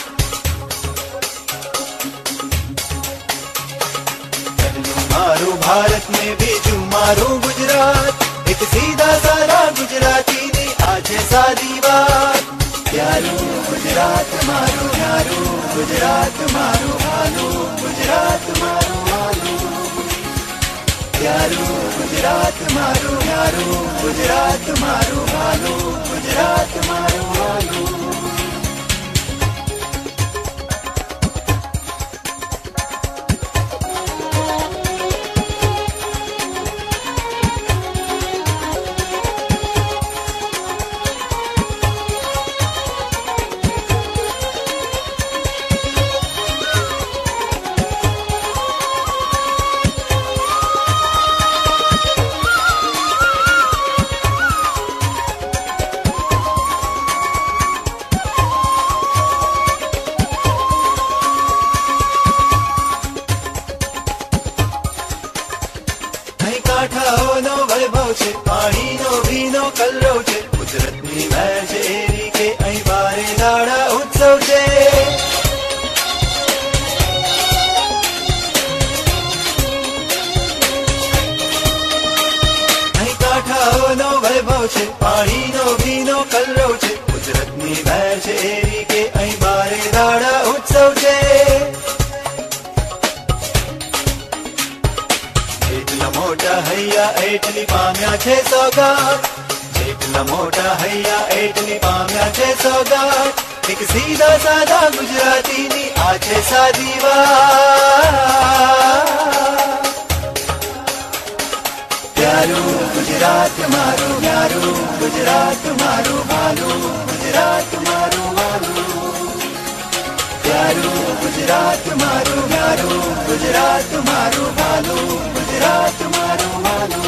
पहलू मारो भारत में बीजू मारो गुजरात, एक सीधा साधा गुजराती नी आछे सादी बात। प्यारो गुजरात मारो प्यारो गुजरात मारो भालो गुजरात मारो भालो। प्यारो गुजरात मारो प्यारो गुजरात मारो भालो गुजरात मारो भालो। કાંઠાઓનો વૈભવ છે, પાણીનો ભીનો કલરવ છે, કુદરતની મહેર છે એવી કે અહીં બારે દાડા ઉત્સવ છે। અહીં કાંઠાઓનો વૈભવ છે, પાણીનો ભીનો કલરવ છે, કુદરતની મહેર છે એવી કે અહીં બારે દાડા ઉત્સવ છે। મોટા હૈયા એટલી પામ્યા છે સોગાત, જેટલા મોટા હૈયા એટલી પામ્યા છે સોગાત। એક સીધા સાદા ગુજરાતીની આ છે સાદી વાત। પ્યારું ગુજરાત મારું પ્યારું ગુજરાત મારું ભાલું ગુજરાત મારું ભાલું। પ્યારું ગુજરાત મારું પ્યારું ગુજરાત મારું ભાલું गुजरात मारो मारो।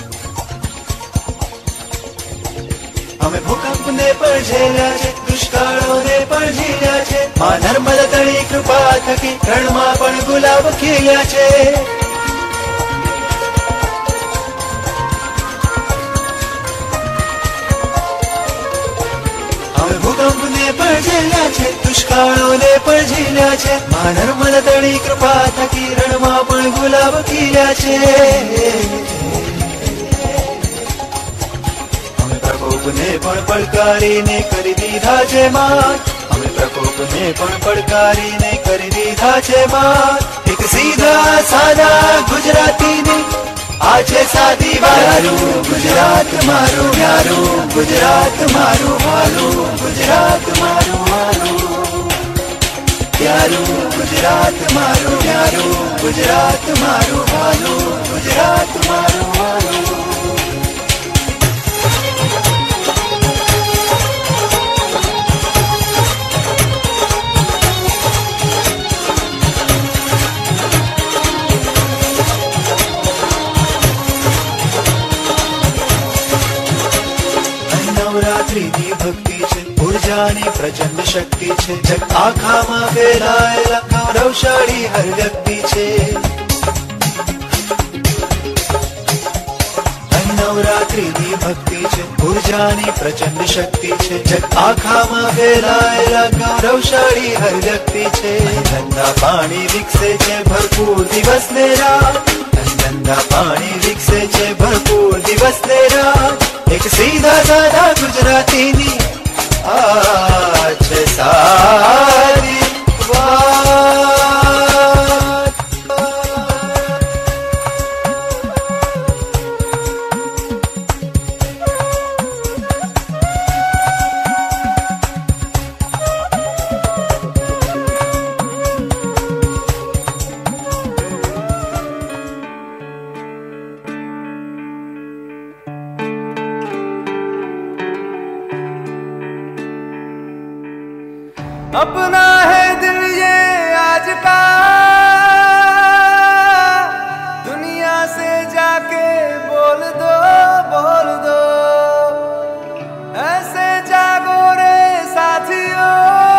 हमें भूकंप ने पर झेला है, दुष्काळ નર્મદા તળી કૃપા થકી રણમાં પણ ગુલાબ ખીલ્યા છે. અમે ભૂકંપને પણ ઝીલ્યા છે, દુષ્કાળોને પણ ઝીલ્યા છે. મા નર્મદા તળી કૃપા થકી રણમાં પણ ગુલાબ ખીલ્યા છે. અમે પ્રકોપને પણ પડકારીને કરી દીધા છે માત. અમે પ્રકોપને પણ પડકારીને કરી દીધા છે માત. એક સીધા સાદા ગુજરાતીની આ છે સાદી વારું. ગુજરાત મારું યારું, ગુજરાત મારું વાલું, ગુજરાત મારું વાલું યારું, ગુજરાત મારું યારું, ગુજરાત મારું વાલું, ગુજરાત મારું વાલું. નવરાત્રીની ભક્તિ છે, ઉર્જાની પ્રચંડ શક્તિ છે. જગ આખામાં ફેલાયેલા ગૌરવશાળી હર વ્યક્તિ છે. નવરાત્રીની ભક્તિ છે, ઉર્જાની પ્રચંડ શક્તિ છે. જગ આખામાં ફેલાયેલા ગૌરવશાળી હર વ્યક્તિ છે. ધંધા પાણી વિકસે છે ભરપૂર દિવસ ને રાત. ધંધા પાણી વિકસે છે ભરપૂર દિવસ ને રાત. એક સીધા સાદા ગુજરાતીની આ છે સારી વાત. अपना है दिल ये आज का, दुनिया से जाके बोल दो, बोल दो. ऐसे जागो रे साथियों,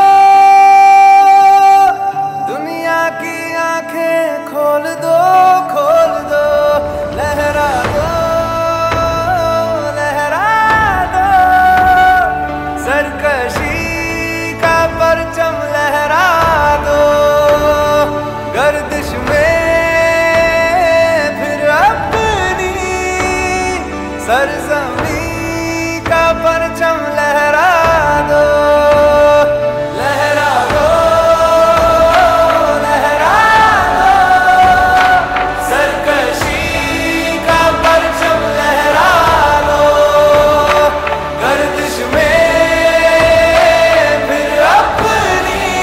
दुनिया की आंखें खोल दो, खोल दो. लहरा दो, लहरा दो. सरकशी परचम लहरा दो. गर्दिश में फिर अपनी सरजमी का परचम लहरा दो. लहरा दो, लहरा दो. सरकशी का परचम लहरा दो. गर्दिश में फिर अपनी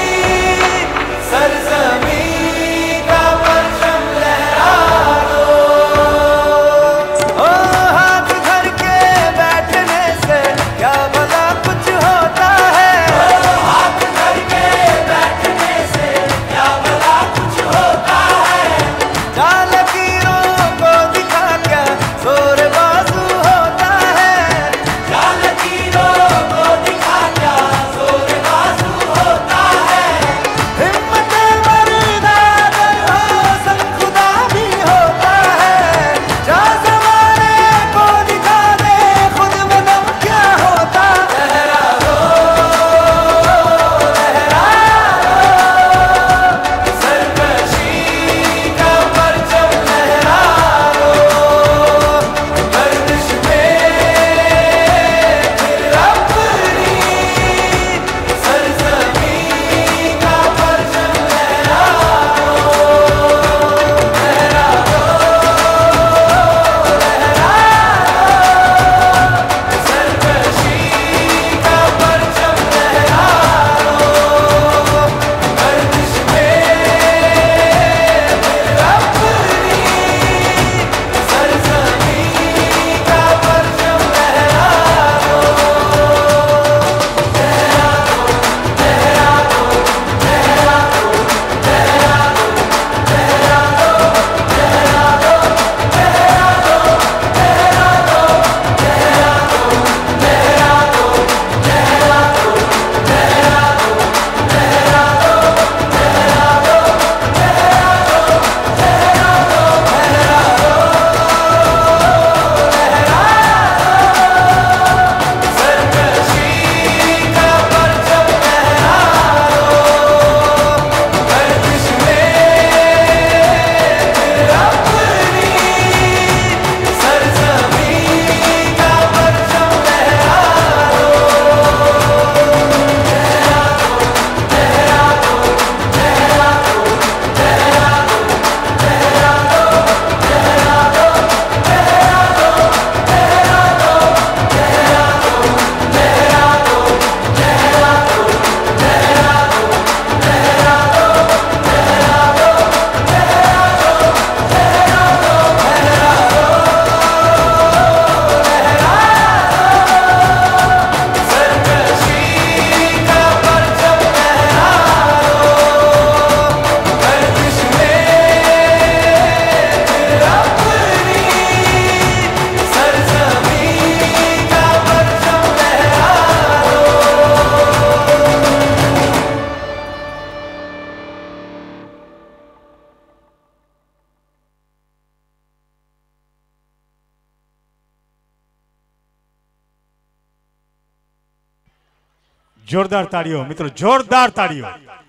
જોરદાર તાળીઓ મિત્રો, જોરદાર તાળીઓ.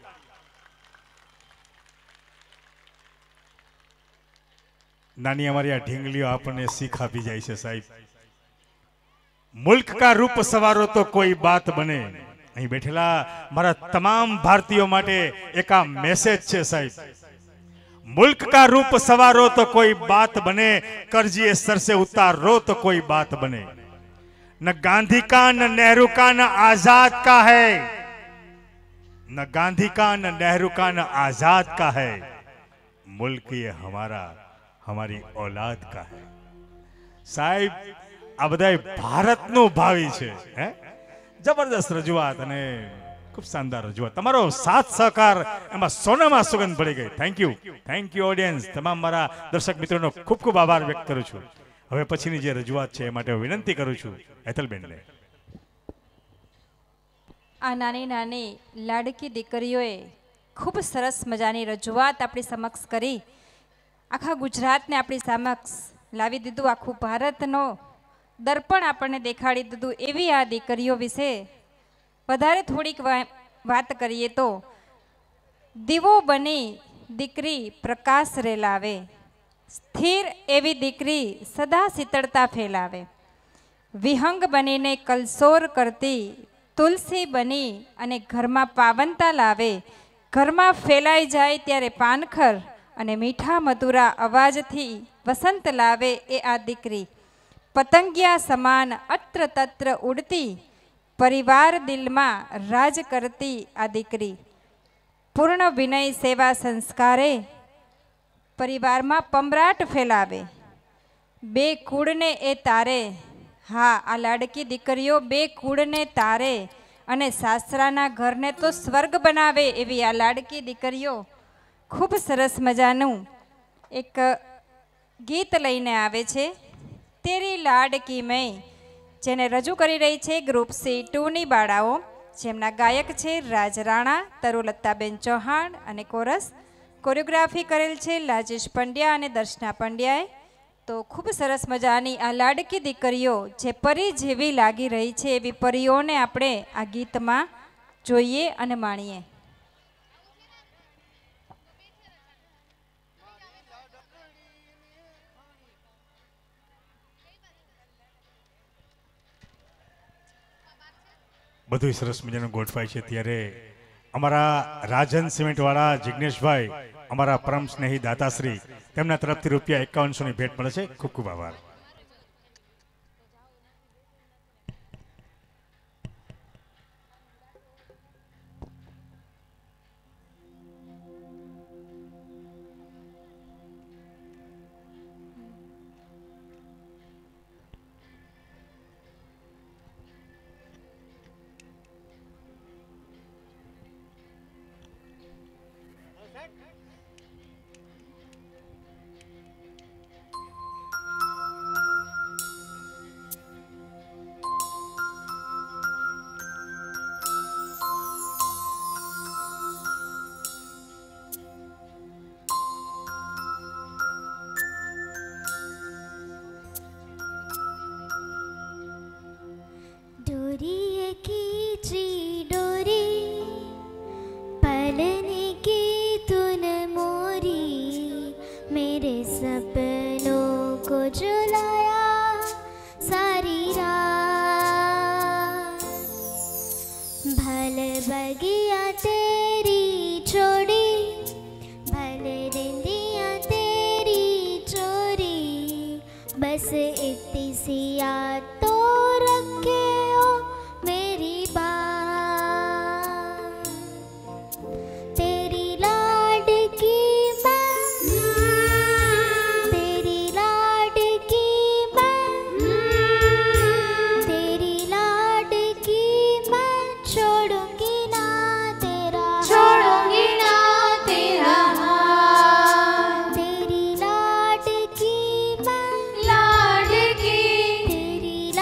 नानी हमारी आ ढींगलियों आपने सीख आपी जाए છે साहिब. मुल्क का रूप सवारो तो कोई बात बने. અહીં બેઠેલા મારા તમામ ભારતીયો માટે એક આ મેસેજ છે સાહેબ. मुल्क का रूप सवारो तो कोई बात बने, कर्जिए सर से उतारो तो कोई बात बने. न गांधी का न नेहरू का न आजाद का है, न गांधी का न नेहरू का न आजाद का है. मुल्क ये हमारा, हमारी औलाद का है. साहिब आ बधाय भारतनु भावी छे. जबरदस्त रजूआत अने खूब शानदार रजूआत. तमारो साथ सहकार एमां सोनामां सुगंध पड़ी गई. Thank you audience. तमाम मारा दर्शक मित्रों खूब खूब आभार व्यक्त करूं छूं. हवे पछीनी जे रजूआत छे ए माटे विनंती करूं छूं हेतलबेनने. आ नानी नानी लाडकी दीकरीओए खूब सरस मजानी रजूआत अपनी समक्ष करी. आखा गुजरातने अपनी समक्ष लावी दीधुं. आखू भारतनो दर्पण आपने देखाड़ी दीधुं. एवी आ दीकरीओ विषे वधारे थोड़ीक वात करीए तो दीवो बनी दीकरी प्रकाश रेलावे, स्थिर एवी दीकरी सदा शीतलता फैलावे. विहंग बनीने कलसोर करती तुलसी बनी अने घरमां पावनता लावे. घरमां फैलाई जाए त्यारे पानखर अने मीठा मधुरा अवाजथी वसंत लावे ए आ दीकरी. पतंगिया समान अत्र तत्र उड़ती, परिवार दिल में राज करती आ दीकरी. पूर्ण विनय सेवा संस्कारे परिवार में पमराट फैलावे. बे कूड़ने ए तारे. हाँ, आ लाडकी दीकरीओ बे कूड़ने तारे अने सासराना घरने तो स्वर्ग बनावे एवी आ लाडकी दीकरीओ खूब सरस मजानु एक गीत लईने आवे छे. तेरी लाडकी में जेने रजू करी रही है ग्रुप C2 नी बाळाओ, जेमना गायक छे राज राणा, तरुलताबेन चौहान अने कोरस. कोरियोग्राफी करेल छे लाजेश पंड्या अने दर्शना पंड्याए. तो खूब सरस मजानी आ लाडकी दीकरीओ जे परी जेवी लागी रही छे एवी परीओने आपणे आ गीतमां जोईए अने माणीए. બધું સરસ મજાનું ગોઠવાય છે. ત્યારે અમારા રાજન સિમેન્ટવાળા જિગ્નેશભાઈ, અમારા પરમ સ્નેહી દાતાશ્રી, તેમના તરફથી ₹5100ની ભેટ મળે છે. ખૂબ ખૂબ આભાર. डोरी खींची डोरी पलने की तूने मोरी, मेरे सपनों को झुलाया सारी रात. भले बगिया तेरी छोड़ी, भले रिंदिया तेरी चोरी, बस इतनी सी याद तो रखे हो मेरी बात. तेरी लाडकी मैं, तेरी लाडकी मैं, तेरी लाडकी मैं, छोड़ूंगी ना तेरा, छोड़ूंगी ना तेरा हाथ. तेरी लाडकी मैं, लाडकी, तेरी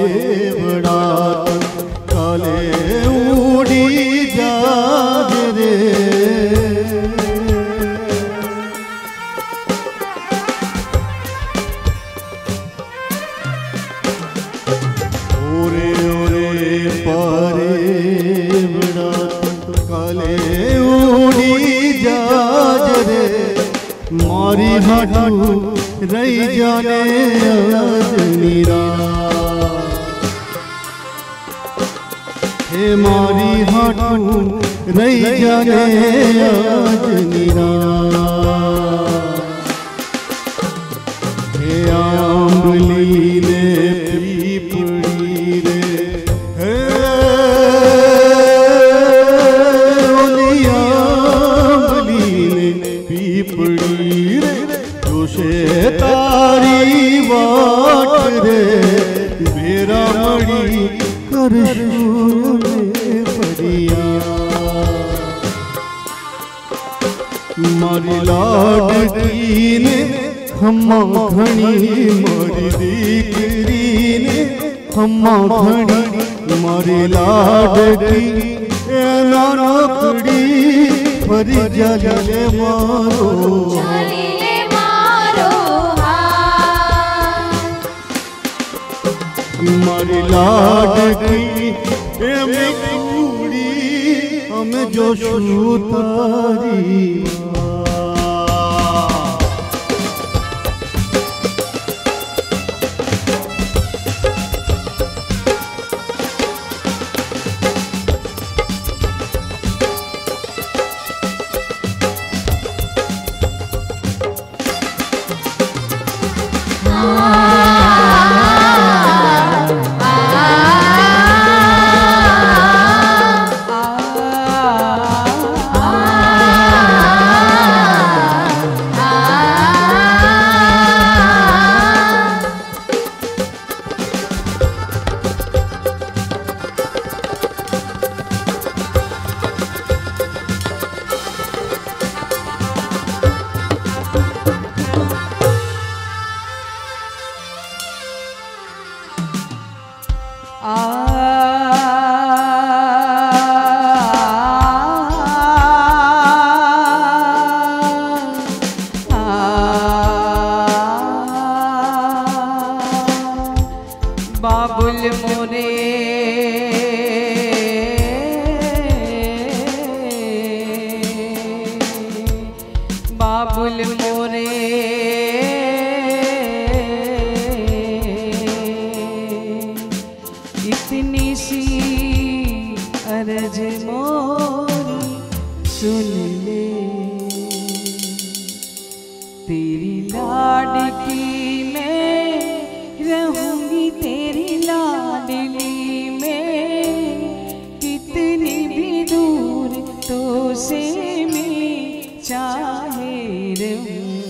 बड़ा काले उड़ी जाज रे ओरे ओरे पारे बड़ा काले उड़ी जाज रे मारी हाटू रही जाने आज नीरा हे मारी हाटू रही जाने आज नीरा हे आंबली ने पीपड़ी रे हे ओली आंबली ने पीपड़ी रे जोशे तारी वाट रे मेरा मड़ी कर परिया मारी लाडकी ने खम्मा घणी मारी दीकरी ने खम्मा घणी मारी लाडकी नानकड़ी फरी जले मारो मारी लाडकी में कूड़ी हम जो तारी बाबुल मोरे बाबुल मोरे इतनी सी अर्ज मोरी सुन ले तेरी लाडकी में रहूंगी तेरी लाडली में कितनी भी दूर तो से मैं चाहे रहूं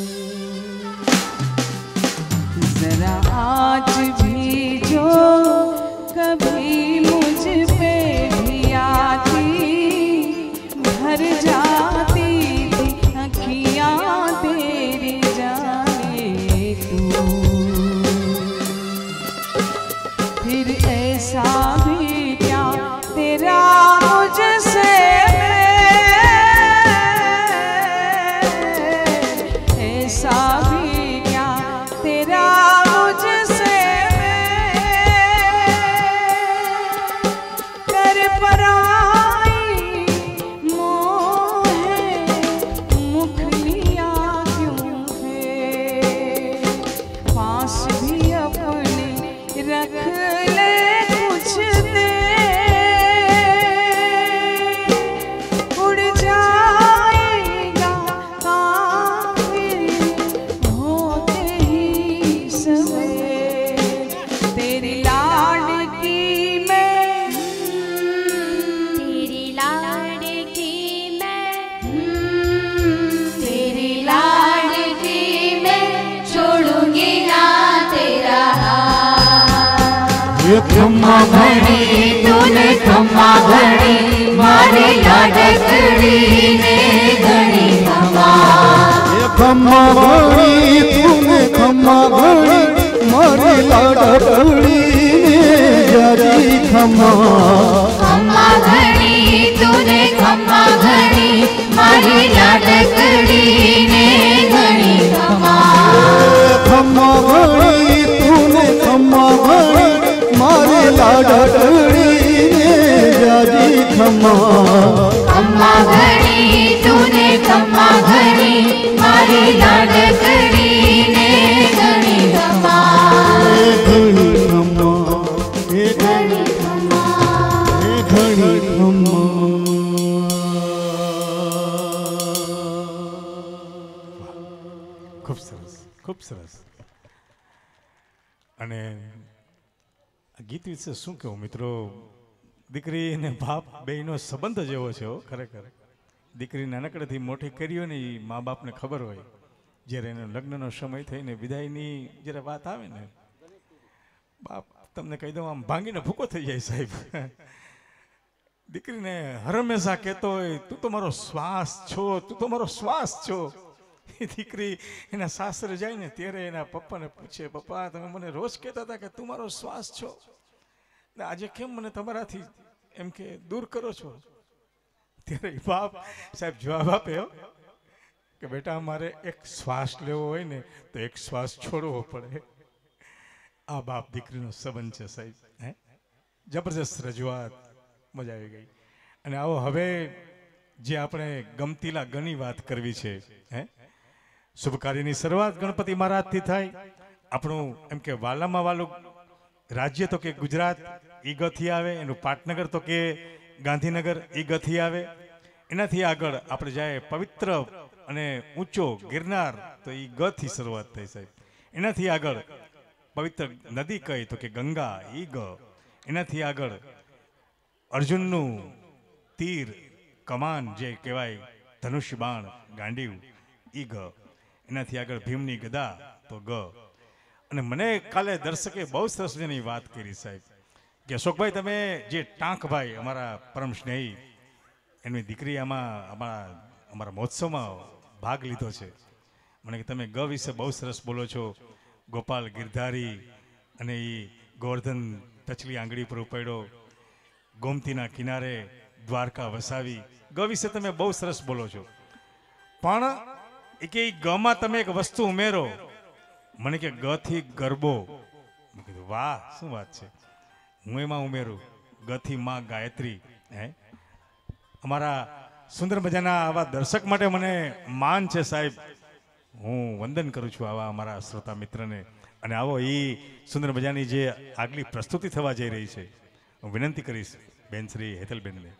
जरा आज भी जो कभी मुझ पे भी आती भर जाती थी अखियां तेरी जाने तू फिर ऐसा भी क्या तेरा मुझसे ऐसा भी क्या तेरा मुझसे कर पराई मोहे मुख लिया क्यों है पास भी अपने रख ले कुछ दे उड़ जाएगा काफिर होते ही समय तेरी लाडकी में तेरी लाडकी में तेरी लाडकी में छोड़ूंगी ना तेरा हाथ ये खम्मा घड़ी तूने खम्मा घड़ी मारी लाडकड़ी ने घड़ी खम्मा ये खम्मा घड़ी तूने खम्मा घड़ी मारी लाडकड़ी ने खम्मा खम्मा घड़ी तूने खम्मा घड़ी मारी लाडकड़ी ने घड़ी खम्मा खम्मा घड़ी तूने खम्मा घड़ी मारी लाडकड़ी ने जाजी खम्मा खम्मा घड़ी तूने खम्मा घड़ी मारी लाडकड़ी ने घड़ी खम्मा घड़ी खम्मा ए घड़ी खम्मा ए घड़ी खम्मा ખૂબ સરસ ખૂબ સરસ. અને આ ગીત વિશે શું કહું મિત્રો, દીકરી અને બાપ બેયનો સંબંધ જ એવો છે ખરેખર. દીકરી નાનકડેથી મોટી કરી હોય ને એ મા બાપને ખબર હોય, જ્યારે એનો લગ્નનો સમય થઈને વિદાયની જ્યારે વાત આવે ને, બાપ તમને કહી દઉં આમ ભાંગીને ભૂકો થઈ જાય સાહેબ. દીકરીને હંમેશા કહેતો હોય તું તો મારો શ્વાસ છો, તું તો મારો શ્વાસ છો. એ દીકરી એના સાસરે જાય ને ત્યારે એના પપ્પાને પૂછે, પપ્પા તમે મને રોજ કહેતા હતા કે તું મારો શ્વાસ છો, ને આજે કેમ મને તમારાથી એમ કે દૂર કરો છો? ત્યારે બાપ સાહેબ જવાબ આપે કે બેટા મારે એક શ્વાસ લેવો હોય ને તો એક શ્વાસ છોડવો પડે. આ બાપ દીકરીનો સંબંધ છે સાહેબ. જબરજસ્ત રજૂઆત, મજા આવી ગઈ. અને આવો હવે જે આપણે ગમતીલા ગની વાત કરવી છે, શુભ કાર્યની શરૂઆત ગણપતિ મહારાજથી થાય. આપણું એમ કે વાલામાં વાલું રાજ્ય તો કે ગુજરાત ઈ ગથી આવે, એનું પાટનગર તો કે ગાંધીનગર ઈ ગથી આવે. એનાથી આગળ આપણે જાય પવિત્ર અને ઊંચો ગિરનાર તો ઈ ગથી શરૂઆત થઈ સાહેબ. એનાથી આગળ પવિત્ર નદી કહી તો કે ગંગા ઈ ગ. એનાથી આગળ અર્જુનનું તીર કમાન જે કહેવાય ધનુષ્ય બાણ ગાંડીવ ઈ ગ. એનાથી આગળ ભીમની ગદા તો ગ. અને મને કાલે દર્શકે બહુ સરસ મજાની વાત કરી સાહેબ કે અશોકભાઈ તમે જે ટાંકભાઈ અમારા પરમ સ્નેહી એની દીકરી આમાં અમારા મહોત્સવમાં ભાગ લીધો છે. મને કે તમે ગ વિશે બહુ સરસ બોલો છો. ગોપાલ ગિરધારી અને એ ગોવર્ધન ટચલી આંગળી પર ઉપાડ્યો, ગોમતીના કિનારે દ્વારકા વસાવી. ગ વિશે તમે બહુ સરસ બોલો છો, પણ એ કે ગમાં તમે એક વસ્તુ ઉમેરો. મને કે ગ થી ગરબો. મેં કીધું વાહ શું વાત છે, હું એમાં ઉમેરું ગ થી માં ગાયત્રી. અમારા સુંદર મજાના આવા દર્શક માટે મને માન છે સાહેબ. હું વંદન કરું છું આવા અમારા શ્રોતા મિત્રને. અને આવો એ સુંદર મજાની જે આગલી પ્રસ્તુતિ થવા જઈ રહી છે, હું વિનંતી કરીશ બેન શ્રી હેતલબેનને.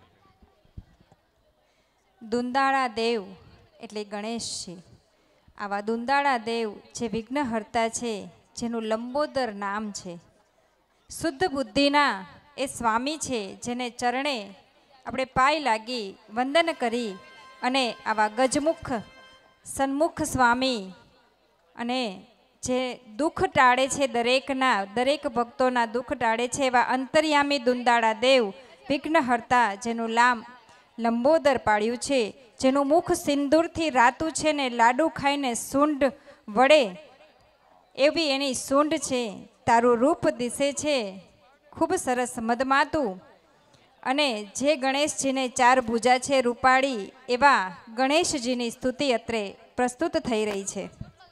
દુંદાળા દેવ એટલે ગણેશ છે. આવા દુંદાળા દેવ જે વિઘ્નહર્તા છે, જેનું લંબોદર નામ છે. શુદ્ધ બુદ્ધિના એ સ્વામી છે, જેને ચરણે આપણે પાય લાગી વંદન કરી અને આવા ગજમુખ સન્મુખ સ્વામી અને જે દુઃખ ટાળે છે, દરેક ભક્તોના દુઃખ ટાળે છે, એવા અંતર્યામી દુંદાળા દેવ વિઘ્નહર્તા જેનું લંબોદર પાડ્યું છે, જેનું મુખ સિંદૂરથી રાતું છે ને લાડુ ખાઈને સૂંઢ વડે એવી એની સૂંઢ છે. તારું રૂપ દિશે છે ખૂબ સરસ મદમાતું. અને જે ગણેશજીને 4 ભુજા છે રૂપાળી, એવા ગણેશજીની સ્તુતિ અત્રે પ્રસ્તુત થઈ રહી છે.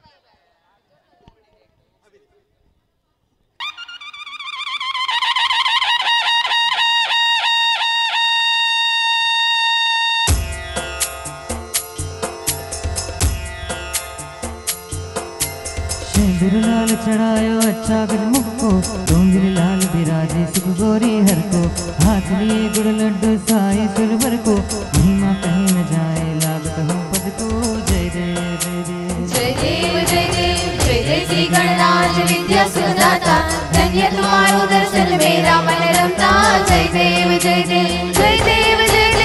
सिंदूर लाल चढ़ायो अच्छा गजमुख को, डोंगर लाल बिराजे सुख गोरी हर को, हाथ लिए गुड़ लड्डू साई सुरवर को, महिमा कहीं न जाए लागत हूँ पद को. जय जय जय जय जय देव जय देव जय जय श्री गणराज विद्या सुदाता, धन्य तुम्हारो दर्शन मेरा मन रमता. जय देव जय देव जय देव जय देव.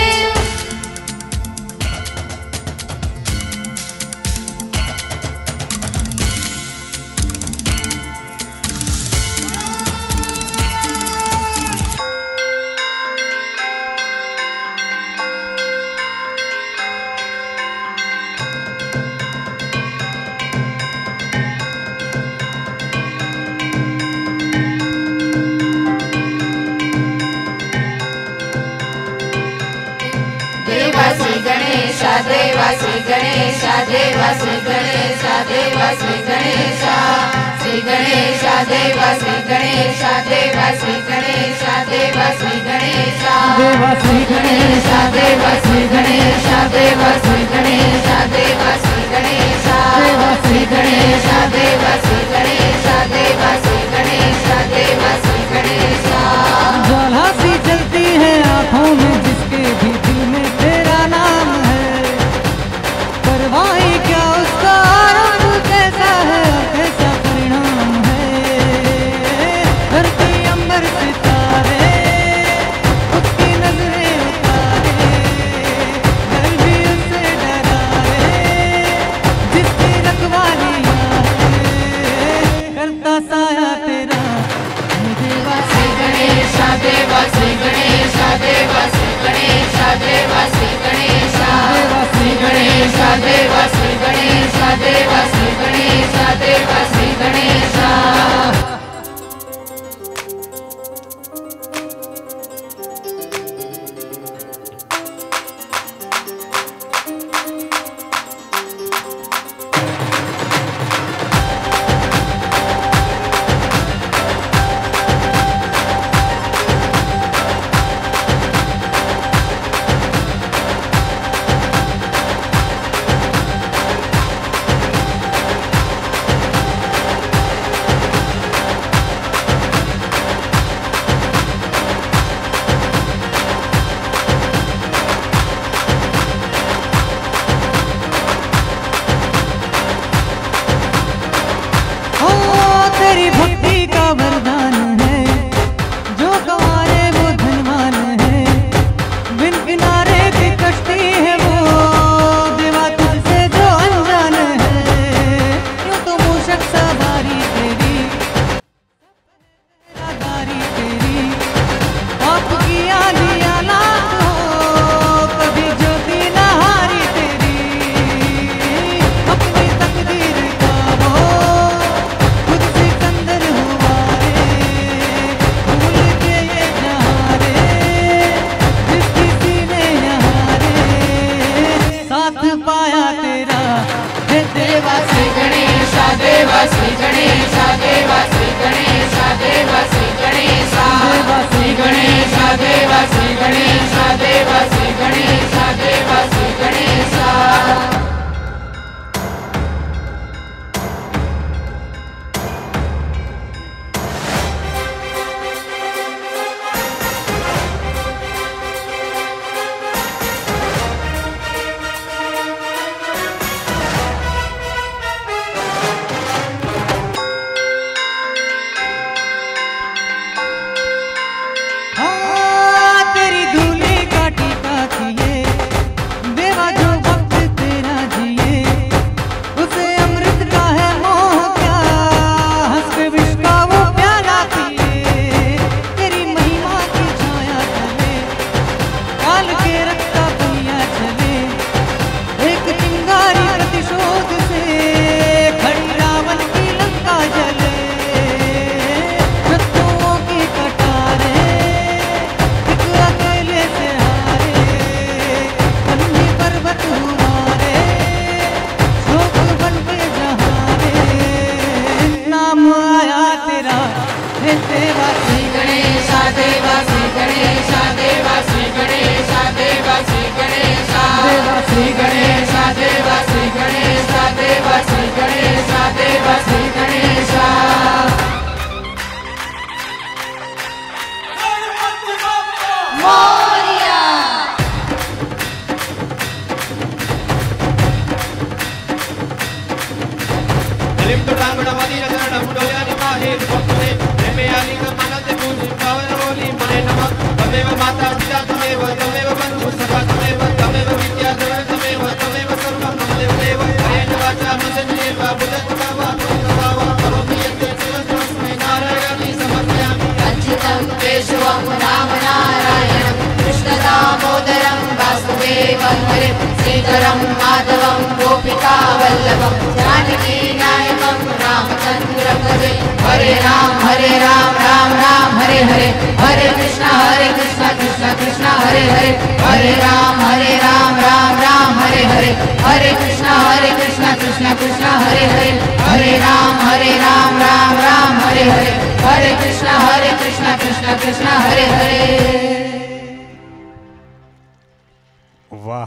गणेश देव श्री गणेश देव श्री गणेश श्री गणेश देव श्री गणेश देव श्री गणेश देव श्री गणेश देवा श्री गणेश देव श्री गणेश देव श्री गणेश देव श्री गणेश श्री गणेश देव श्री गणेश देव श्री गणेश देव श्री गणेश ज्वाला सी जलती है आंखों में जिसके भी दिल में तेरा नाम है, परवाही क्या उसका रंग कैसा है कैसा परिणाम है। धरती अंबर सितारे उसकी नजरें उतारे, डर भी उससे डरा रे जिसकी रखवालियां करता साया तेरा देवा श्री गणेश देव श्री गणेश देव श्री गणेश देव श्री गणेश श्री गणेश देव श्री गणेश देव श्री गणेश देव श्री गणेश तेरी भक्ति का वरदान है, जो गंवारे वो धनवान है। बिन किनारे की कश्ती है वो देवा तुझसे जो अनजान है। यूं तो मूषक सवारी तेरी दारी तेरी आप की आलिया लाख हो कभी ज्योति नहारी तेरी अपनी तकदीर का वो सिकंदर हुआ रे भूल के ये जहाँ रे जिसकी सीने यहाँ रे साथ पाया तेरा है देवा श्री गणेश देव श्री गणेश देव श्री गणेश देव श्री गणेश श्री गणेश देव श्री गणेश देव श्री गणेश देव श्री गणेश तेरी धूली का टीका किए देवा जो वक्त तेरा जिए उसे अमृत का है मोह क्या हंस के विष का वो प्याला पिए तेरी महिमा की छाया चले काल के रखता पहिया चले एक चिंगारी प्रतिशोध से खड़ी रावण की लंका जले शत्रुओं की कटारे अकेले से हारे बंदी पर्वत हुमारे शोक बन के जहाँ रे नाम आया तेरा है देवा श्री गणेश देव श्री गणेश देव श्री गणेश देव श्री गणेश श्री गणेश देव श्री गणेश देव श्री गणेश देव श्री गणेश मोरिया माता पिता तमेव तमेव बंधु सखा तमेव तमेव विद्या तमेव तमेव सर्वं मम देव अयेन वाचा मसन्देव बुद्धं भावा भावा करोमि यत् तस्मै नारायणानि समर्पयामि अच्युतं केशवं राम नारायणं कृष्णदामोदरं वासुदेवं हरिं श्रीधरं माधवं गोपिकावल्लभं जानकीनायकं रामचन्द्रं भजे हरे राम राम राम हरे हरे हरे कृष्ण कृष्ण कृष्ण हरे हरे हरे राम राम राम हरे हरे हरे कृष्णा कृष्णा कृष्णा हरे हरे हरे राम राम राम हरे हरे हरे कृष्णा कृष्णा कृष्णा हरे हरे। વાહ,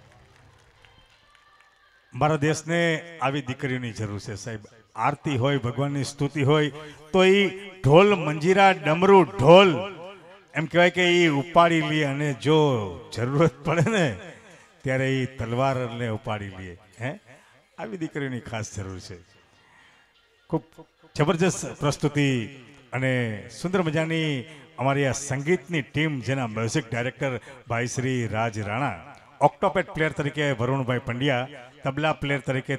મારા દેશને આવી દીકરીઓની જરૂર છે સાહેબ. આરતી હોય, ભગવાનની સ્તુતિ હોય તો એ ઢોલ, મંજીરા, ડમરું, ઢોલ એમ કહેવાય કે એ ઉપાડી લે, અને જો જરૂરત પડે ને ત્યારે એ તલવારને ઉપાડી લે. હે, આવી દીકરીઓની ખાસ જરૂર છે. ખૂબ જબરજસ્ત પ્રસ્તુતિ અને સુંદર મજાની અમારી આ સંગીતની ટીમ, જેના મ્યુઝિક ડાયરેક્ટર ભાઈ શ્રી રાજ રાણા, ઓક્ટોપેડ પ્લેયર તરીકે વરુણભાઈ પંડ્યા, તબલા પ્લેયર તરીકે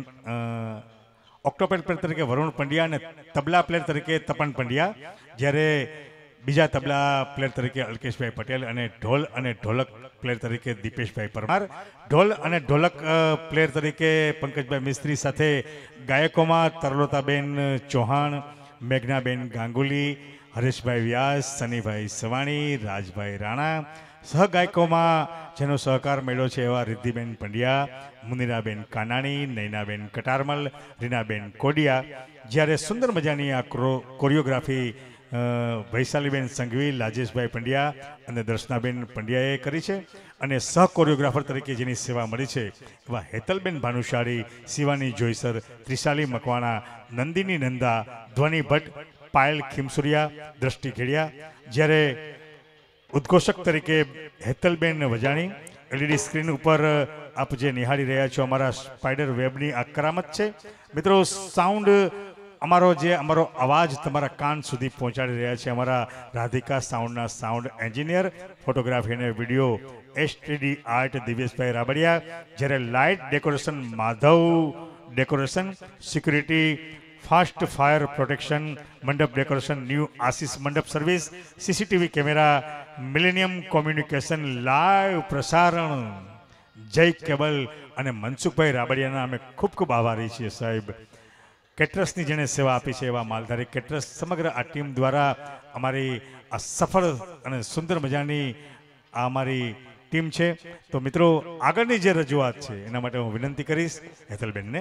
ઓક્ટોપેડ પ્લેયર તરીકે વરુણ પંડ્યા અને તબલા પ્લેયર તરીકે તપન પંડ્યા, જ્યારે બીજા તબલા પ્લેયર તરીકે અલ્કેશભાઈ પટેલ અને ઢોલ અને ઢોલક પ્લેયર તરીકે દીપેશભાઈ પરમાર, ઢોલ અને ઢોલક પ્લેયર તરીકે પંકજભાઈ મિસ્ત્રી, સાથે ગાયકોમાં તરલોતાબેન ચૌહાણ, મેઘનાબેન ગાંગુલી, હરેશભાઈ વ્યાસ, સનીભાઈ સવાણી, રાજભાઈ રાણા, સહગાયકોમાં જેનો સહકાર મળ્યો છે એવા રિદ્ધિબેન પંડ્યા, મુનિરાબેન કાનાણી, નૈનાબેન કટારમલ, રીનાબેન કોડિયા, જ્યારે સુંદર મજાની આ કોરિયોગ્રાફી વૈશાલીબેન સંઘવી, રાજેશભાઈ પંડ્યા અને દર્શનાબેન પંડ્યાએ કરી છે. અને સહ કોરિયોગ્રાફર તરીકે જેની સેવા મળી છે એવા હેતલબેન ભાનુશાળી, શિવાની જોઈસર, ત્રિશાલી મકવાણા, નંદિની નંદા, ધ્વનિ ભટ્ટ, પાયલ ખીમસુરિયા, દ્રષ્ટિ ઘેડિયા, જ્યારે ઉદ્ઘોષક તરીકે હેતલબેન વજાણી. એલઈડી સ્ક્રીન ઉપર આપ જે નિહાળી રહ્યા છો અમારા સ્પાઈડર વેબની આ કરામત છે. મિત્રો, સાઉન્ડ અમારો અવાજ તમારા કાન સુધી પહોંચાડી રહ્યા છે અમારા રાધિકા સાઉન્ડના સાઉન્ડ એન્જિનિયર, ફોટોગ્રાફી અને video STD art Divyeshbhai Rabadiya, જ્યારે light decoration Madhav decoration, security fast fire protection, mandap decoration new Ashish mandap service, CCTV camera millennium communication, live પ્રસારણ જય કેબલ અને મનસુખભાઈ રાબડિયાના અમે ખૂબ ખૂબ આભારી છીએ સાહેબ. કેટરસની જેણે સેવા આપી છે એવા માલધારી કેટરસ, સમગ્ર આ ટીમ દ્વારા અમારી આ સફળ અને સુંદર મજાની આ અમારી ટીમ છે. તો મિત્રો, આગળની જે રજૂઆત છે એના માટે હું વિનંતી કરીશ હેતલબેનને.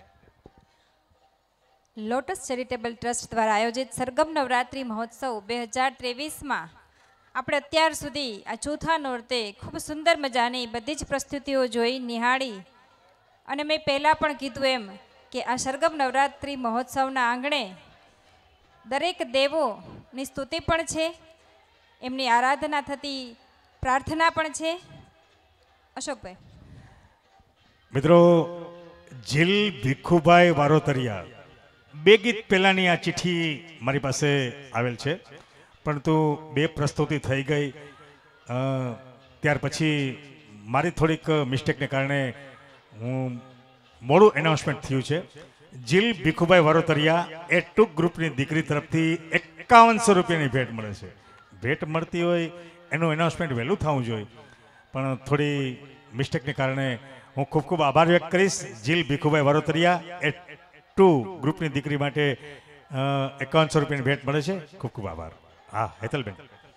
લોટસ ચેરિટેબલ ટ્રસ્ટ દ્વારા આયોજિત સરગમ નવરાત્રિ મહોત્સવ 2023માં આપણે અત્યાર સુધી આ ચોથા નોરતે ખૂબ સુંદર મજાની બધી જ પ્રસ્તુતિઓ જોઈ, નિહાળી, અને મેં પહેલાં પણ કીધું એમ કે આ સરગમ નવરાત્રિ મહોત્સવના આંગણે દરેક દેવોની સ્તુતિ પણ છે, એમની આરાધના થતી પ્રાર્થના પણ છે. અશોકભાઈ. મિત્રો, જીલ ભીખુભાઈ વારોતરિયા, 2 ગીત પહેલાંની આ ચિઠ્ઠી મારી પાસે આવેલ છે, પરંતુ 2 પ્રસ્તુતિ થઈ ગઈ. ત્યાર પછી મારી થોડીક મિસ્ટેકને કારણે હું મોડું એનાઉન્સમેન્ટ થયું છે. જીલ ભીખુભાઈ વારોતરિયા એ ટૂંક ગ્રુપની દીકરી તરફથી 5100 રૂપિયાની ભેટ મળે છે. ભેટ મળતી હોય એનું એનાઉન્સમેન્ટ વહેલું થવું જોઈએ, પણ થોડી મિસ્ટેકને કારણે હું ખૂબ ખૂબ આભાર વ્યક્ત કરીશ. જીલ ભીખુભાઈ વારોતરિયા એ 2 ગ્રુપની દીકરી માટે 5100 રૂપિયાની ભેટ મળે છે. ખૂબ ખૂબ આભાર. હા હેતલબેન.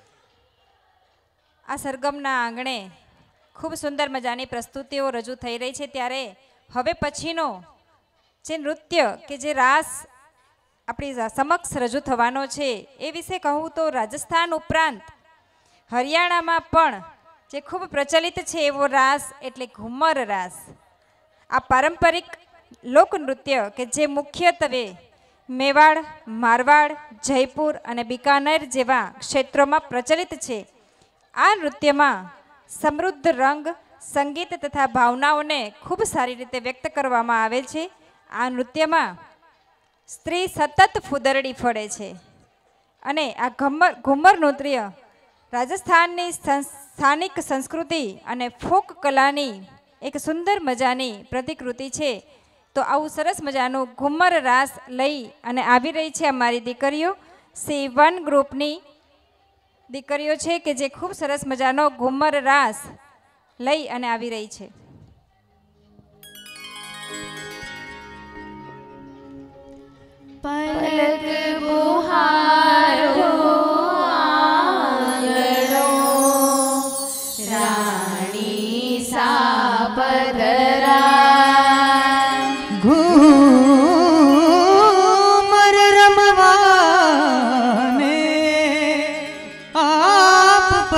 આ સરગમના આંગણે ખૂબ સુંદર મજાની પ્રસ્તુતિઓ રજૂ થઈ રહી છે, ત્યારે હવે પછીનો જે નૃત્ય કે જે રાસ આપણી સમક્ષ રજૂ થવાનો છે એ વિશે કહું તો રાજસ્થાન ઉપરાંત હરિયાણામાં પણ જે ખૂબ પ્રચલિત છે એવો રાસ એટલે ઘુમર રાસ. આ પારંપરિક લોકનૃત્ય કે જે મુખ્યત્વે મેવાડ, મારવાડ, જયપુર અને બિકાનેર જેવા ક્ષેત્રોમાં પ્રચલિત છે. આ નૃત્યમાં સમૃદ્ધ રંગ, સંગીત તથા ભાવનાઓને ખૂબ સારી રીતે વ્યક્ત કરવામાં આવે છે. આ નૃત્યમાં સ્ત્રી સતત ફૂદરડી ફળે છે અને આ ઘુમર નૃત્ય રાજસ્થાનની સ્થાનિક સંસ્કૃતિ અને ફોક કલાની એક સુંદર મજાની પ્રતિકૃતિ છે. તો આવું સરસ મજાનું ઘુમર રાસ લઈ અને આવી રહી છે અમારી દીકરીઓ. C1 ગ્રુપની દીકરીઓ છે કે જે ખૂબ સરસ મજાનો ઘુમર રાસ લઈ અને આવી રહી છે. પલક બુહારો આંગણો રાણી સા પધરા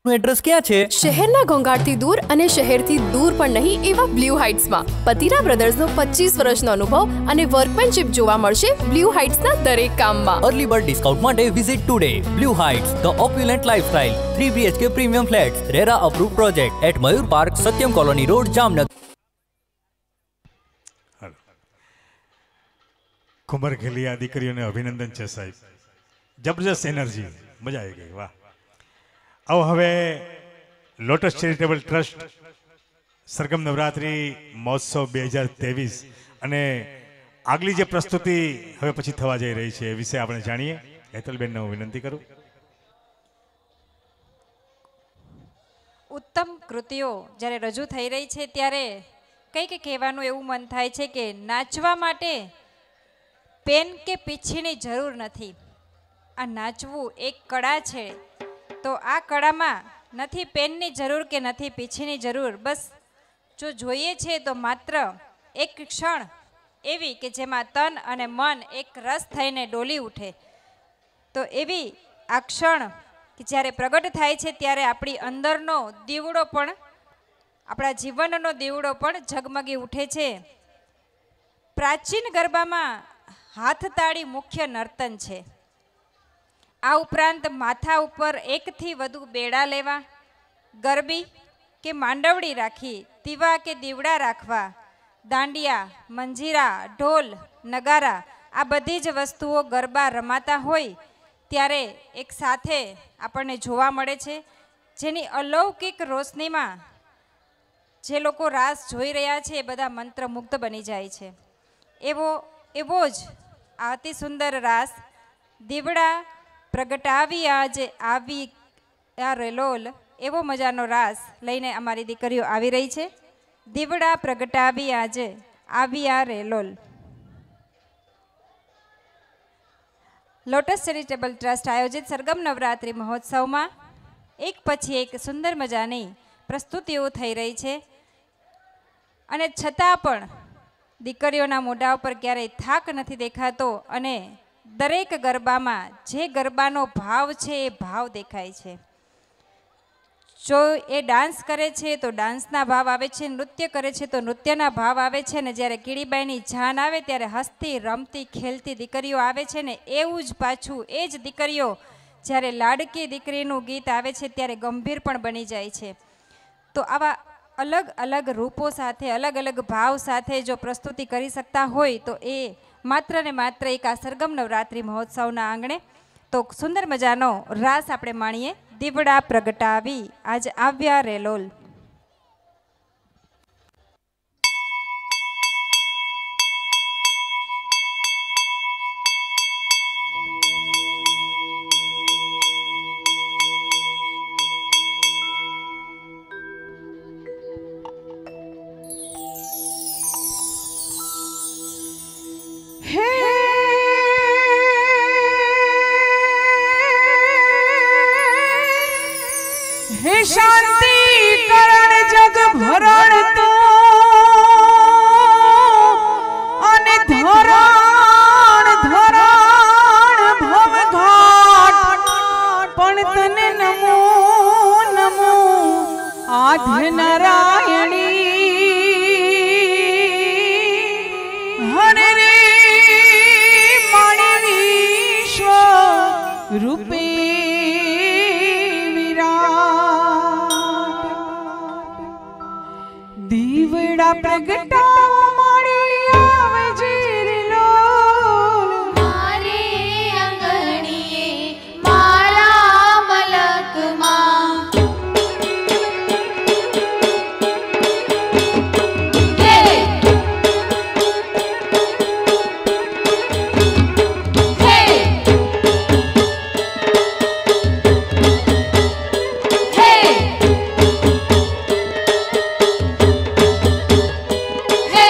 એડ્રેસ ક્યાં છે? શહેરના ઘોંઘાટથી દૂર અને શહેરથી દૂર પણ નહીં એવા બ્લુ હાઇટ્સમાં. પતિરા બ્રધર્સનો 25 વર્ષનો અનુભવ અને વર્કમેનશિપ જોવા મળશે બ્લુ હાઇટ્સના દરેક કામમાં. અર્લી બર્ડ ડિસ્કાઉન્ટ માટે visit today. Blue heights, the opulent lifestyle, 3 BHK premium flats, RERA approve project at Mayur park, Satyam colony road, Jamnagar. કુંભર ખેલી દીકરીઓને અભિનંદન છે સાહેબ, જબરજસ્ત એનર્જી, મજા આવી ગઈ, વાહ. આવો હવે lotus charitable trust Sargam Navratri Mahotsav 2023 અને આગલી જે પ્રસ્તુતિ હવે પછી થવા જઈ રહી છે એ વિશે આપણે જાણીએ. હેતલબેનને હું વિનંતી કરું. ઉત્તમ કૃતિઓ જ્યારે રજૂ થઈ રહી છે ત્યારે કંઈક કહેવાનું એવું મન થાય છે કે નાચવા માટે પેન કે પીછીની જરૂર નથી. આ નાચવું એક કળા છે, તો આ કળામાં નથી પેનની જરૂર કે નથી પીછીની જરૂર. બસ જો જોઈએ છે તો માત્ર એક ક્ષણ એવી કે જેમાં તન અને મન એક રસ થઈને ડોલી ઉઠે. તો એવી આ ક્ષણ કે જ્યારે પ્રગટ થાય છે ત્યારે આપણી અંદરનો દીવડો પણ, આપણા જીવનનો દીવડો પણ ઝગમગી ઉઠે છે. પ્રાચીન ગરબામાં હાથતાળી મુખ્ય નર્તન છે. આ ઉપરાંત માથા ઉપર એકથી વધુ બેડા લેવા, ગરબી કે માંડવડી રાખી, દીવા કે દીવડા રાખવા, દાંડિયા, મંજીરા, ઢોલ, નગારા, આ બધી જ વસ્તુઓ ગરબા રમાતા હોય ત્યારે એક સાથે આપણને જોવા મળે છે, જેની અલૌકિક રોશનીમાં જે લોકો રાસ જોઈ રહ્યા છે એ બધા મંત્રમુગ્ધ બની જાય છે. એવો જ આ અતિ સુંદર રાસ દીવડા પ્રગટાવી આજે આવી આ રેલોલ, એવો મજાનો રાસ લઈને અમારી દીકરીઓ આવી રહી છે. દીવડા પ્રગટાવી આજે આવી આ રેલોલ. લોટસ ચેરિટેબલ ટ્રસ્ટ આયોજિત સરગમ નવરાત્રિ મહોત્સવમાં એક પછી એક સુંદર મજાની પ્રસ્તુતિઓ થઈ રહી છે અને છતાં પણ દીકરીઓના મોઢા ઉપર ક્યારેય થાક નથી દેખાતો અને દરેક ગરબામાં જે ગરબાનો ભાવ છે એ ભાવ દેખાય છે. જો એ ડાન્સ કરે છે તો ડાન્સના ભાવ આવે છે, નૃત્ય કરે છે તો નૃત્યના ભાવ આવે છે, અને જ્યારે કીડીબાઈની જાન આવે ત્યારે હસતી રમતી ખેલતી દીકરીઓ આવે છે ને એવું જ પાછું એ જ દીકરીઓ જ્યારે લાડકી દીકરીનું ગીત આવે છે ત્યારે ગંભીર પણ બની જાય છે. તો આવા અલગ અલગ રૂપો સાથે, અલગ અલગ ભાવ સાથે જો પ્રસ્તુતિ કરી શકતા હોય તો એ માત્ર ને માત્ર એક આ સરગમ નવરાત્રિ મહોત્સવના આંગણે તો સુંદર મજાનો રાસ આપણે માણીએ. દીવડા પ્રગટાવી આજ આવ્યા રેલોલ. शांति करण जग भरण तो अने धरण धरण भव घाट पण तने नमो नमो आद्य नारायणी हरे रे मणि विश्व रूपे દીવડા પ્રગટાવ મારી આવે જીરલોલ મારે આંગણીએ મારા મલકમાં હે હે હે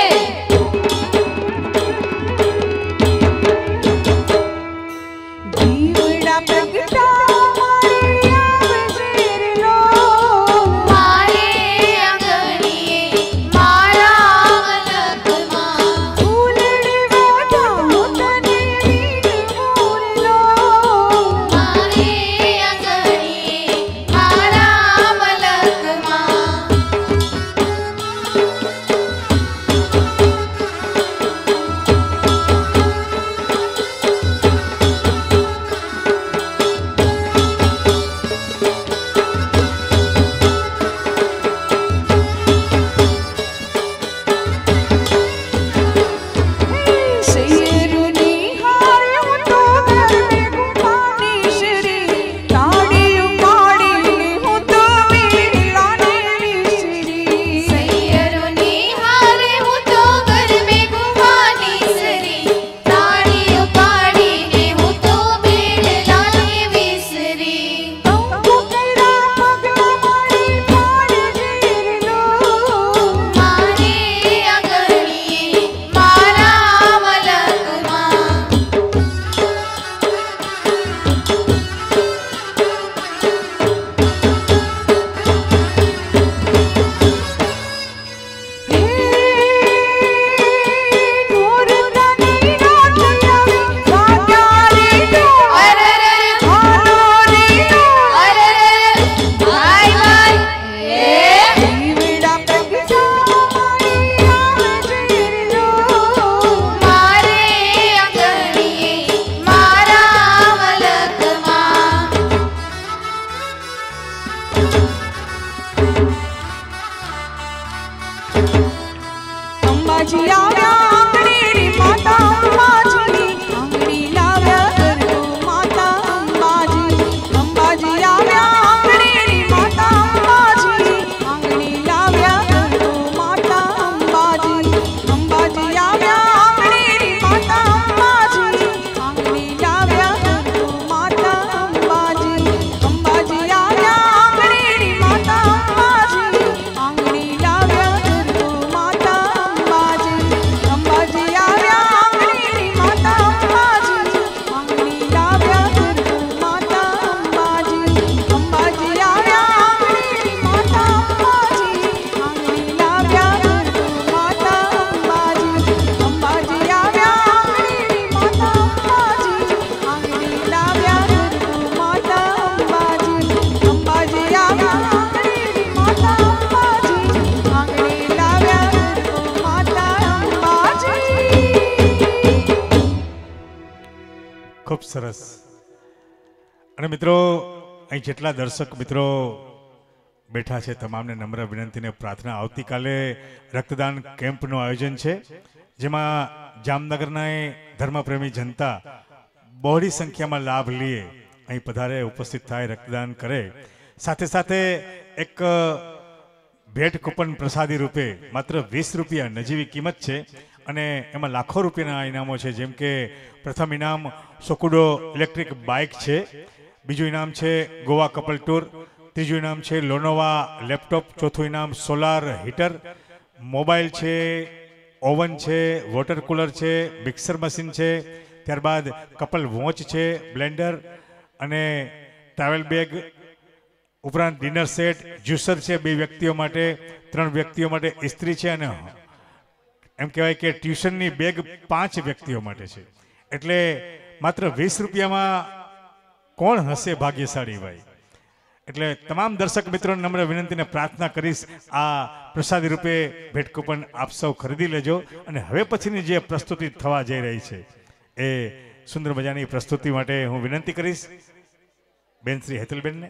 સરસ. અને મિત્રો અહીં જેટલા દર્શક મિત્રો બેઠા છે તમામને નમ્ર વિનંતી અને પ્રાર્થના, આવતીકાલે રક્તદાન કેમ્પનું આયોજન છે જેમાં જામનગરના ધર્મપ્રેમી જનતા બહોળી સંખ્યામાં લાભ લે, અહીં પધારે, ઉપસ્થિત થાય, રક્તદાન કરે. સાથે સાથે એક ભેટ કૂપન પ્રસાદી રૂપે માત્ર 20 રૂપિયા નજીવી કિંમત છે અને એમાં લાખો રૂપિયાના ઇનામો છે. જેમ કે પ્રથમ ઇનામ સોકુડો ઇલેક્ટ્રિક બાઇક છે, બીજું ઇનામ છે ગોવા કપલ ટૂર, ત્રીજું ઇનામ છે લોનોવા લેપટોપ, ચોથું ઇનામ સોલાર હીટર, મોબાઈલ છે, ઓવન છે, વોટર કુલર છે, મિક્સર મશીન છે, ત્યારબાદ કપલ વોચ છે, બ્લેન્ડર અને ટ્રાવેલ બેગ, ઉપરાંત ડિનર સેટ, જ્યુસર છે 2 વ્યક્તિઓ માટે, 3 વ્યક્તિઓ માટે ઇસ્ત્રી છે અને એમ કહેવાય કે ટ્યુશનની બેગ 5 વ્યક્તિઓ માટે છે. એટલે માત્ર 20 રૂપિયામાં કોણ હશે ભાગ્યશાળી ભાઈ. એટલે તમામ દર્શક મિત્રોને નમ્ર વિનંતીને પ્રાર્થના કરીશ, આ પ્રસાદી રૂપે ભેટ કૂપન આપ સૌ ખરીદી લેજો. અને હવે પછીની જે પ્રસ્તુતિ થવા જઈ રહી છે એ સુંદર મજાની પ્રસ્તુતિ માટે હું વિનંતી કરીશ બેન શ્રી હેતલબેનને.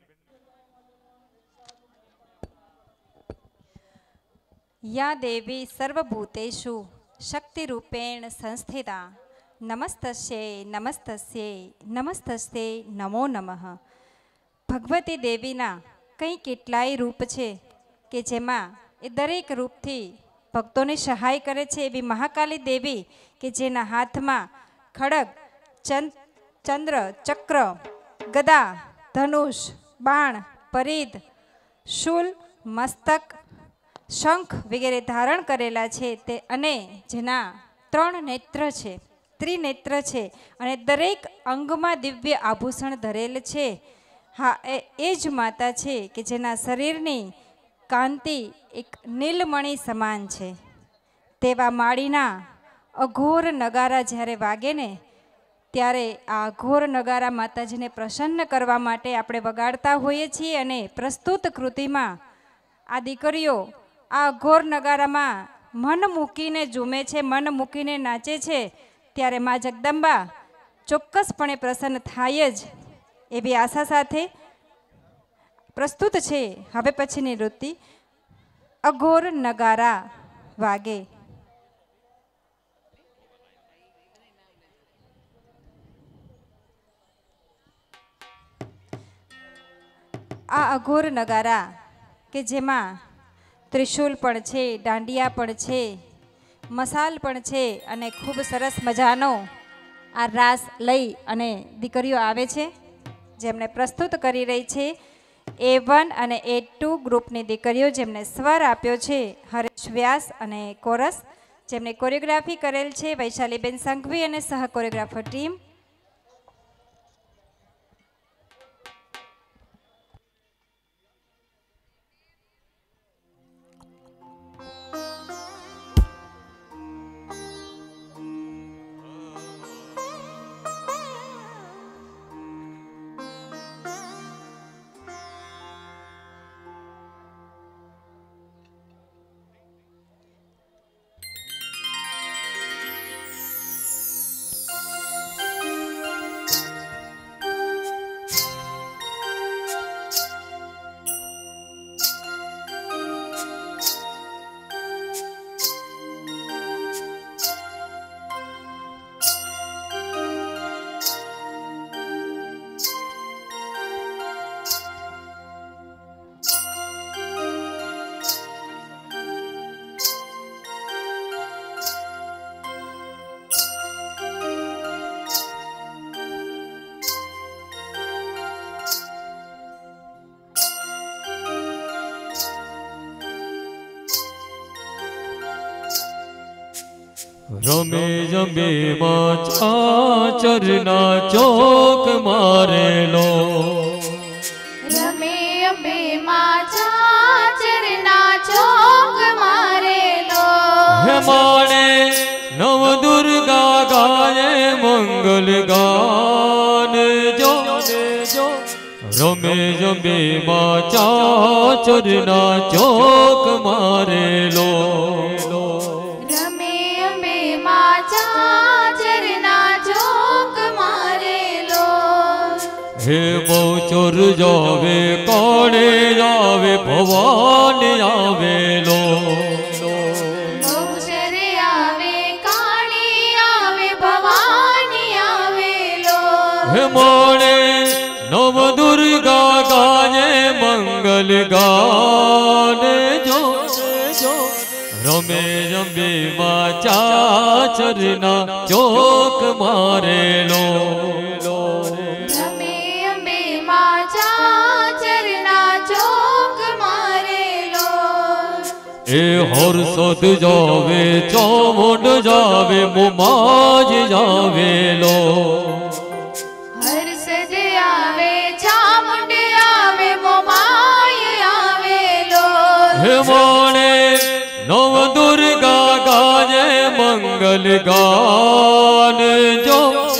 યા દેવી સર્વભૂતેષુ શક્તિરૂપેણ સંસ્થિતા નમસ્તસ્યે નમસ્તસ્યે નમસ્તસ્યે નમો નમઃ. ભગવતી દેવીના કંઈ કેટલાય રૂપ છે કે જેમાં એ દરેક રૂપથી ભક્તોને સહાય કરે છે. એવી મહાકાલી દેવી કે જેના હાથમાં ખડગ, ચંદ્ર, ચક્ર, ગદા, ધનુષ, બાણ, પરિધ, શૂલ, મસ્તક, શંખ વગેરે ધારણ કરેલા છે તે, અને જેના 3 નેત્ર છે, ત્રિનેત્ર છે અને દરેક અંગમાં દિવ્ય આભૂષણ ધરેલ છે. હા, એ જ માતા છે કે જેના શરીરની કાંતિ એક નીલમણિ સમાન છે. તેવા માળીના અઘોર નગારા જ્યારે વાગે ને ત્યારે આ અઘોર નગારા માતાજીને પ્રસન્ન કરવા માટે આપણે વગાડતા હોઈએ છીએ. અને પ્રસ્તુત કૃતિમાં આ દીકરીઓ આ અઘોર નગારામાં મન મૂકીને ઝૂમે છે, મન મૂકીને નાચે છે. ત્યારે મા જગદંબા ચોક્કસપણે પ્રસન્ન થાય જ એવી આશા સાથે પ્રસ્તુત છે હવે પછીની વૃત્તિ અઘોર નગારા વાગે. આ અઘોર નગારા કે જેમાં ત્રિશૂલ પણ છે, દાંડિયા પણ છે, મસાલ પણ છે અને ખૂબ સરસ મજાનો આ રાસ લઈ અને દીકરીઓ આવે છે, જેમને પ્રસ્તુત કરી રહી છે A1 અને A2 ગ્રુપની દીકરીઓ, જેમને સ્વર આપ્યો છે હરેશ વ્યાસ અને કોરસ, જેમને કોરિયોગ્રાફી કરેલ છે વૈશાલીબેન સંઘવી અને સહ કોરિયોગ્રાફર ટીમ. રમે જમે ચાચરના ચોક મારેલો, રમે અંબે માં ચાચરના ચોક મારેલો, હે માણે નવ દુર્ગા ગાયે મંગલ ગાન જો. રમે જમે ચાચરના ચોક મારેલો, રમે અંબે માં ચાચરના ચોક મારેલો. मोचर जावे काणे जावे भवानी आवे लो मोचर आवे काणी आवे भवानी आवे लो हे मोणे नव दुर्गा गाये मंगल गाने जो रमे रमे माचा चरना चौक मारे लो रमे अम्बे माचा चरना चौक मारे लो ए हर्षद जावे चौमुंड जावे मुमाज जावे लो हर्षद आवे चामुंड आवे मोमाय आवे लो हे मोणे नव दुर्गा गाये मंगल गान जो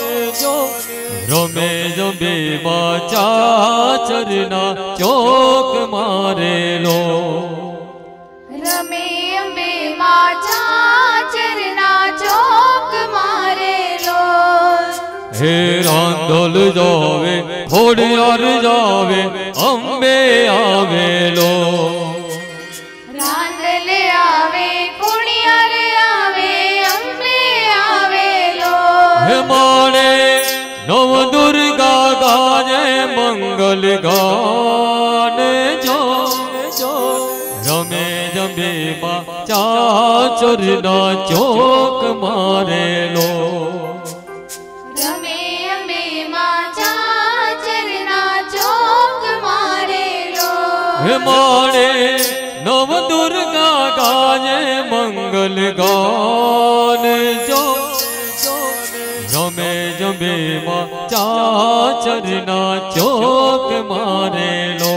रमे जबे माचा चरना चौक मारे लो रमे अम्बे माचा चरना चौक मारे लो हे रांदल जावे घोड़ियार जावे अम्बे आवे लो रांदल आवे कुड़ियार आवे अम्बे आवे लो हे माणे नव दुर्गा गाये मंगल गान जो रमे जबे माचा चरना चौक मारे लो रमे अम्बे माचा चरना चौक मारे लो हे माणे नव दुर्गा गाये मंगल गान जो रमे जबे माचा चरना चौक मारे लो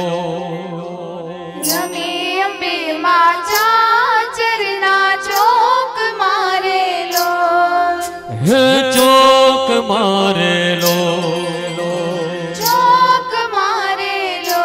रमे अम्बे माचा चरना चौक मारे लो हे चौक मारे लो चौक मारे लो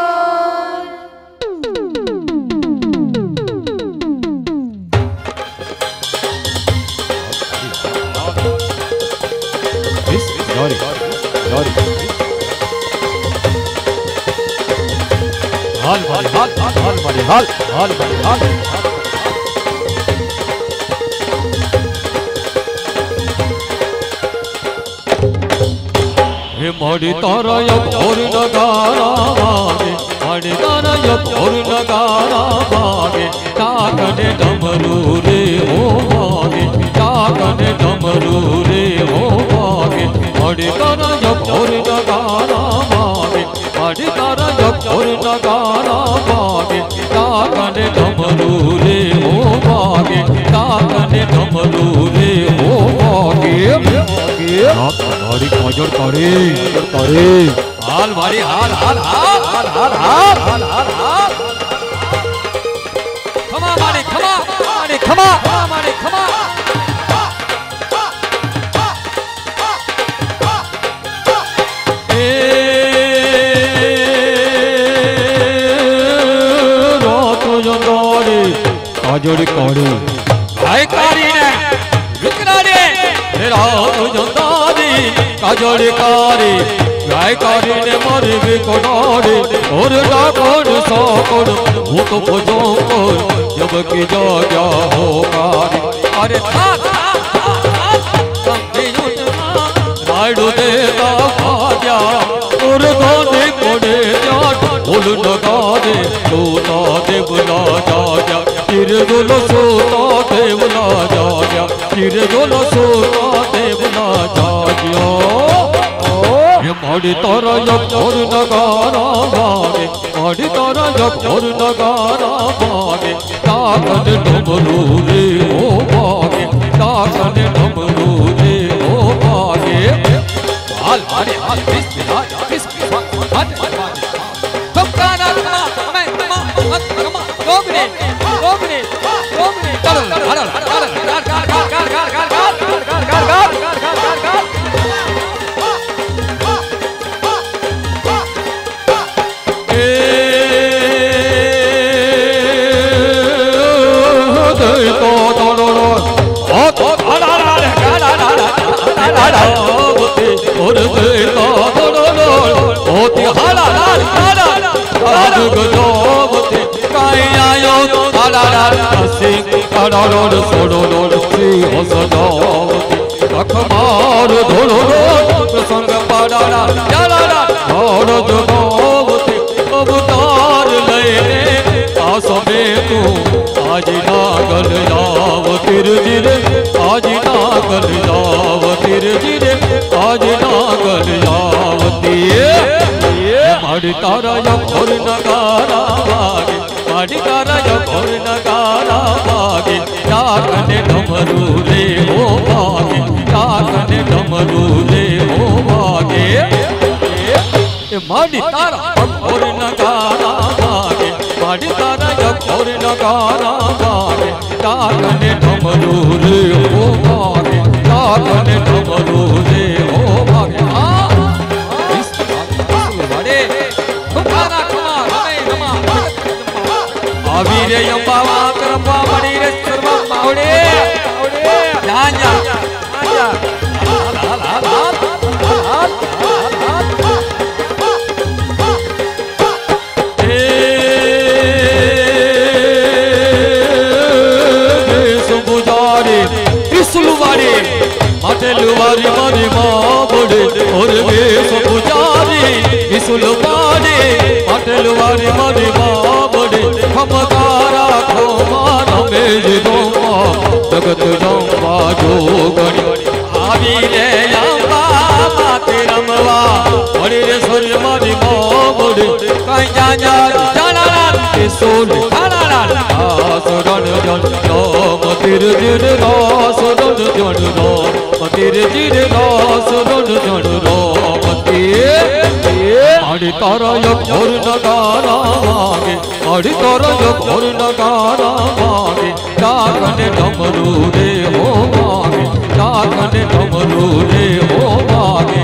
हाल मारी हाल हाल मारी हाल हाल मारी हाल हे माड़ी तारा यब और नगारा भागे माड़ी तारा यब और नगारा भागे काकने डमरू रे हो भागे काकने डमरू रे हो भागे माड़ी तारा यब और नगारा भागे माड़ी तारा यब और नगारा भागे काकने डमरू रे हो भागे काकने डमरू रे हो भागे कजर करे हाल मारी हाल हाल हाल हाल हाल हाल हाल हाल हाल खमा मारे खमा मारे खमा मारे खमा कजर करे भाई कारी ने विकरारे रात जंदारी काजल कारी गाय कारी ने मारे बिकोड़े और डाकोड़ साकोड़ वो तो भजो कोड़ जब की जा क्या हो कारी अरे था राइडो देता भाजा और गाने कोड़े जाट बोल नगा दे सोता देवला जा जा फिर बोलो सोता देवला जा जा फिर बोलो सोता देवला जा जा ये माड़ी तारा जब और नगारा भागे माड़ी तारा जब और नगारा भागे ताकन डमरू रे ओ भागे ताकन डमरू रे ओ भागे हाल मारे हाल बिस्मिल्लाह हाल तुम काना मैं कमा गोगने चलो और सिंह काड़ोड़ सोड़ो सिंह सजावती अखबार धोड़ो प्रसंग पाड़ा और जगावती अवतार लेने आसमे तू आज नागल जाव तिर जिरे आज नागल जाव तिर जिरे आज नागल जावती माड़ी तारा या भोर नगारा बागे माड़ी तारा या भोर नगारा बागे जागने डमरू रे हो बागे जागने डमरू रे हो बागे माड़ी तारा भोर नगारा बागे माड़ी तारा या भोर नगारा बागे जागने डमरू रे हो बागे जागने डमरू रे हो बागे वीरे यंबावा करपा मणि रे सर्व मावडे ध्यान जा सुबुजारे इसलुवारे माते लुवारी मारी मावडे और वे सुबुजारे इसलुवारे माते लुवारी मारी मावडे खमकारा खमारा मेज दोमा जगत जंबा जोगणी आवी रे अंबा माते रमवा बड़े रे सूर्य मारी मावडे कहीं जाना जाना सोल खाना आसुरन जन राम तिर जिर आसुरन जन राम तिर जिर आसुरन जन राम आड़ी तारा या भोर नगारा मागे आड़ी तारा या भोर नगारा मागे जागने डमरू रे हो मागे जागने डमरू रे हो मागे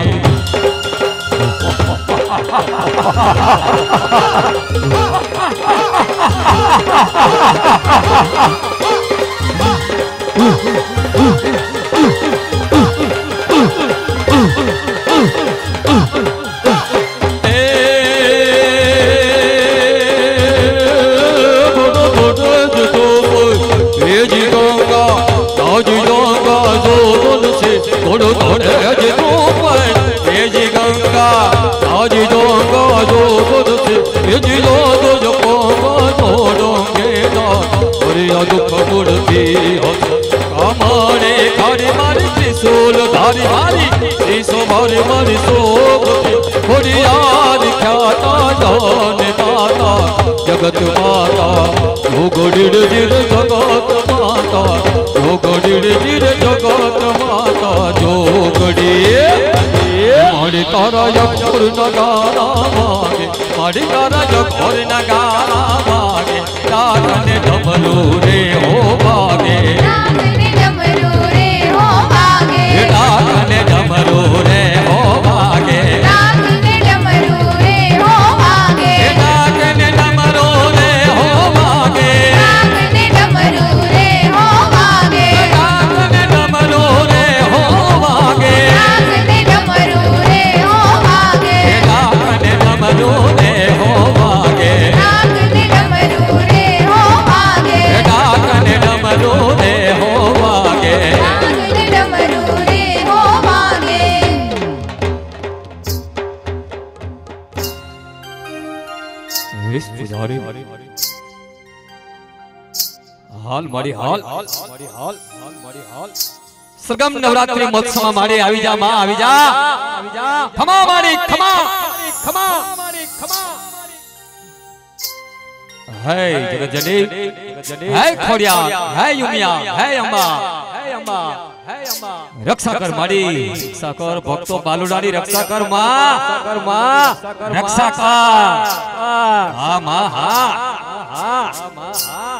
जगत माता योगडिड़ जिर जगत माता योगडिड़ जिर जगत माता जोगड़ी माड़ी तारा या भोर नगारा मागे माड़ी तारा या भोर नगारा मागे जागने डमरू रे हो बागे जागने डमरू रे हो बागे जागने डमरू रे हो बागे जागने डमरू रे हो बागे जागने डमरू रे हो बागे जागने डमरू रे हो बागे जागने डमरू रे हो बागे जागने डमरू रे हो बागे जागने डमरू रे हो बागे जागने डमरू रे हो बागे जागने डमरू रे हो बागे जागने डमरू रे हो बागे इस पुजारी हाल मारी हाल मारी हाल मारी हाल सरगम नवरात्रि महोत्सव मारे आवी जा मां आवी जा खमा मारी खमा खमा खमा है जगत जनी है खोड़िया है युमिया है अम्बा है अम्बा है अम्बा रक्षा कर मारी रक्षा कर भक्तो बालुडानी रक्षा कर मां रक्षा कर हां मां हां मां हां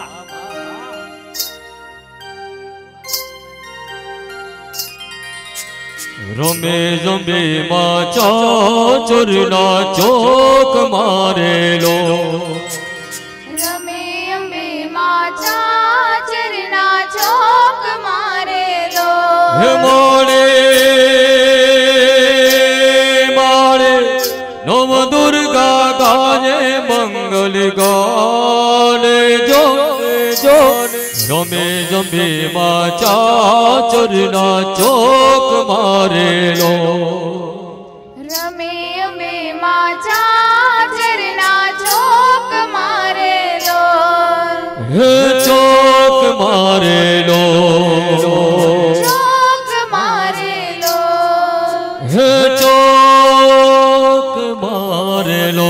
रोमे जोंबे माचा चुरना चौक मारे लो रमे अम्बे माचा चरना चौक मारे लो मारे मारे नव दुर्गा गाजे मंगल गाने जो जो રમે માં ચાચરના ચોક મારેલો રમે અમે માં ચાચરના ચોક મારેલો હે ચોક મારેલો ચોક મારેલો હે ચોક મારેલો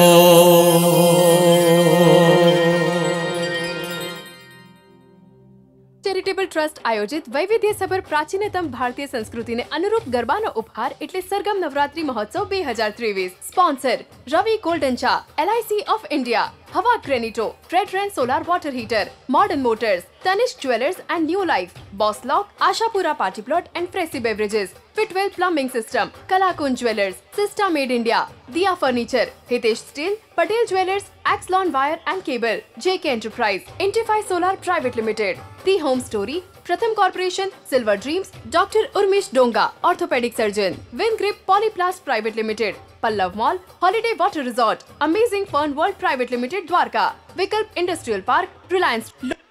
ચેરિટેબલ ટ્રસ્ટ આયોજિત વૈવિધ્યસભર પ્રાચીનતમ ભારતીય સંસ્કૃતિને અનુરૂપ ગરબાનો ઉપહાર એટલે સરગમ નવરાત્રી મહોત્સવ 2023. સ્પોન્સર રવિ ગોલ્ડન ચા, LIC of India, Hawa Granito, trade solar water heater, modern motors, Tanishq jewellers and new life, boss lock, Ashapura party plot and Freshy beverages, Fitwell plumbing system, Kalakunj jewellers, સિસ્ટા મેડ India, Diya furniture, Hitesh steel, Patel jewellers, એક્સલોન wire and cable, JK enterprise, ઇન્ટિફાઈ solar private limited, the home story, Pratham corporation, silver dreams, doctor Urmish Donga, orthopaedic surgeon, win grip Polyplast private limited, Pallav mall, holiday water resort, amazing fun world private limited Dwarka, Vikalp industrial park, Reliance.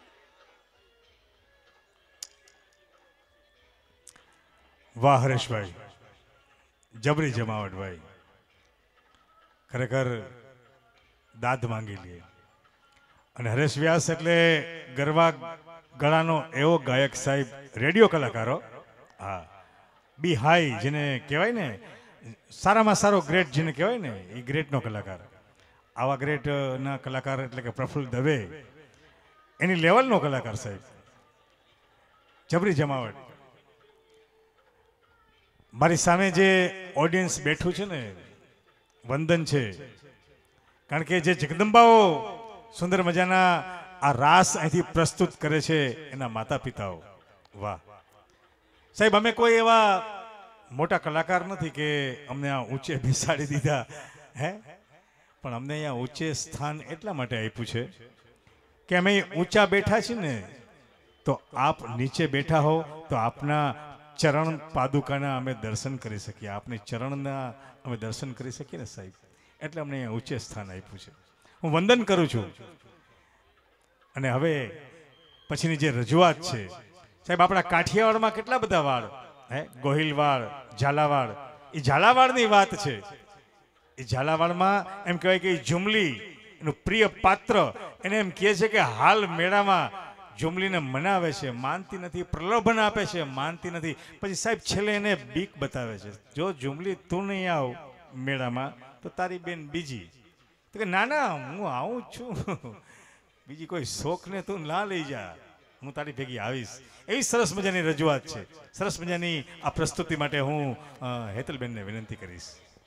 વાહ હરેશભાઈ, જબરી જમાવટ ભાઈ, ખરેખર દાદ માંગી લે. અને હરેશ વ્યાસ એટલે ગરબા ગળાનો એવો ગાયક સાહેબ, રેડિયો કલાકારો, હા બી હાઈ જેને કહેવાય ને, સારામાં સારો ગ્રેટ જેને કહેવાય ને, એ ગ્રેટનો કલાકાર. આવા ગ્રેટના કલાકાર એટલે કે પ્રફુલ્લ દવે, એની લેવલનો કલાકાર સાહેબ, જબરી જમાવટ. મારી સામે જે ઓડિયન્સ બેઠું છે ને, વંદન છે, કારણ કે જે જગદંબાઓ સુંદર મજાના આ રાસ અહીંથી પ્રસ્તુત કરે છે એના માતા પિતાઓ. વાહ સાહેબ, અમે કોઈ એવા મોટા કલાકાર નથી કે અમને આ ઊંચે બેસાડી દીધા હે, પણ અમને અહીંયા ઊંચે સ્થાન એટલા માટે આપ્યું છે કે અમે ઊંચા બેઠા છીએ ને, તો આપ નીચે બેઠા હો તો આપના ચરણ પાદુકાના અમે દર્શન કરી શકીએ, આપને ચરણના અમે દર્શન કરી શકીએ ને સાહેબ, એટલે અમને અહીંયા ઊંચે સ્થાન આપ્યું છે. હું વંદન કરું છું. અને હવે પછીની જે રજૂઆત છે સાહેબ, આપણા કાઠિયાવાડમાં કેટલા બધા વાળ હે, ગોહિલવાડ, ઝાલાવાડ, એ ઝાલાવાડની વાત છે. એ ઝાલાવાડમાં એમ કહેવાય કે ઝુમલી એનું પ્રિય પાત્ર, એને એમ કહે છે કે હાલ મેળામાં ઝુમલીને મનાવે છે, માનતી નથી, પ્રલોભન આપે છે, માનતી નથી, પછી સાહેબ છેલ્લે એને બીક બતાવે છે, જો ઝુમલી તું નહીં આવ મેળામાં તો તારી બેન બીજી. તો કે ના ના હું આવું જ છું, બીજી કોઈ શોખને તું ના લઈ જા, હું તારી ભેગી આવીશ. એવી સરસ મજાની રજૂઆત છે. સરસ મજાની આ પ્રસ્તુતિ માટે હું હેતલબેનને વિનંતી કરીશ.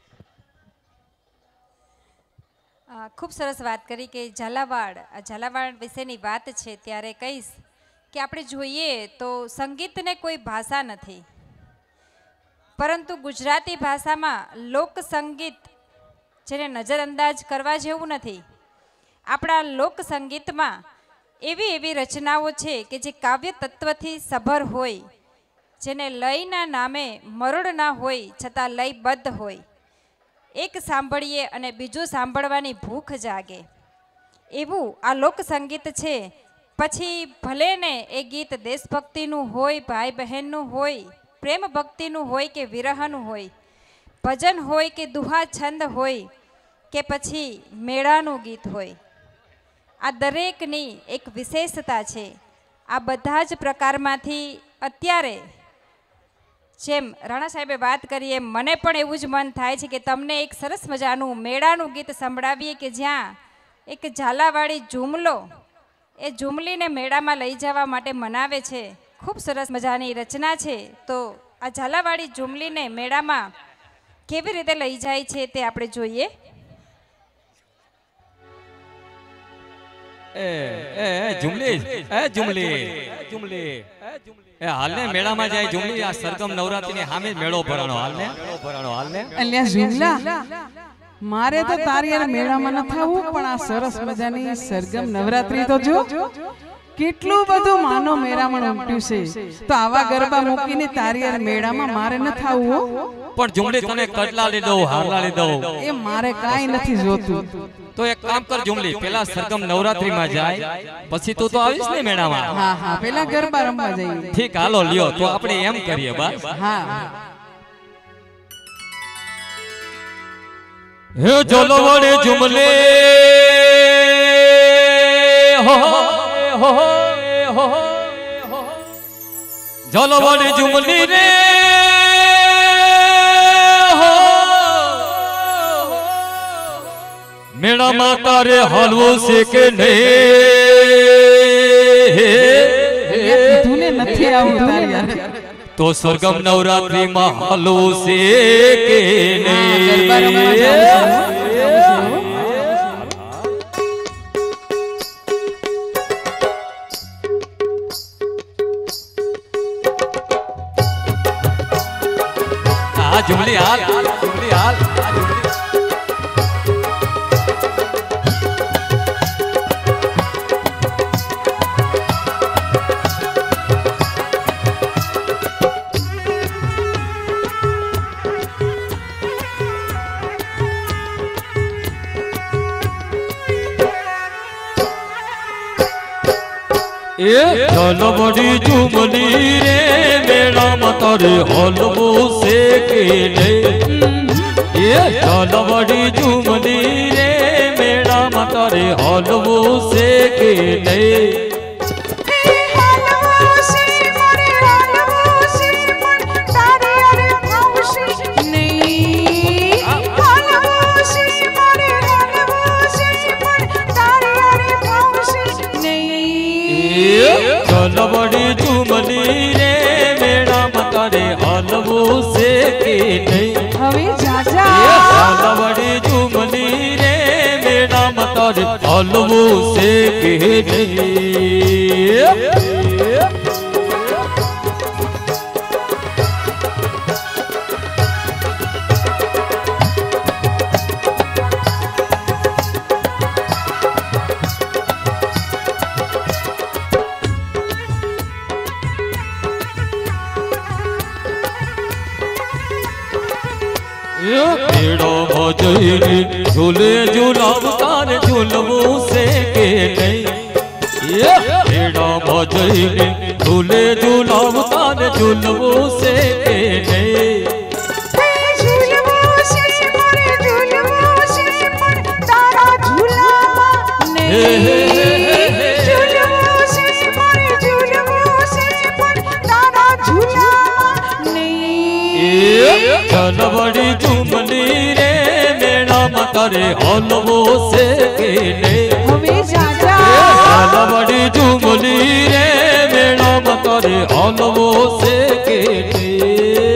ખૂબ સરસ વાત કરી કે ઝાલાવાડ વિશેની વાત છે ત્યારે કહીશ કે આપણે જોઈએ તો સંગીતને કોઈ ભાષા નથી, પરંતુ ગુજરાતી ભાષામાં લોક સંગીત જેને નજરઅંદાજ કરવા જેવું નથી. આપણા લોક સંગીતમાં એવી રચનાઓ છે કે જે કાવ્ય તત્વથી સભર હોય, જેને લયના નામે મરોડ ના હોય છતાં લયબદ્ધ હોય. એક સાંભળીએ અને બીજું સાંભળવાની ભૂખ જાગે, એવું આ લોક સંગીત છે. પછી ભલે ને એ ગીત દેશભક્તિનું હોય, ભાઈ બહેનનું હોય, પ્રેમ ભક્તિનું હોય કે વિરહનું હોય, ભજન હોય કે દુહા છંદ હોય કે પછી મેળાનું ગીત હોય, આ દરેકની એક વિશેષતા છે. આ બધા જ પ્રકારમાંથી અત્યારે જેમ રાણા સાહેબે વાત કરી એમ મને પણ એવું જ મન થાય છે કે તમને એક સરસ મજાનું મેળાનું ગીત સંભળાવીએ કે જ્યાં એક ઝાલાવાડી ઝુમલો એ ઝુમલીને મેળામાં લઈ જવા માટે મનાવે છે. ખૂબ સરસ મજાની રચના છે. તો આ ઝાલાવાડી ઝુમલીને મેળામાં કેવી રીતે લઈ જાય છે તે આપણે જોઈએ. એ હાલને મેળામાં જાય ઝુમલી, આ સરગમ નવરાત્રીની સામે મેળો ભરાણો હાલને. અલ્યા ઝુમલા, મારે તો તારી યાર મેળામાં ન થાવું, પણ આ સરસ મજાની સરગમ નવરાત્રી તો જો. કેટલું બધું માનો મેળામણ ઉમટ્યું છે તો આવા ગરબા મૂકીને તારી યાર મેળામાં મારે ન થાવું હો પણ જુમલી તને કટલા લઈ દઉં હારલા લઈ દઉં એ મારે કાઈ નથી જોતું તો એક કામ કર જુમલી પેલા સરગમ નવરાત્રી માં જાય પછી તું તો આવીશ ને મેળામાં હા હા પેલા ગરબા રમવા જઈએ ઠીક હાલો લ્યો તો આપણે એમ કરીએ બસ હા હે ચલો વડે જુમલે હો હો હો ચલો વડે જુમલી રે મેળા માં તારે હાલવો છે કે નહીં તુને નથી આવતું તારી યાર તો સરગમ નવરાત્રી માં હાલવું છે કે નહીં જુમલી હાલ જુમલી હાલ चलो बड़ी जुमली रे मेरा मतरे हलवो से के नहीं चलो बड़ी जुमली रे मेरा मतरे हलवो से के नहीं चल बड़ी जुमली रे मेरा मतरे हलवो से के नहीं चल बड़ी जुमली रे मेरा मतरे हलवो से के नहीं झूले झूलाव तार झूलवो से के नहीं बेड़ा भजने झूले झूलाव तार झूलवो से के नहीं चल बड़ी जुमली रे मेरा मतरे हलवो से के नहीं चल बड़ी जुमली रे मेरा मतरे हलवो से के नहीं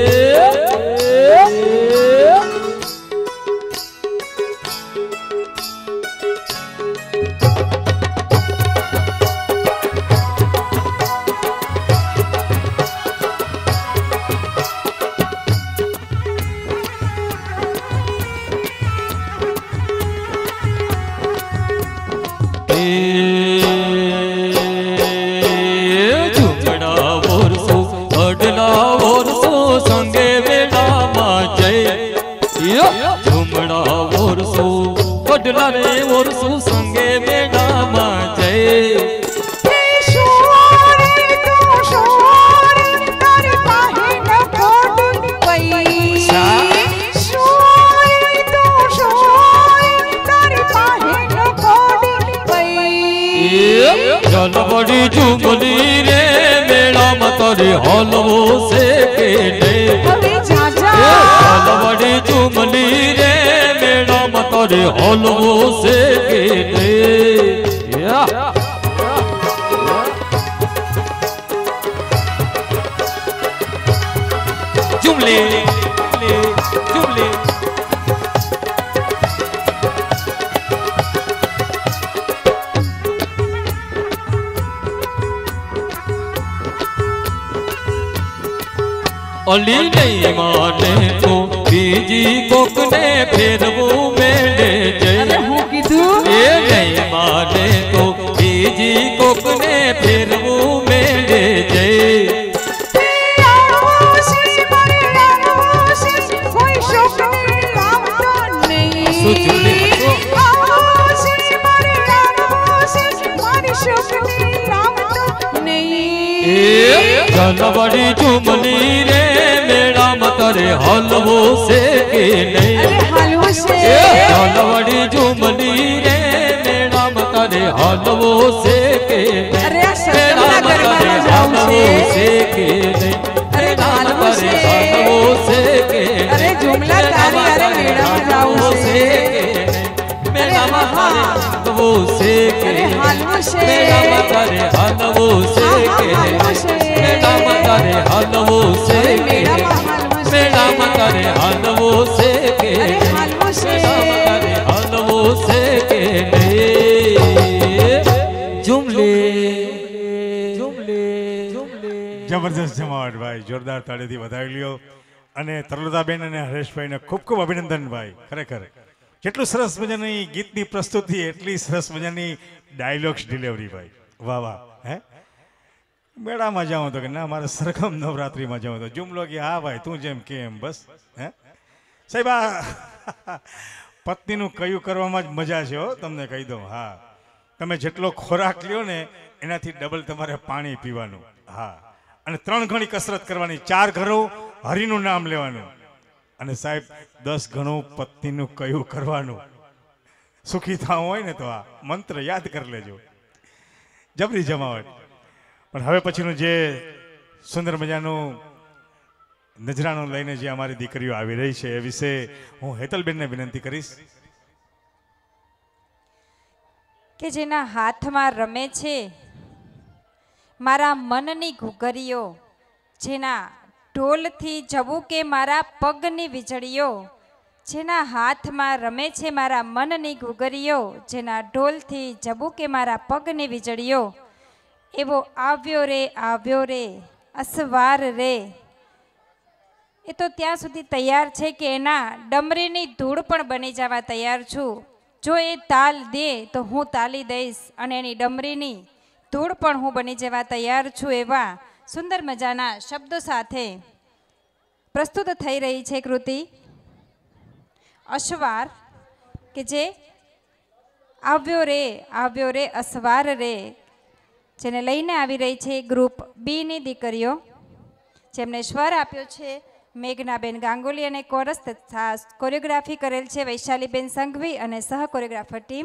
रे और सु संगे मेरा माचे चल बड़ी जुमली रे मेरा मतरे हलवो से के नहीं चल बड़ी जुमली रे मेरा मतरे हलवो से के नहीं जुमली जुमली अली नहीं माने तो बीजी कोकने फिर वो मेले ये नहीं माने तो બીજી કોકને ફેરવું મેળે જઈ જલવડી ચુમલી રે મેળામાં તારે હલવો છે કે નહીં જલવડી ચુમલી રે મેળામાં તારે હલવો છે કે મેળામાં તારે હલવો છે કે નહીં મેળામાં તારે હલવો છે કે મેળામાં તારે હલવો છે કે મેળામાં તારે હલવો છે કે મેળામાં તારે હલવો છે કે મેળામાં તારે હલવો છે કે મેળામાં તારે હલવો છે કે મેળામાં તારે હલવો છે કે જુમલે જબરદસ્ત જમાવટ ભાઈ, જોરદાર તાળીથી વધાવી લ્યો. અને તરલતાબેન અને હરેશભાઈને ખૂબ ખૂબ અભિનંદન ભાઈ. ખરેખર જેટલું સરસ મજાની ગીતની પ્રસ્તુતિ એટલી સરસ મજાની ડાયલોગ્સ ડિલિવરી ભાઈ. વાહ વાહ. હે મેળામાં જાઉં તો કે ના મારે સરગમ નવરાત્રિમાં જાઉં તો જુમલો કે હા ભાઈ તું જેમ કે એમ બસ. હે સાહેબ આ પત્નીનું કયું કરવામાં જ મજા છે હો, તમને કહી દઉં. હા તમે જેટલો ખોરાક લ્યો ને એનાથી ડબલ તમારે પાણી પીવાનું. હા અને 3 ગણી કસરત કરવાની, 4 ઘણું હરિનું નામ લેવાનું અને સાહેબ 10 ગણું પત્નીનું કયું કરવાનું. સુખી થવું હોય ને તો આ મંત્ર યાદ કરી લેજો. જબરી જમાવટ. પણ હવે પછીનું જે સુંદર મજાનું નજરાનું લઈને જે અમારી દીકરીઓ આવી રહી છે એ વિશે હું હેતલબેનને વિનંતી કરીશ કે જેના હાથમાં રમે છે મારા મનની ઘૂઘરીઓ, જેના ઢોલથી જવું કે મારા પગની વીજળીઓ, જેના હાથમાં રમે છે મારા મનની ઘૂઘરીઓ, જેના ઢોલથી જવું કે મારા પગની વીજળીઓ, એવો આવ્યો રે અસવાર રે. એ તો ત્યાં સુધી તૈયાર છે કે એના ડમરીની ધૂળ પણ બની જવા તૈયાર છું. જો એ તાલ દે તો હું તાલી દઈશ અને એની ડમરીની ધૂળ પણ હું બની જવા તૈયાર છું. એવા સુંદર મજાના શબ્દો સાથે પ્રસ્તુત થઈ રહી છે કૃતિ અસવાર, કે જે આવ્યો રે અસવાર રે, જેને લઈને આવી રહી છે ગ્રુપ બીની દીકરીઓ, જેમને સ્વર આપ્યો છે મેઘનાબેન ગાંગુલી અને કોરસ તથા કોરિયોગ્રાફી કરેલ છે વૈશાલીબેન સંઘવી અને સહ કોરિયોગ્રાફર ટીમ.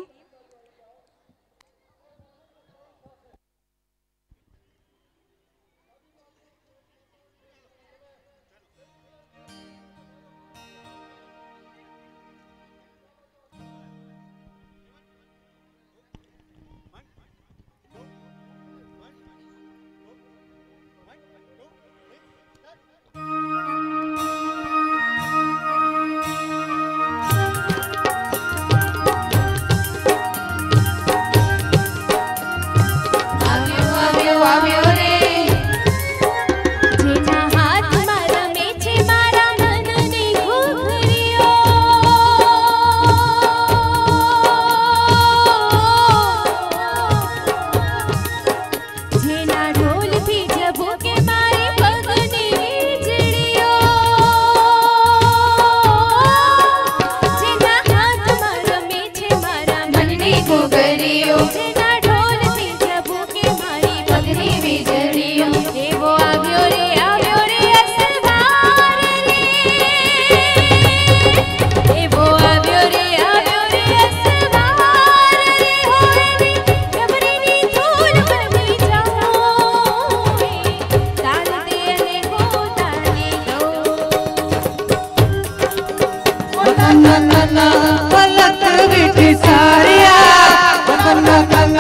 पलक विठी सारिया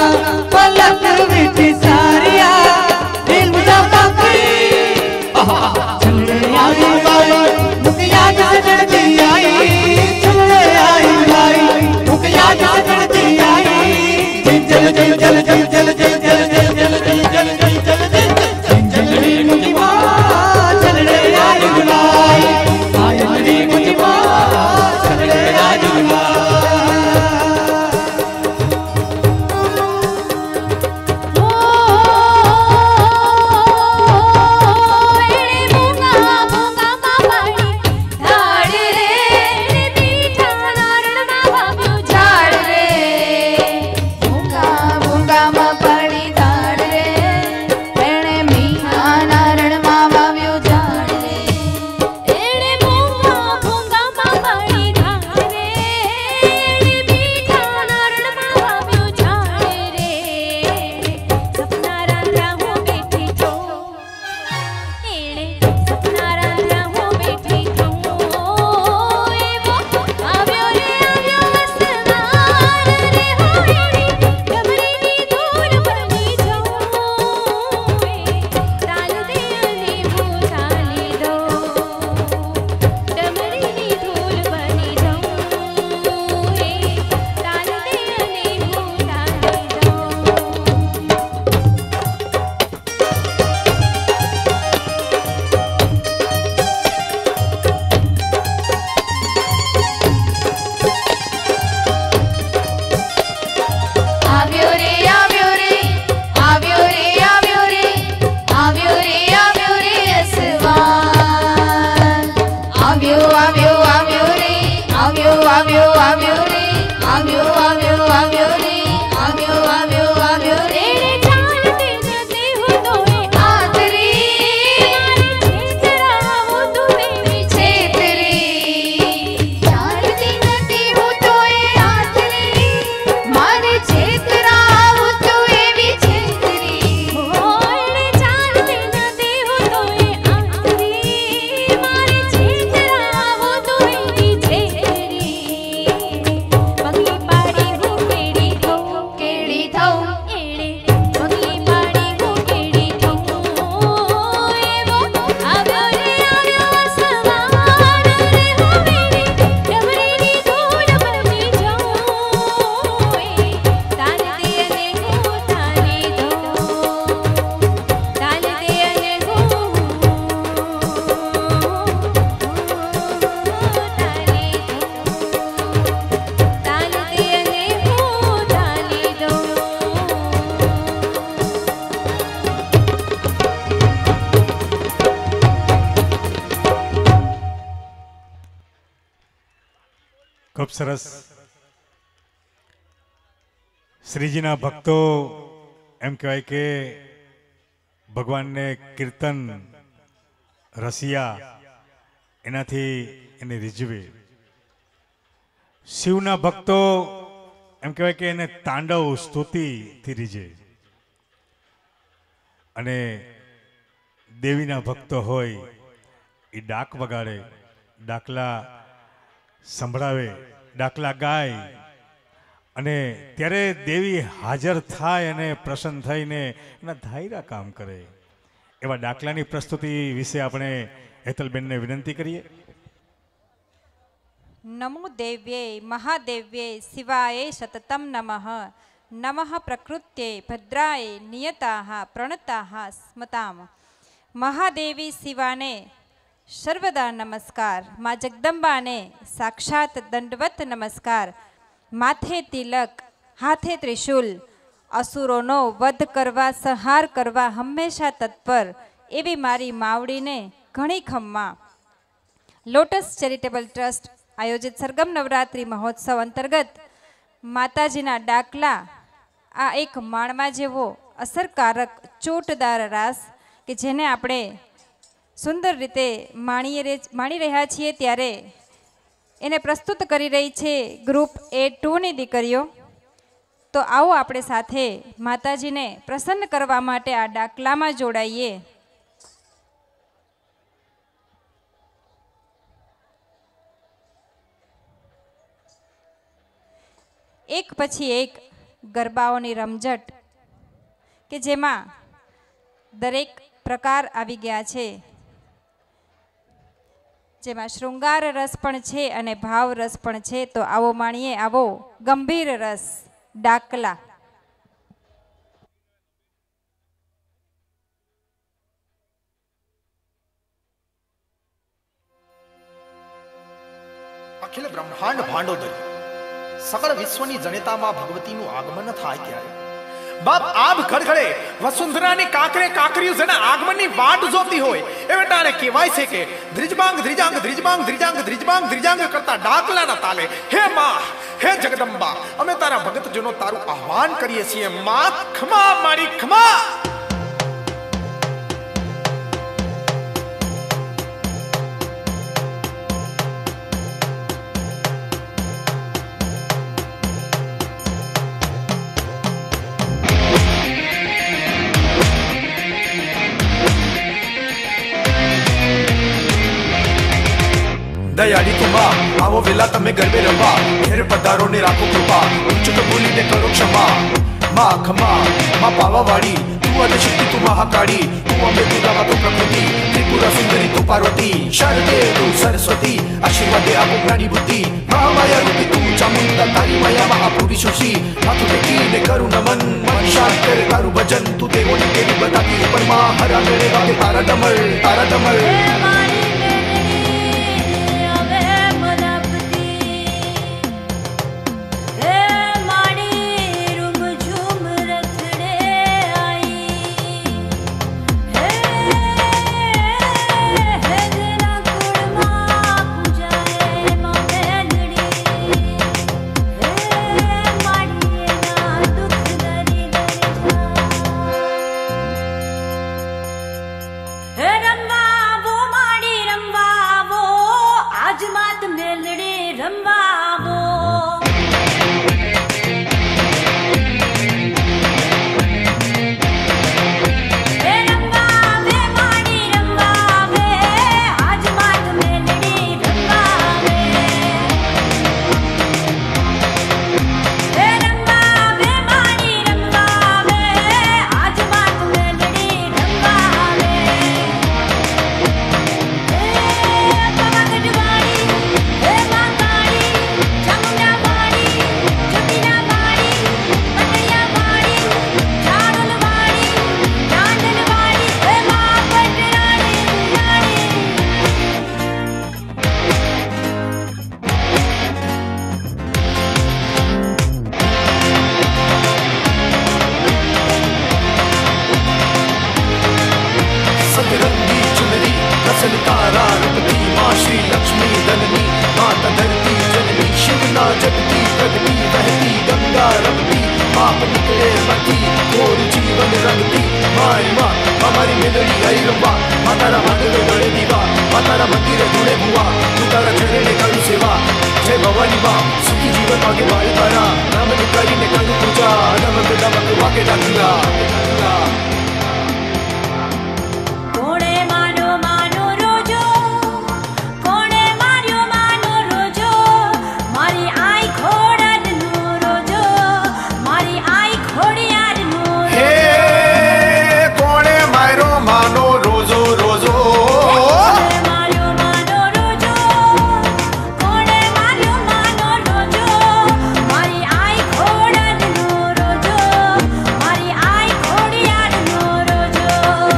છેતરાવું તો એવી છેતરી ઓળે ચાલતે ન દેહો તો એ આંતરી મારે છેતરાવું તો એવી છેતરી પગલી પાડી હું કેડી થઉં એડે પગલી પાડી હું કેડી થઉં એવો આવ્યો રે આવ્યો સવાર રે હોવેરી ડમરીની ધૂળ બની જાઉં તાલ દે અને હું તાલી દઉં તાલ દે અને હું તાલ દે અને હું તાલી દઉં ખૂબ સરસ. શ્રીજીના ભક્તો એમ કહેવાય કે ભગવાનને કીર્તન રસિયા એનાથી એને રીઝવે. શિવના ભક્તો એમ કહેવાય કે એને તાંડવ સ્તુતિથી રીઝે. અને દેવીના ભક્તો હોય એ ડાક વગાડે, ડાકલા સંભળાવે, ડાકલા ગાય અને ત્યારે દેવી હાજર થાય અને પ્રસન્ન થઈને એના ધાયરા કામ કરે. એવા ડાકલાની પ્રસ્તુતિ વિશે આપણે હેતલબેનને વિનંતી કરીએ. નમો દેવ્યે મહાદેવ્યે શિવાય સતતમ નમઃ નમઃ પ્રકૃત્યે ભદ્રાય નિયતાઃ પ્રણતાઃ સ્મતામ. મહાદેવી શિવાને સર્વદા નમસ્કાર, મા જગદંબાને સાક્ષાત દંડવત નમસ્કાર. માથે તિલક, હાથે ત્રિશૂલ, અસુરોનો વધ કરવા, સંહાર કરવા હંમેશા તત્પર એવી મારી માવડીને ઘણી ખમ્મા. લોટસ ચેરિટેબલ ટ્રસ્ટ આયોજિત સરગમ નવરાત્રિ મહોત્સવ અંતર્ગત માતાજીના ડાકલા આ એક માણવા જેવો અસરકારક ચોટદાર રાસ કે જેને આપણે સુંદર રીતે માણી રહ્યા છીએ, ત્યારે એને પ્રસ્તુત કરી રહી છે ગ્રુપ A2ની દીકરીઓ. તો આવો આપણે સાથે માતાજીને પ્રસન્ન કરવા માટે આ ડાકલામાં જોડાઈએ. એક પછી એક ગરબાઓની રમઝટ કે જેમાં દરેક પ્રકાર આવી ગયા છે, જેમાં શૃંગાર રસ પણ છે અને ભાવ રસ પણ છે. તો આવો માણીએ આવો ગંભીર રસ ડાકલા. અખિલ બ્રહ્માંડ ભાંડોદરી સકળ વિશ્વની જનેતામાં ભગવતીનું આગમન થાય ત્યારે બાપ આભ ખડખડે વસુંધરાની કાકરે કાકરીઓ જેના આગમનની વાટ જોતી હોય એ વેટાને કહેવાય છે કે ધ્રિજબાંગ ધ્રિજાંગ ધ્રિજબાંગ ધ્રિજાંગ ધ્રિજબાંગ ધ્રિજાંગ કરતા ડાકલાના તાલે હે માં, હે જગદંબા, અમે તારા ભગતજનો તારું આહ્વાન કરીએ છીએ. માં ખમા, મારી ખમા. દયાળી તુમા આવો વેલા તમે ગરબે રમવા, ઘેર પધારો ને રાખો કૃપા, ઉચ્ચક બોલીને કરો ક્ષમા. માં ખમા, માં પાવાવાળી, તું અદશક્તિ, તું મહાકાળી, તું અંબે, તું દાવા, તું પ્રકૃતિ, ત્રિપુરા સુંદરી, તું પાર્વતી, શારદે, તું સરસ્વતી, આશીર્વાદે આપો જ્ઞાની બુદ્ધિ. મહામાયા રૂપી તું ચામુંડા, તારી માયા મહાપુરી સુશી, માથું ટેકીને કરું નમન, મન શાંત કરે તારું ભજન, તું દેવોની દેવી બતાતી ઉપર માં, હરા મેળે વાગે તારા ડમર, તારા ડમર. रंगा वो पाप निकले मती और जीवन रंगती मारी माँ हमारी मेलड़ी आई रंबा मातारा मांडवे गणे दीवा मातारा मंदिर धुणे बुआ तू तारा चढ़ने करू सेवा जय भवानी माँ सुखी जीवन मांगे बाल तारा नाम निकारी ने करू पूजा नमक नमक वाके डाकिया कोणे मानो मानो रोजो कोणे मार्यो मानो रोजो मारी आई खोड़न नो रोजो मारी आई खोड़ियार नो हे कोणे मारो मानो रोजो रोजो कोणे मार्यो मानो रोजो कोणे मार्यो मानो रोजो मारी आई खोड़न नो रोजो मारी आई खोड़ियार नो रोजो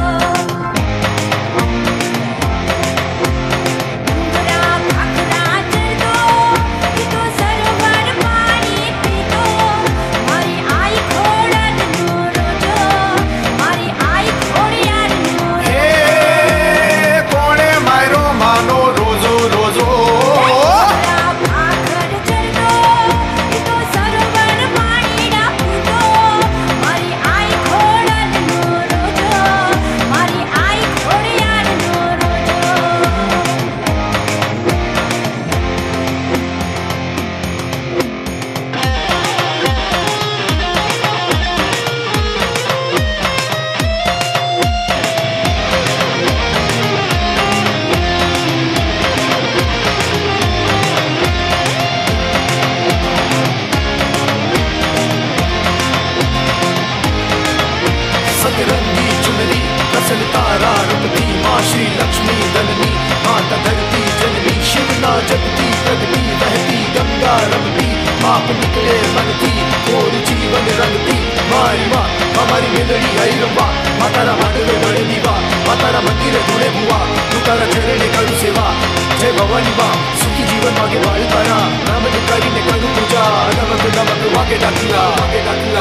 सतरंगी चुनरी फसल तारा रूपती माँ श्री लक्ष्मी दलनी माता धरती जननी शिवना जगती प्रगति बहती गंगा रमती पाप निकले मनती और जीवन रंगती मारी माँ हमारी मेलड़ी आई रंबा मातारा मांडवे गणे दीवा मातारा मंदिर धुणे बुआ तू तारा चढ़ने करू सेवा जय भवानी माँ सुखी जीवन मांगे बाल तारा नाम निकारी ने करू पूजा नमक नमक वाके डाकिया वाके डाकिया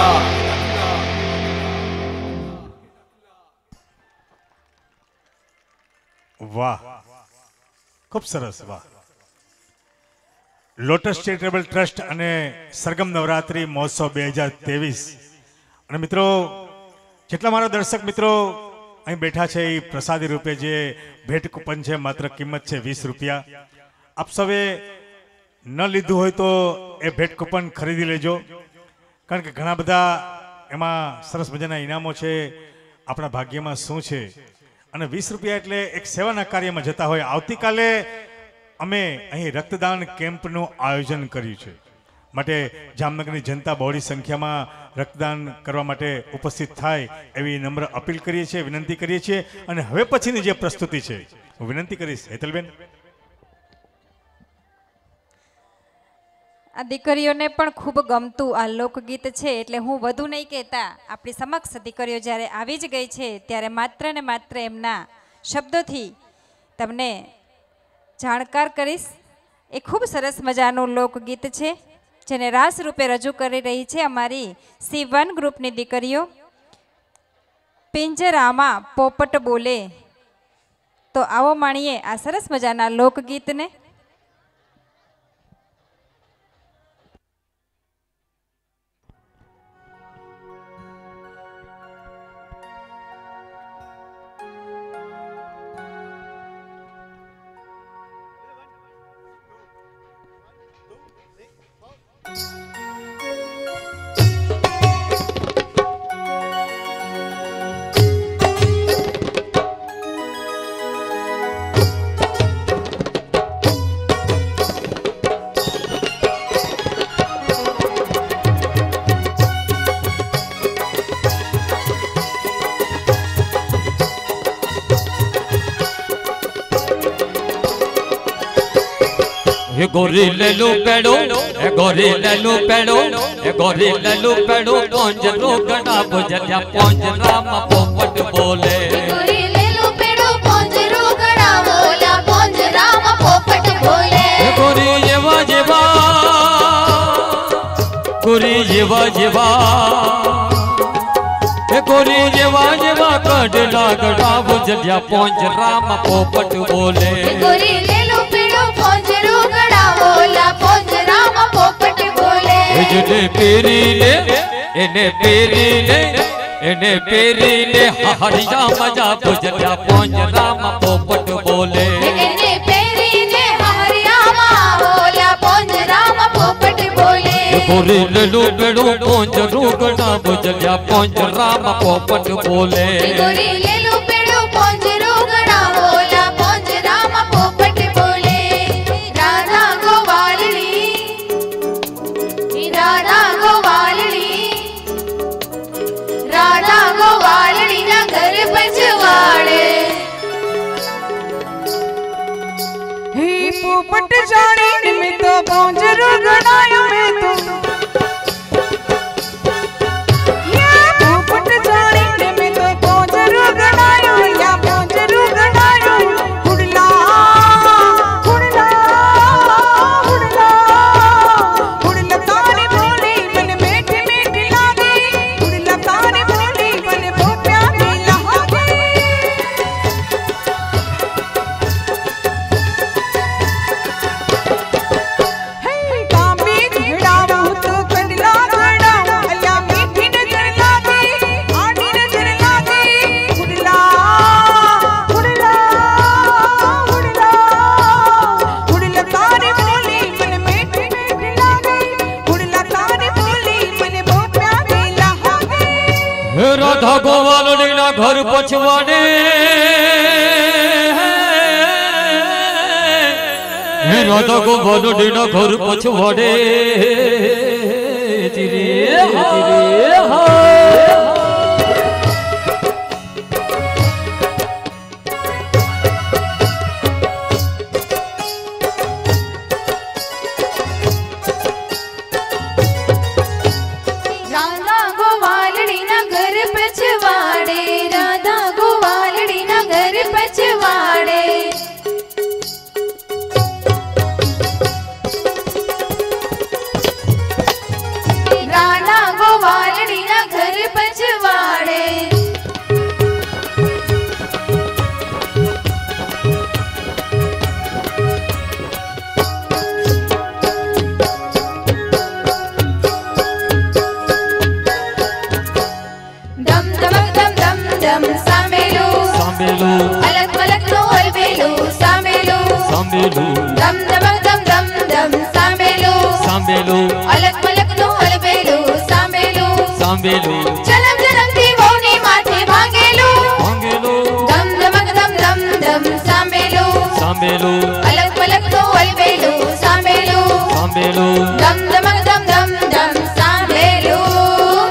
વાહ ખૂબ સરસ વાહ લોટસ ચેરિટેબલ ટ્રસ્ટ અને સરગમ નવરાત્રી મહોત્સવ 2023 અને મિત્રો જેટલા મારા દર્શક મિત્રો અહીં બેઠા છે એ પ્રસાદી રૂપે જે ભેટ કૂપન છે માત્ર કિંમત છે 20 રૂપિયા આપ સૌએ ન લીધું હોય તો એ ભેટ કૂપન ખરીદી લેજો કારણ કે ઘણા બધા એમાં સરસ મજાના ઇનામો છે આપણા ભાગ્યમાં શું છે અને 20 રૂપિયા એટલે એક સેવાના કાર્યમાં જતા હોય આવતીકાલે અમે અહીં રક્તદાન કેમ્પનું આયોજન કર્યું છે માટે જામનગરની જનતા બહોળી સંખ્યામાં રક્તદાન કરવા માટે ઉપસ્થિત થાય એવી નમ્ર અપીલ કરીએ છીએ વિનંતી કરીએ છીએ અને હવે પછીની જે પ્રસ્તુતિ છે હું વિનંતી કરીશ હેતલબેન આ દીકરીઓને પણ ખૂબ ગમતું આ લોકગીત છે એટલે હું વધુ નહીં કહેતા આપણી સમક્ષ દીકરીઓ જ્યારે આવી જ ગઈ છે ત્યારે માત્ર ને માત્ર એમના શબ્દોથી તમને જાણકાર કરીશ એ ખૂબ સરસ મજાનું લોકગીત છે જેને રાસ રૂપે રજૂ કરી રહી છે અમારી C1 ગ્રુપની દીકરીઓ પિંજરામાં પોપટ બોલે તો આવો માણીએ આ સરસ મજાના લોકગીતને हे गोरी ले लो पेड़ो हे गोरी ले लो पेड़ो हे गोरी ले लो पेड़ो पोंजरो गड़ा बुझलिया पोंजरा मा पोपट बोले गोरी ले लो पेड़ो पोंजरो गड़ा बोला पोंजरा मा पोपट बोले गोरी जेवा जेवा गोरी जेवा जेवा हे गोरी जेवा जेवा कड़ला गड़ा बुझलिया पोंजरा मा पोपट बोले गोरी ले लो पेड़ो पोंजरो गड़ा बोला पोंजरा मा पोपट बोले જેને પેરીને એને પેરીને એને પેરીને હરિયા મજા ભુજિયા પોંજરામાં પોપટ બોલે એને પેરીને હરિયામાં બોલ્યા પોંજરામાં પોપટ બોલે ગોરી લેલું બેડું પોંજરું ગણા ભુજિયા પોંજરામાં પોપટ બોલે ગોરી લેલું પેડું પોંજરું ગણા બોલ્યા પોંજરામાં પોપટ બોલે રાધા ગોવાલડી રાધા ગોવાલડી રાધા ગોવાલડી ના ઘર પછવાડે હે પોપટ જાણી મેં તો પોંજરો ગણાયો મેં તો પોપટ જાણી મેં તો પોંજરો ગણાયો યા પોંજરો ગણાયો હુડલા હુડલા હુડલા હુડલા તારી બોલી મને મીઠી મીઠી લાગી હુડલા તારી બોલી મને બહુ પ્યારી લાગી કામી ઘડાવું તો કંડલા ઘડાવું અલ્યા મીઠી નજર લાગી આડી નજર લાગી હુડલા હુડલા હુડલા હુડલા તારી બોલી મને મીઠી મીઠી લાગી હુડલા તારી બોલી મને બહુ પ્યારી લાગી હે રાધા ગોવાલડી ના ઘર પછવાડે હે રાધા ગોવાલડી ના ઘર પછવાડે ધીરે ધીરે રાધા ગોવાલડી ના ઘર પછવાડે રાધા ગોવાલડી ના ઘર પછવાડે રાધા ગોવાલડી ના ઘર પછવાડે દમ ધમક દમ દમ દમ સાંભળ્યું સાંભળ્યું અલગ મલક નું હલવેલું સાંભળ્યું સાંભળ્યું દમ ધમક દમ દમ દમ સાંભળ્યું સાંભળ્યું અલગ મલક નું હલવેલું સાંભળ્યું સાંભળ્યું જલમ જલમ થી વહુની માથે ભાંગેલું ભાંગેલું દમ ધમક દમ દમ દમ સાંભળ્યું સાંભળ્યું અલગ મલક નું હલવેલું સાંભળ્યું સાંભળ્યું દમ ધમક દમ દમ દમ સાંભળ્યું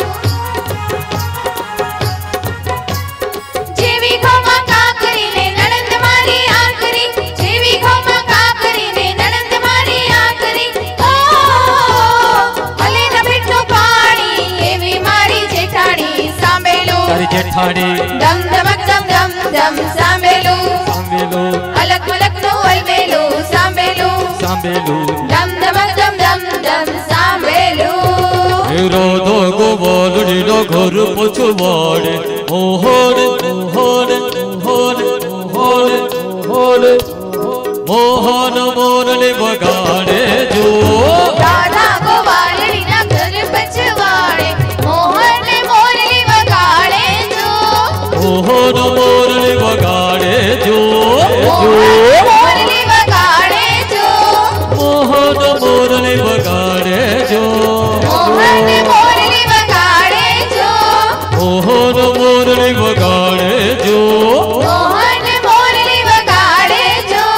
જેવી ઘઉંમાં કાકરીને નણંદ મારી આકરી જેવી ઘઉંમાં કાકરીને નણંદ મારી આકરી ઓ ભલે ન મીઠું પાણી એવી મારી જેઠાણી સાંભળ્યું તારી જેઠાણી દમ ધમક દમ દમ દમ સાંભળ્યું સાંભળ્યું અલગ મલક નું હલવેલું સાંભળ્યું સાંભળ્યું દમ ધમક દમ દમ દમ સાંભળ્યું હે રાધા ગોવાલડી ના ઘર પછવાડે મોહન મોહન મોહન મોહન મોહન મોહન મોરલી વગાડે જો રાધા ગોવાલડી ના ઘર પછવાડે મોહન મોરલી વગાડે જો મોહન મોરલી વગાડે જો મોહન મોરલી વગાડે જો મોહન મોરલી વગાડે જો મોહન મોરલી વગાડે જો મોહન મોરલી વગાડે જો મોહન મોરલી વગાડે જો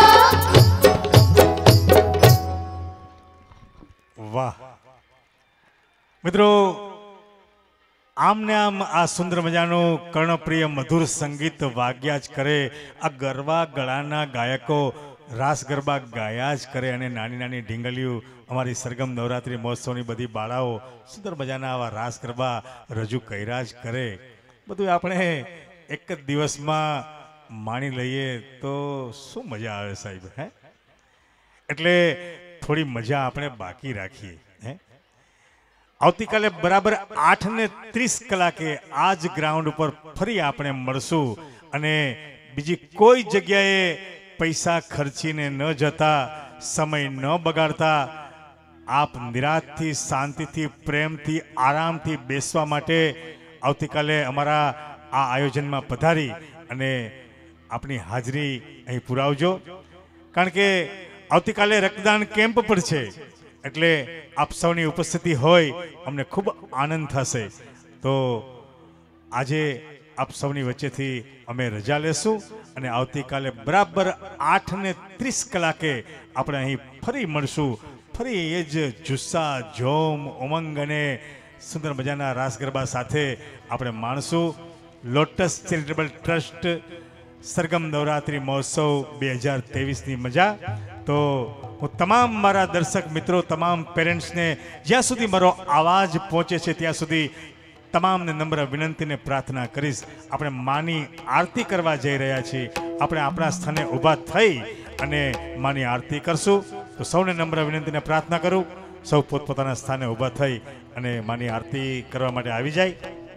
વાહ મિત્રો આમ ને આમ આ સુંદર મજાનું કર્ણપ્રિય મધુર સંગીત વાગ્યા જ કરે આ ગરબા ગળાના ગાયકો રાસ ગરબા ગાયા જ કરે અને નાની નાની ઢીંગલીઓ અમારી સરગમ નવરાત્રિ મહોત્સવની બધી બાળાઓ સુંદર મજાના આવા રાસ ગરબા રજૂ કર્યા જ કરે બધું આપણે એક જ દિવસમાં માણી લઈએ તો શું મજા આવે સાહેબ હે એટલે થોડી મજા આપણે બાકી રાખીએ હે આવતીકાલે બરાબર 8:30 કલાકે આ જ ગ્રાઉન્ડ ઉપર ફરી આપણે મળશું અને બીજી કોઈ જગ્યાએ પૈસા ખર્ચીને ન જતા સમય ન બગાડતા આપ નિરાંતથી શાંતિથી પ્રેમથી આરામથી બેસવા માટે આવતીકાલે અમારા આ આયોજનમાં પધારી અને આપની હાજરી અહીં પુરાવજો, કારણ કે આવતીકાલે રક્તદાન કેમ્પ પણ છે, એટલે આપ સૌની ઉપસ્થિતિ હોય અમને ખૂબ આનંદ થશે. તો આજે આપ સૌની વચ્ચેથી અમે રજા લેશું અને આવતીકાલે બરાબર 8:30 કલાકે આપણે અહીં ફરી મળશું. ફરી એ જ જુસ્સા, જોમ, ઉમંગ અને સુંદર મજાના રાસ ગરબા સાથે આપણે માણશું Lotus charitable trust Sargam Navratri મહોત્સવ 2023ની મજા. તો હું તમામ મારા દર્શક મિત્રો, તમામ પેરેન્ટ્સને જ્યાં સુધી મારો અવાજ પહોંચે છે ત્યાં સુધી તમામને નમ્ર વિનંતીને પ્રાર્થના કરીશ. આપણે માની આરતી કરવા જઈ રહ્યા છીએ. આપણે આપણા સ્થાને ઊભા થઈ અને માની આરતી કરશું. તો સૌને નમ્ર વિનંતીને પ્રાર્થના કરું, સૌ પોતપોતાના સ્થાને ઊભા થઈ અને માની આરતી કરવા માટે આવી જાય.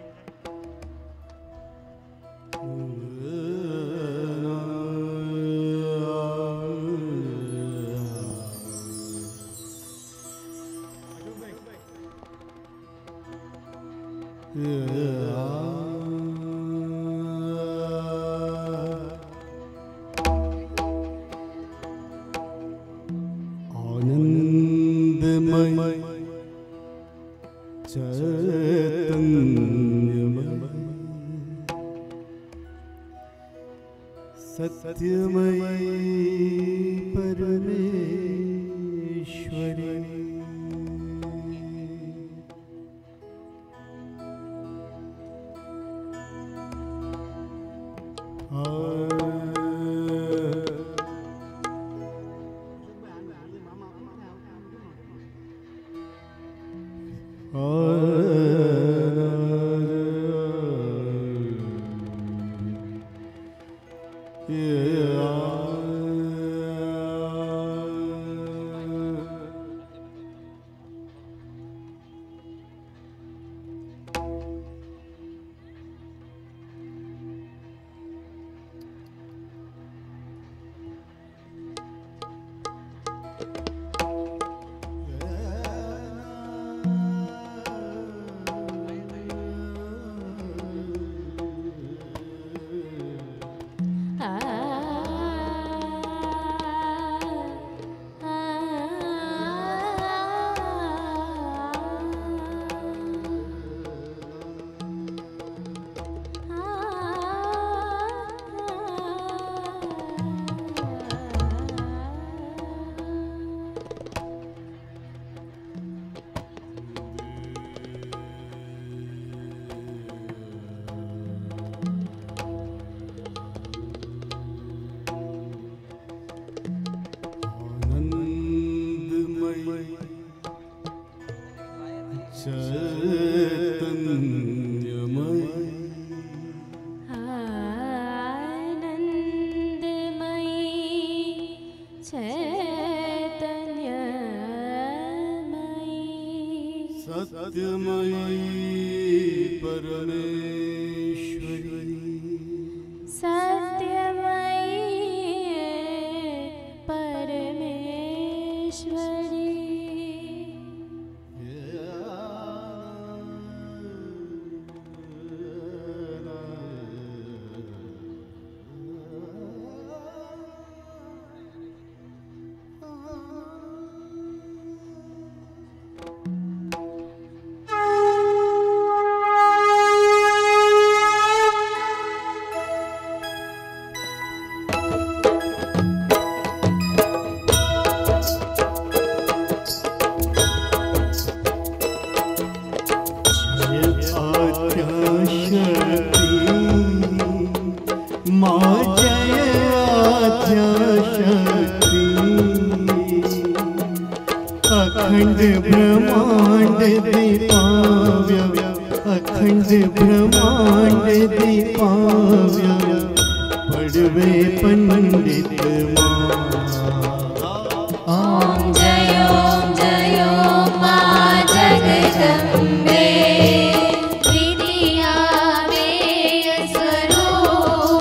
आनंदमय चैतन्यमय सत्यमय परमेश्वरी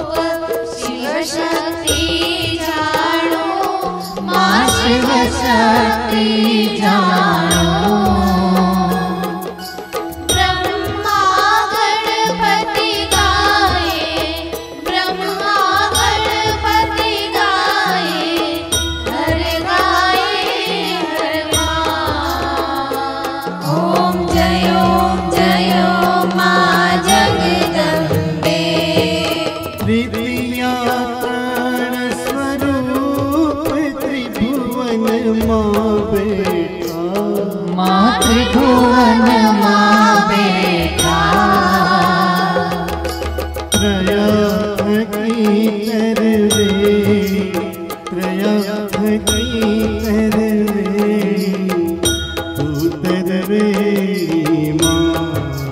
शक्ति जानो माँ शिव शक्ति जानो ब्रह्मा गणपति गाए ब्रह्मा गणपति गाए हर माँ ओम जय माँ जगदम्बे तृतीया प्राण स्वरूप त्रिभुवन माँ बेटा माँ त्रिभुवन माँ बेटा त्रयः की तरवे त्रयः की तरवे तू तरवे माँ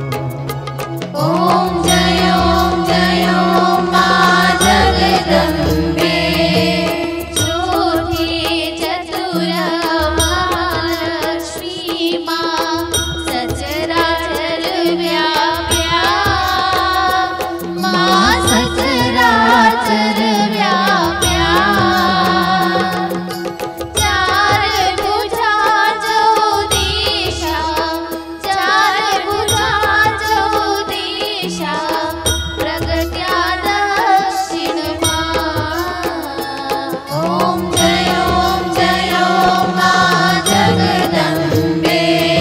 ओम जय माँ जगदम्बे ज्योति चतुर महालक्ष्मी माँ सचराचर व्याप्या माँ सचराचर व्याप्या चार भुजा जो दिशा चार भुजा जो दिशा प्रगट्या दक्षिण ओम जय माँ जगदम्बे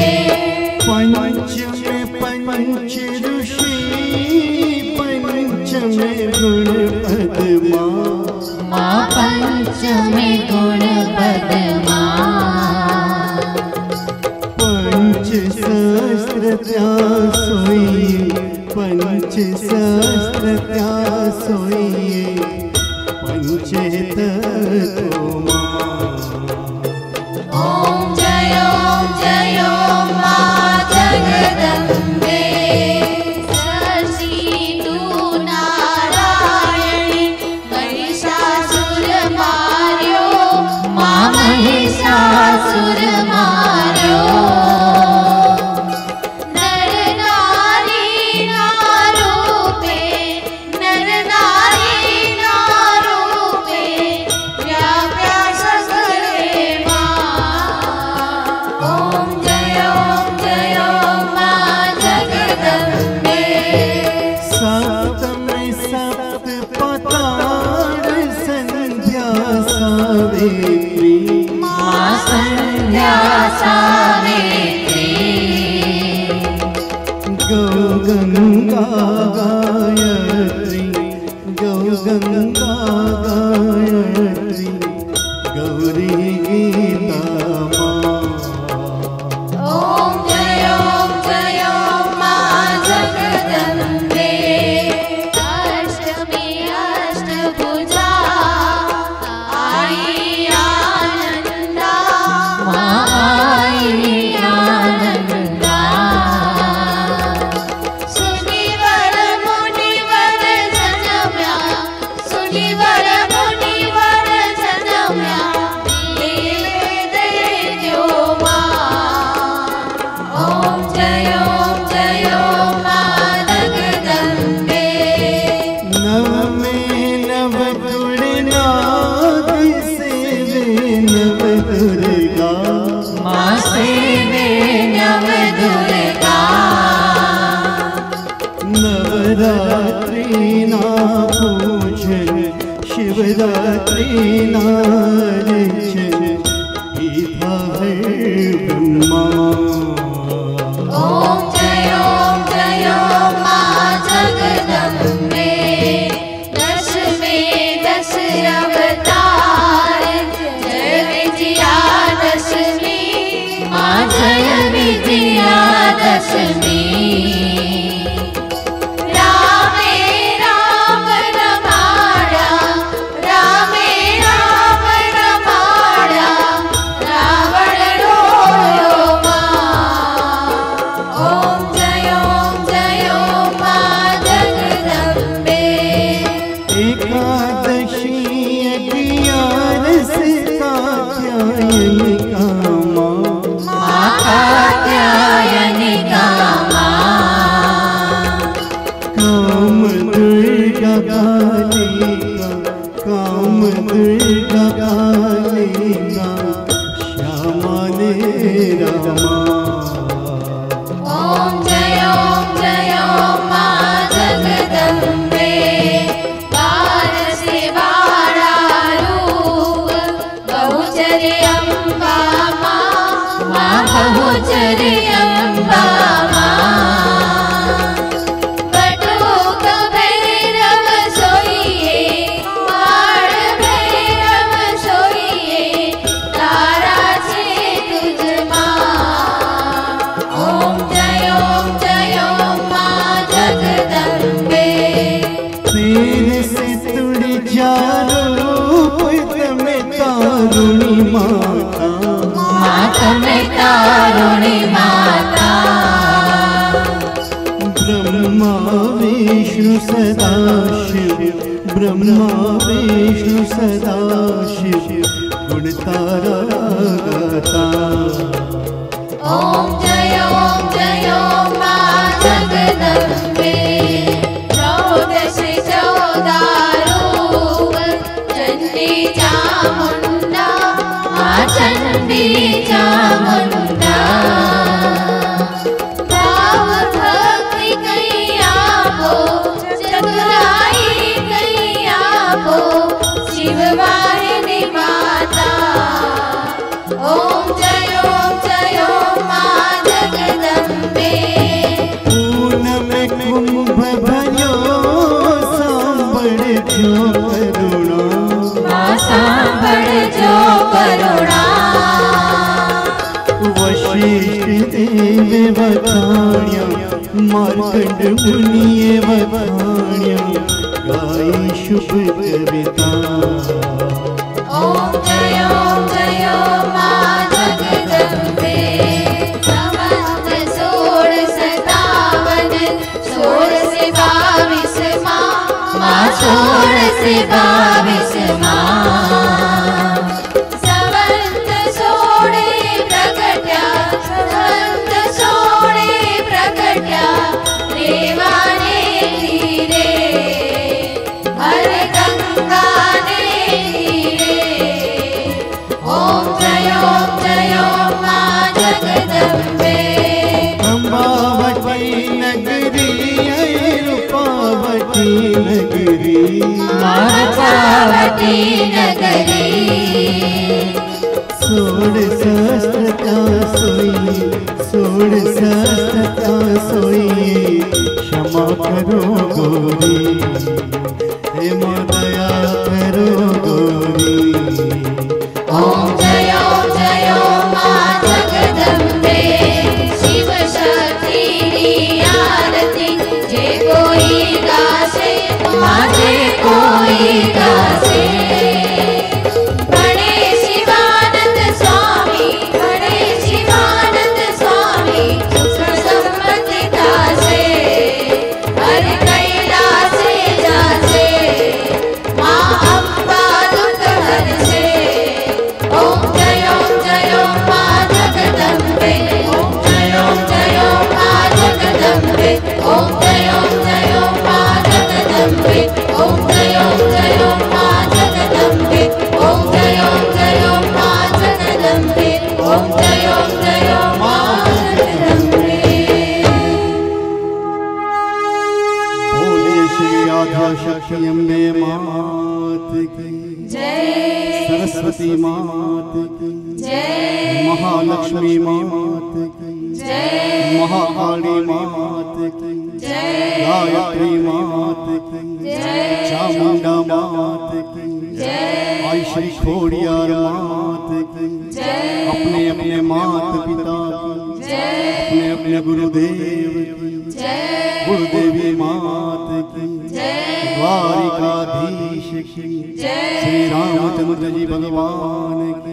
पंच में पंच ऋषि पंच में गुणपद माँ पंच में गुणपद पंच सहस्र सोइए पंच सहस्र सोइए पंचेत ओम जय माँ जगदम्बे शशि तू नारायणी महिषासुर मार्यो माँ महिषासुर मार्यो नर नारी नारूपे नर नारी नारूपे व्याप्या सगले ओम जय माँ जगदम्बे सप्तम सप्त पतार संध्या सावित्री माँ संध्या सावित्री गौ गंगा गायत्री गौ गंगा गायत्री गौरी गीता ओम जय माँ जगदम्बे अष्टमी अष्टभुजा आई आनंदा माँ आई आनंदा सुनिवर मुनिवर जनम्या सुनिवर मुनिवर जनम्या देवो ओम जय माँ जगदम्बे नव में नव दुर्नाग सेवे नव दुर्गा माँ सेवे नव दुर्गा नवरात्रि ना पूजन शिवरात्रि ना रचन गीता है ब्रह्मा ओम जय माँ जगदम्बे दश में दश अवतार जय विजयादशमी माँ जय विजयादशमी रामे राम रमाड़ा रामे राम रमाड़ा रावण रोयो ओम जय माँ जगदम्बे एकादशी अज्ञानस कात्यायनिका माँ कात्यायनिका काम दुर्गा कालिका काम दुर्गा कालिका श्याम ओम जय माँ जगदम्बे बार से बारा रूप बहुचर्य अम्बा माँ बहुचर्य अम्बा बटुक भैरव सोइए बाण भैरव सोइए तारा छे तुझ माँ ओम जय माँ जगदम्बे तेरे से तुड़ी जानो में तारुणी माता माता में तारुणी माता ब्रह्मा विष्णु सदाशिव ब्रह्मा विष्णु सदाशिव गुण तारा गाता ओम जय माँ जगदम्बे चौदश चौदारूप चंडी चामुंडा माँ चंडी चामुंडा भाव भक्ति कहीं आपो चतुराई कहीं आपो शिव वाहिनी माता ओम जय माँ जगदम्बे पूनम कुंभ भयो सांबड़ जो करुणा माँ सांबड़ जो करुणा वशिष्ठ देव वखाण्य मार्कंड मुनिये वखाण्य गाई शुभ कविता ओम जय माँ जगदम्बे समस्त 1657 16 से 22 माँ 16 से 22 माँ संवत 16 प्रगट्या संवत 16 प्रगट्या रेवाने धीरे हर गंगा ने धीरे ओम जय माँ जगदम्बे अम्बावती नगरी रूपावती नगरी रूपावती नगरी 16 सहस्त्रता सोई क्षमा करो गौरी हे माँ दया करो गौरी ओम जय माँ जगदम्बे शिव शक्ति री आरती जे कोई गासे माँ जे कोई गासे बड़े शिवानंद स्वामी सुख संपत्ति दासे हर कैलासे जासे माँ अम्बा दुख हरसे ओम जय माँ जगदम्बे ओम जय माँ जगदम्बे ओम जय माँ जगदम्बे ओम जय माँ जगदम्बे ओम जय माँ जगदम्बे ओम जय माँ जगदम्बे बोले श्री आद्या शक्ति अम्बे मात की जय सरस्वती मात की जय महालक्ष्मी मात की जय महाकाली मात की जय गायत्री मात की जय चामुंडा मात की जय आई श्री खोड़ियार मात की जय अपने अपने मात पिता की जय अपने अपने गुरुदेव की जय गुरुदेवी मात की जय द्वारिकाधीश की जय श्री रामचंद्र जी भगवान की